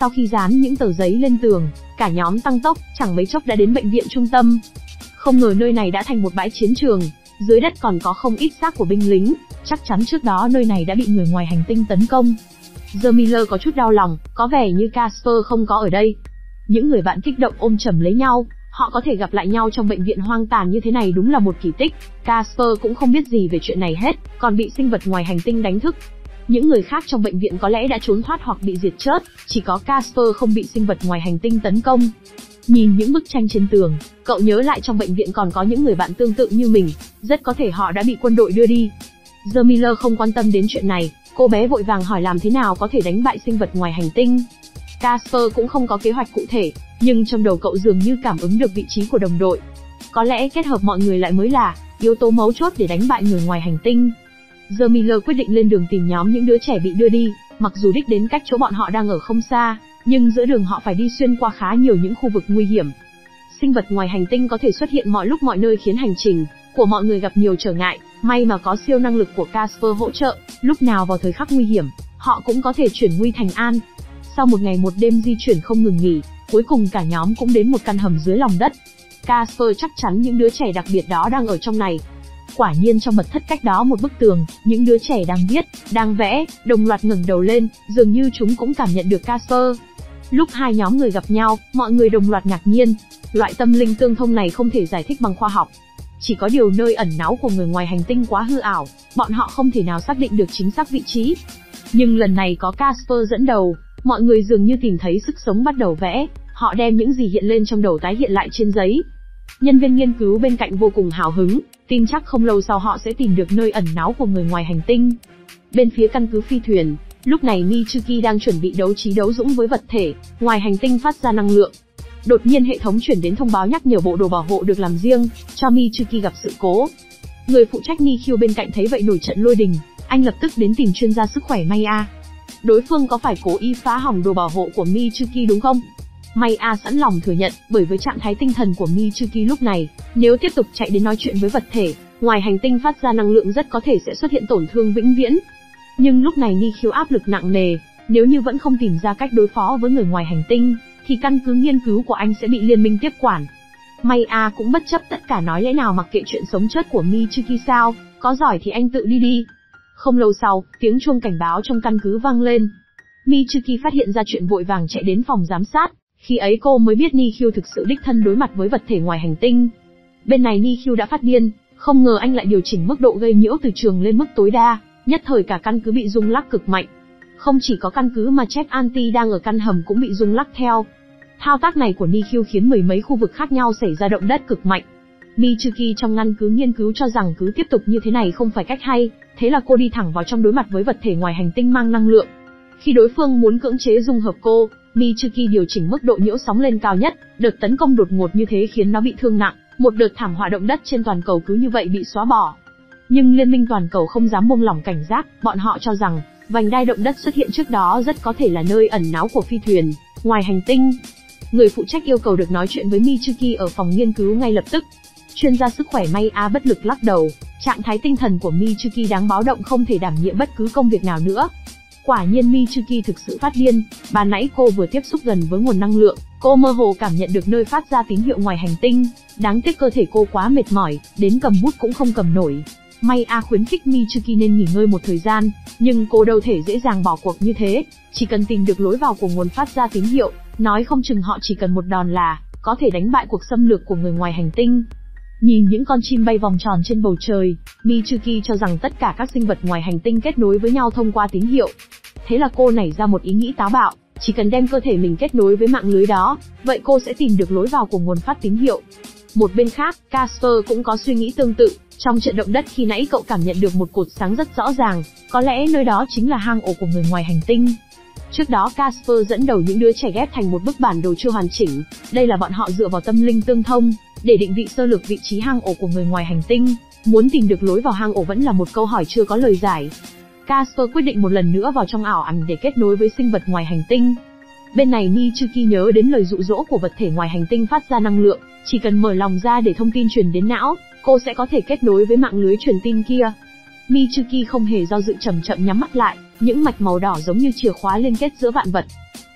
Sau khi dán những tờ giấy lên tường, cả nhóm tăng tốc, chẳng mấy chốc đã đến bệnh viện trung tâm. Không ngờ nơi này đã thành một bãi chiến trường, dưới đất còn có không ít xác của binh lính, chắc chắn trước đó nơi này đã bị người ngoài hành tinh tấn công. The Miller có chút đau lòng, có vẻ như Casper không có ở đây. Những người bạn kích động ôm chầm lấy nhau, họ có thể gặp lại nhau trong bệnh viện hoang tàn như thế này đúng là một kỳ tích. Casper cũng không biết gì về chuyện này hết, còn bị sinh vật ngoài hành tinh đánh thức. Những người khác trong bệnh viện có lẽ đã trốn thoát hoặc bị diệt chết, chỉ có Casper không bị sinh vật ngoài hành tinh tấn công. Nhìn những bức tranh trên tường, cậu nhớ lại trong bệnh viện còn có những người bạn tương tự như mình, rất có thể họ đã bị quân đội đưa đi. The Miller không quan tâm đến chuyện này, cô bé vội vàng hỏi làm thế nào có thể đánh bại sinh vật ngoài hành tinh. Casper cũng không có kế hoạch cụ thể, nhưng trong đầu cậu dường như cảm ứng được vị trí của đồng đội. Có lẽ kết hợp mọi người lại mới là yếu tố mấu chốt để đánh bại người ngoài hành tinh. The Miller quyết định lên đường tìm nhóm những đứa trẻ bị đưa đi, mặc dù đích đến cách chỗ bọn họ đang ở không xa, nhưng giữa đường họ phải đi xuyên qua khá nhiều những khu vực nguy hiểm. Sinh vật ngoài hành tinh có thể xuất hiện mọi lúc mọi nơi khiến hành trình của mọi người gặp nhiều trở ngại, may mà có siêu năng lực của Casper hỗ trợ, lúc nào vào thời khắc nguy hiểm, họ cũng có thể chuyển nguy thành an. Sau một ngày một đêm di chuyển không ngừng nghỉ, cuối cùng cả nhóm cũng đến một căn hầm dưới lòng đất. Casper chắc chắn những đứa trẻ đặc biệt đó đang ở trong này. Quả nhiên trong mật thất cách đó một bức tường, những đứa trẻ đang viết, đang vẽ, đồng loạt ngẩng đầu lên, dường như chúng cũng cảm nhận được Casper. Lúc hai nhóm người gặp nhau, mọi người đồng loạt ngạc nhiên. Loại tâm linh tương thông này không thể giải thích bằng khoa học. Chỉ có điều nơi ẩn náu của người ngoài hành tinh quá hư ảo, bọn họ không thể nào xác định được chính xác vị trí. Nhưng lần này có Casper dẫn đầu, mọi người dường như tìm thấy sức sống bắt đầu vẽ, họ đem những gì hiện lên trong đầu tái hiện lại trên giấy. Nhân viên nghiên cứu bên cạnh vô cùng hào hứng, tin chắc không lâu sau họ sẽ tìm được nơi ẩn náu của người ngoài hành tinh. Bên phía căn cứ phi thuyền, lúc này Michuki đang chuẩn bị đấu trí đấu dũng với vật thể ngoài hành tinh phát ra năng lượng. Đột nhiên hệ thống chuyển đến thông báo nhắc nhở bộ đồ bảo hộ được làm riêng cho Michuki gặp sự cố. Người phụ trách Nikhil bên cạnh thấy vậy nổi trận lôi đình, anh lập tức đến tìm chuyên gia sức khỏe Maya. Đối phương có phải cố ý phá hỏng đồ bảo hộ của Michuki đúng không? Maya sẵn lòng thừa nhận, bởi với trạng thái tinh thần của Michuki lúc này, nếu tiếp tục chạy đến nói chuyện với vật thể ngoài hành tinh phát ra năng lượng rất có thể sẽ xuất hiện tổn thương vĩnh viễn. Nhưng lúc này Nikhil áp lực nặng nề, nếu như vẫn không tìm ra cách đối phó với người ngoài hành tinh, thì căn cứ nghiên cứu của anh sẽ bị liên minh tiếp quản. Maya cũng bất chấp tất cả nói lẽ nào mặc kệ chuyện sống chết của Michuki sao, có giỏi thì anh tự đi đi. Không lâu sau, tiếng chuông cảnh báo trong căn cứ vang lên. Michuki phát hiện ra chuyện vội vàng chạy đến phòng giám sát, khi ấy cô mới biết Nikhil thực sự đích thân đối mặt với vật thể ngoài hành tinh. Bên này Nikhil đã phát điên, không ngờ anh lại điều chỉnh mức độ gây nhiễu từ trường lên mức tối đa, nhất thời cả căn cứ bị rung lắc cực mạnh. Không chỉ có căn cứ mà Check Anti đang ở căn hầm cũng bị rung lắc theo. Thao tác này của Nikhil khiến mười mấy khu vực khác nhau xảy ra động đất cực mạnh. Michuki trong căn cứ nghiên cứu cho rằng cứ tiếp tục như thế này không phải cách hay, thế là cô đi thẳng vào trong đối mặt với vật thể ngoài hành tinh mang năng lượng. Khi đối phương muốn cưỡng chế dung hợp cô, Michuki điều chỉnh mức độ nhiễu sóng lên cao nhất, đợt tấn công đột ngột như thế khiến nó bị thương nặng, một đợt thảm họa động đất trên toàn cầu cứ như vậy bị xóa bỏ. Nhưng Liên minh toàn cầu không dám buông lỏng cảnh giác, bọn họ cho rằng vành đai động đất xuất hiện trước đó rất có thể là nơi ẩn náu của phi thuyền ngoài hành tinh. Người phụ trách yêu cầu được nói chuyện với Michuki ở phòng nghiên cứu ngay lập tức. Chuyên gia sức khỏe Maya bất lực lắc đầu, trạng thái tinh thần của Michuki đáng báo động, không thể đảm nhiệm bất cứ công việc nào nữa. Quả nhiên Michuki thực sự phát điên, ban nãy cô vừa tiếp xúc gần với nguồn năng lượng, cô mơ hồ cảm nhận được nơi phát ra tín hiệu ngoài hành tinh, đáng tiếc cơ thể cô quá mệt mỏi, đến cầm bút cũng không cầm nổi. Maya khuyến khích Michuki nên nghỉ ngơi một thời gian, nhưng cô đâu thể dễ dàng bỏ cuộc như thế, chỉ cần tìm được lối vào của nguồn phát ra tín hiệu, nói không chừng họ chỉ cần một đòn là có thể đánh bại cuộc xâm lược của người ngoài hành tinh. Nhìn những con chim bay vòng tròn trên bầu trời, Michuki cho rằng tất cả các sinh vật ngoài hành tinh kết nối với nhau thông qua tín hiệu. Thế là cô nảy ra một ý nghĩ táo bạo, chỉ cần đem cơ thể mình kết nối với mạng lưới đó, vậy cô sẽ tìm được lối vào của nguồn phát tín hiệu. Một bên khác, Casper cũng có suy nghĩ tương tự, trong trận động đất khi nãy cậu cảm nhận được một cột sáng rất rõ ràng, có lẽ nơi đó chính là hang ổ của người ngoài hành tinh. Trước đó Casper dẫn đầu những đứa trẻ ghép thành một bức bản đồ chưa hoàn chỉnh, đây là bọn họ dựa vào tâm linh tương thông để định vị sơ lược vị trí hang ổ của người ngoài hành tinh. Muốn tìm được lối vào hang ổ vẫn là một câu hỏi chưa có lời giải. Casper quyết định một lần nữa vào trong ảo ảnh để kết nối với sinh vật ngoài hành tinh. Bên này Michuki nhớ đến lời dụ dỗ của vật thể ngoài hành tinh phát ra năng lượng, chỉ cần mở lòng ra để thông tin truyền đến não, cô sẽ có thể kết nối với mạng lưới truyền tin kia. Michuki không hề do dự, chậm chậm nhắm mắt lại, những mạch màu đỏ giống như chìa khóa liên kết giữa vạn vật.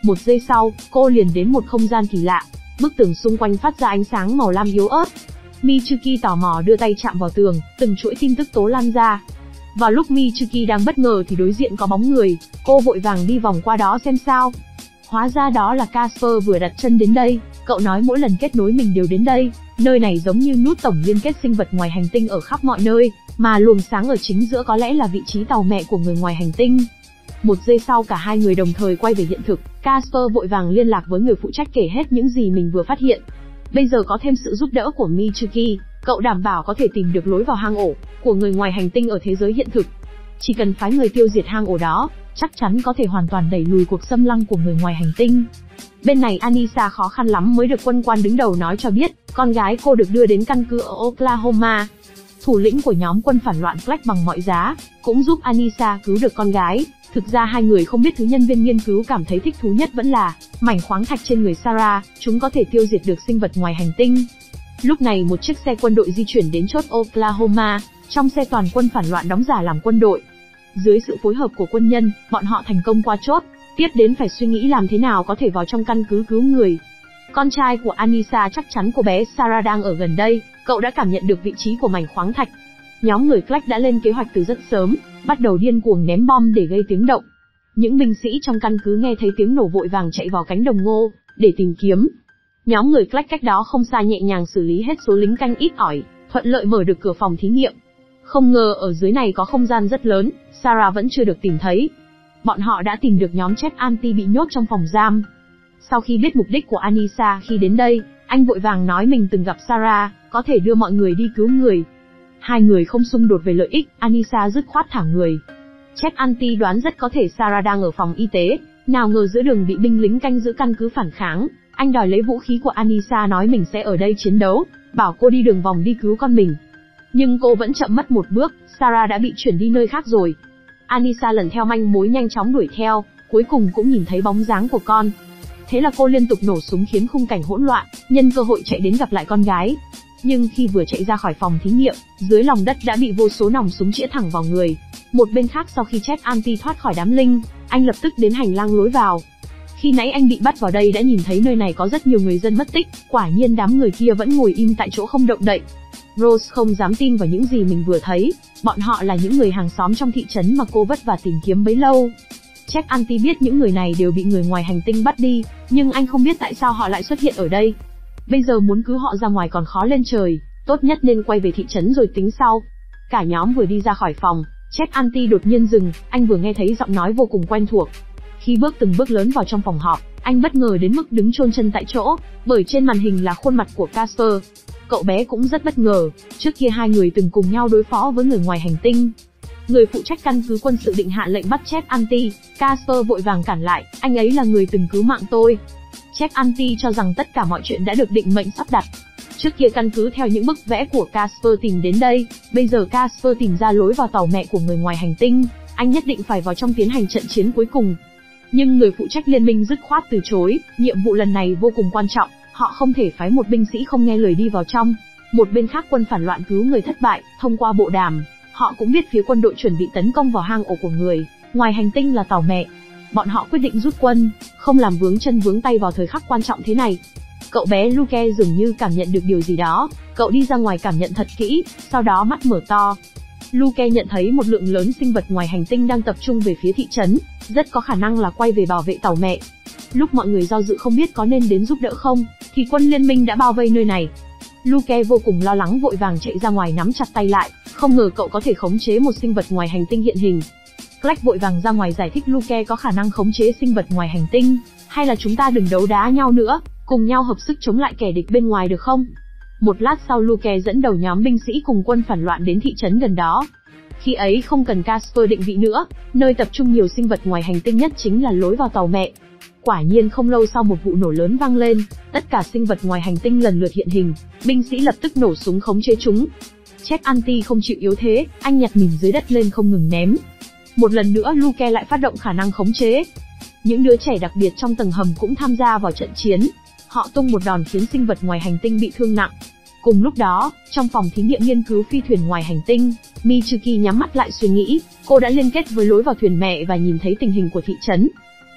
Một giây sau, cô liền đến một không gian kỳ lạ. Bức tường xung quanh phát ra ánh sáng màu lam yếu ớt. Mitsuki tò mò đưa tay chạm vào tường, từng chuỗi tin tức tố lan ra. Vào lúc Mitsuki đang bất ngờ thì đối diện có bóng người, cô vội vàng đi vòng qua đó xem sao. Hóa ra đó là Casper vừa đặt chân đến đây, cậu nói mỗi lần kết nối mình đều đến đây. Nơi này giống như nút tổng liên kết sinh vật ngoài hành tinh ở khắp mọi nơi, mà luồng sáng ở chính giữa có lẽ là vị trí tàu mẹ của người ngoài hành tinh. Một giây sau cả hai người đồng thời quay về hiện thực, Casper vội vàng liên lạc với người phụ trách kể hết những gì mình vừa phát hiện. Bây giờ có thêm sự giúp đỡ của Mitsuki, cậu đảm bảo có thể tìm được lối vào hang ổ của người ngoài hành tinh ở thế giới hiện thực. Chỉ cần phái người tiêu diệt hang ổ đó, chắc chắn có thể hoàn toàn đẩy lùi cuộc xâm lăng của người ngoài hành tinh. Bên này Anisa khó khăn lắm mới được quân quan đứng đầu nói cho biết, con gái cô được đưa đến căn cứ ở Oklahoma. Thủ lĩnh của nhóm quân phản loạn Fleck bằng mọi giá, cũng giúp Anisa cứu được con gái. Thực ra hai người không biết thứ nhân viên nghiên cứu cảm thấy thích thú nhất vẫn là mảnh khoáng thạch trên người Sarah, chúng có thể tiêu diệt được sinh vật ngoài hành tinh. Lúc này một chiếc xe quân đội di chuyển đến chốt Oklahoma, trong xe toàn quân phản loạn đóng giả làm quân đội. Dưới sự phối hợp của quân nhân, bọn họ thành công qua chốt, tiếp đến phải suy nghĩ làm thế nào có thể vào trong căn cứ cứu người. Con trai của Anisa chắc chắn cô bé Sarah đang ở gần đây, cậu đã cảm nhận được vị trí của mảnh khoáng thạch. Nhóm người Fleck đã lên kế hoạch từ rất sớm, bắt đầu điên cuồng ném bom để gây tiếng động. Những binh sĩ trong căn cứ nghe thấy tiếng nổ vội vàng chạy vào cánh đồng ngô để tìm kiếm. Nhóm người Fleck cách đó không xa nhẹ nhàng xử lý hết số lính canh ít ỏi, thuận lợi mở được cửa phòng thí nghiệm. Không ngờ ở dưới này có không gian rất lớn, Sarah vẫn chưa được tìm thấy. Bọn họ đã tìm được nhóm Chet Anti bị nhốt trong phòng giam. Sau khi biết mục đích của Anisa khi đến đây, anh vội vàng nói mình từng gặp Sarah, có thể đưa mọi người đi cứu người. Hai người không xung đột về lợi ích, Anisa dứt khoát thả người. Chet Anti đoán rất có thể Sarah đang ở phòng y tế, nào ngờ giữa đường bị binh lính canh giữ căn cứ phản kháng. Anh đòi lấy vũ khí của Anisa nói mình sẽ ở đây chiến đấu, bảo cô đi đường vòng đi cứu con mình. Nhưng cô vẫn chậm mất một bước, Sarah đã bị chuyển đi nơi khác rồi. Anisa lần theo manh mối nhanh chóng đuổi theo, cuối cùng cũng nhìn thấy bóng dáng của con. Thế là cô liên tục nổ súng khiến khung cảnh hỗn loạn, nhân cơ hội chạy đến gặp lại con gái. Nhưng khi vừa chạy ra khỏi phòng thí nghiệm, dưới lòng đất đã bị vô số nòng súng chĩa thẳng vào người. Một bên khác sau khi Chet Anti thoát khỏi đám linh, anh lập tức đến hành lang lối vào. Khi nãy anh bị bắt vào đây đã nhìn thấy nơi này có rất nhiều người dân mất tích, quả nhiên đám người kia vẫn ngồi im tại chỗ không động đậy. Rose không dám tin vào những gì mình vừa thấy, bọn họ là những người hàng xóm trong thị trấn mà cô vất vả tìm kiếm bấy lâu. Chet Anti biết những người này đều bị người ngoài hành tinh bắt đi, nhưng anh không biết tại sao họ lại xuất hiện ở đây. Bây giờ muốn cứu họ ra ngoài còn khó lên trời, tốt nhất nên quay về thị trấn rồi tính sau. Cả nhóm vừa đi ra khỏi phòng, Chet Anti đột nhiên dừng, anh vừa nghe thấy giọng nói vô cùng quen thuộc. Khi bước từng bước lớn vào trong phòng họp, anh bất ngờ đến mức đứng chôn chân tại chỗ, bởi trên màn hình là khuôn mặt của Casper. Cậu bé cũng rất bất ngờ, trước kia hai người từng cùng nhau đối phó với người ngoài hành tinh. Người phụ trách căn cứ quân sự định hạ lệnh bắt Chet Anti, Casper vội vàng cản lại, anh ấy là người từng cứu mạng tôi. Chet Anti cho rằng tất cả mọi chuyện đã được định mệnh sắp đặt. Trước kia căn cứ theo những bức vẽ của Casper tìm đến đây, bây giờ Casper tìm ra lối vào tàu mẹ của người ngoài hành tinh, anh nhất định phải vào trong tiến hành trận chiến cuối cùng. Nhưng người phụ trách liên minh dứt khoát từ chối, nhiệm vụ lần này vô cùng quan trọng, họ không thể phái một binh sĩ không nghe lời đi vào trong. Một bên khác quân phản loạn cứu người thất bại, thông qua bộ đàm, họ cũng biết phía quân đội chuẩn bị tấn công vào hang ổ của người ngoài hành tinh là tàu mẹ. Bọn họ quyết định rút quân, không làm vướng chân vướng tay vào thời khắc quan trọng thế này. Cậu bé Luke dường như cảm nhận được điều gì đó, cậu đi ra ngoài cảm nhận thật kỹ, sau đó mắt mở to. Luke nhận thấy một lượng lớn sinh vật ngoài hành tinh đang tập trung về phía thị trấn, rất có khả năng là quay về bảo vệ tàu mẹ. Lúc mọi người do dự không biết có nên đến giúp đỡ không, thì quân liên minh đã bao vây nơi này. Luke vô cùng lo lắng vội vàng chạy ra ngoài nắm chặt tay lại, không ngờ cậu có thể khống chế một sinh vật ngoài hành tinh hiện hình. Fleck vội vàng ra ngoài giải thích Luke có khả năng khống chế sinh vật ngoài hành tinh, hay là chúng ta đừng đấu đá nhau nữa, cùng nhau hợp sức chống lại kẻ địch bên ngoài được không? Một lát sau Luke dẫn đầu nhóm binh sĩ cùng quân phản loạn đến thị trấn gần đó. Khi ấy không cần Casper định vị nữa, nơi tập trung nhiều sinh vật ngoài hành tinh nhất chính là lối vào tàu mẹ. Quả nhiên không lâu sau một vụ nổ lớn vang lên, tất cả sinh vật ngoài hành tinh lần lượt hiện hình, binh sĩ lập tức nổ súng khống chế chúng. Chet Anti không chịu yếu thế, anh nhặt mìn dưới đất lên không ngừng ném. Một lần nữa Luke lại phát động khả năng khống chế. Những đứa trẻ đặc biệt trong tầng hầm cũng tham gia vào trận chiến. Họ tung một đòn khiến sinh vật ngoài hành tinh bị thương nặng. Cùng lúc đó, trong phòng thí nghiệm nghiên cứu phi thuyền ngoài hành tinh, Mitsuki nhắm mắt lại suy nghĩ, cô đã liên kết với lối vào thuyền mẹ và nhìn thấy tình hình của thị trấn.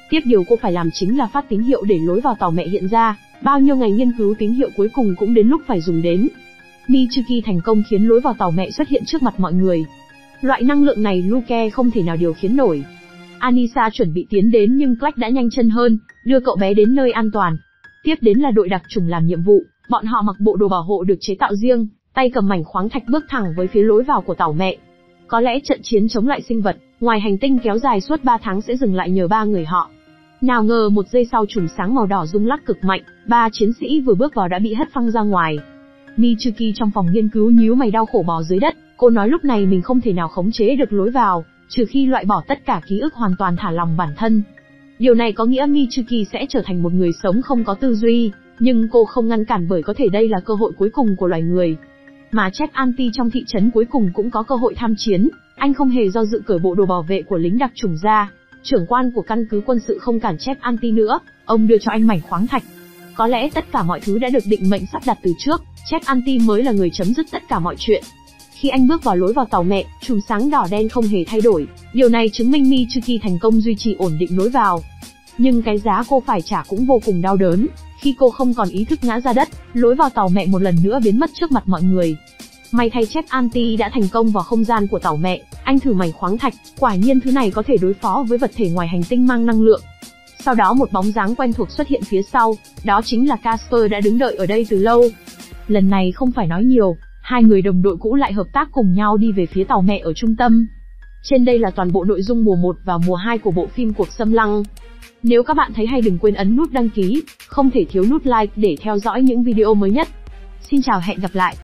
Tiếp điều cô phải làm chính là phát tín hiệu để lối vào tàu mẹ hiện ra. Bao nhiêu ngày nghiên cứu tín hiệu cuối cùng cũng đến lúc phải dùng đến. Michuki thành công khiến lối vào tàu mẹ xuất hiện trước mặt mọi người. Loại năng lượng này Luke không thể nào điều khiển nổi. Anisa chuẩn bị tiến đến nhưng Clark đã nhanh chân hơn, đưa cậu bé đến nơi an toàn. Tiếp đến là đội đặc chủng làm nhiệm vụ, bọn họ mặc bộ đồ bảo hộ được chế tạo riêng, tay cầm mảnh khoáng thạch bước thẳng với phía lối vào của tàu mẹ. Có lẽ trận chiến chống lại sinh vật ngoài hành tinh kéo dài suốt 3 tháng sẽ dừng lại nhờ 3 người họ. Nào ngờ một giây sau chùm sáng màu đỏ rung lắc cực mạnh, 3 chiến sĩ vừa bước vào đã bị hất phăng ra ngoài. Michuki trong phòng nghiên cứu nhíu mày đau khổ bò dưới đất, cô nói lúc này mình không thể nào khống chế được lối vào, trừ khi loại bỏ tất cả ký ức hoàn toàn thả lòng bản thân. Điều này có nghĩa Michuki sẽ trở thành một người sống không có tư duy, nhưng cô không ngăn cản bởi có thể đây là cơ hội cuối cùng của loài người. Mà Chef Anti trong thị trấn cuối cùng cũng có cơ hội tham chiến, anh không hề do dự cởi bộ đồ bảo vệ của lính đặc chủng ra. Trưởng quan của căn cứ quân sự không cản Chef Anti nữa, ông đưa cho anh mảnh khoáng thạch. Có lẽ tất cả mọi thứ đã được định mệnh sắp đặt từ trước, Chef Anti mới là người chấm dứt tất cả mọi chuyện. Khi anh bước vào lối vào tàu mẹ, chùm sáng đỏ đen không hề thay đổi, điều này chứng minh Michuki thành công duy trì ổn định lối vào. Nhưng cái giá cô phải trả cũng vô cùng đau đớn, khi cô không còn ý thức ngã ra đất, lối vào tàu mẹ một lần nữa biến mất trước mặt mọi người. May thay Chef Anti đã thành công vào không gian của tàu mẹ, anh thử mảnh khoáng thạch, quả nhiên thứ này có thể đối phó với vật thể ngoài hành tinh mang năng lượng. Sau đó một bóng dáng quen thuộc xuất hiện phía sau, đó chính là Casper đã đứng đợi ở đây từ lâu. Lần này không phải nói nhiều, hai người đồng đội cũ lại hợp tác cùng nhau đi về phía tàu mẹ ở trung tâm. Trên đây là toàn bộ nội dung mùa 1 và mùa 2 của bộ phim Cuộc Xâm Lăng. Nếu các bạn thấy hay đừng quên ấn nút đăng ký, không thể thiếu nút like để theo dõi những video mới nhất. Xin chào hẹn gặp lại.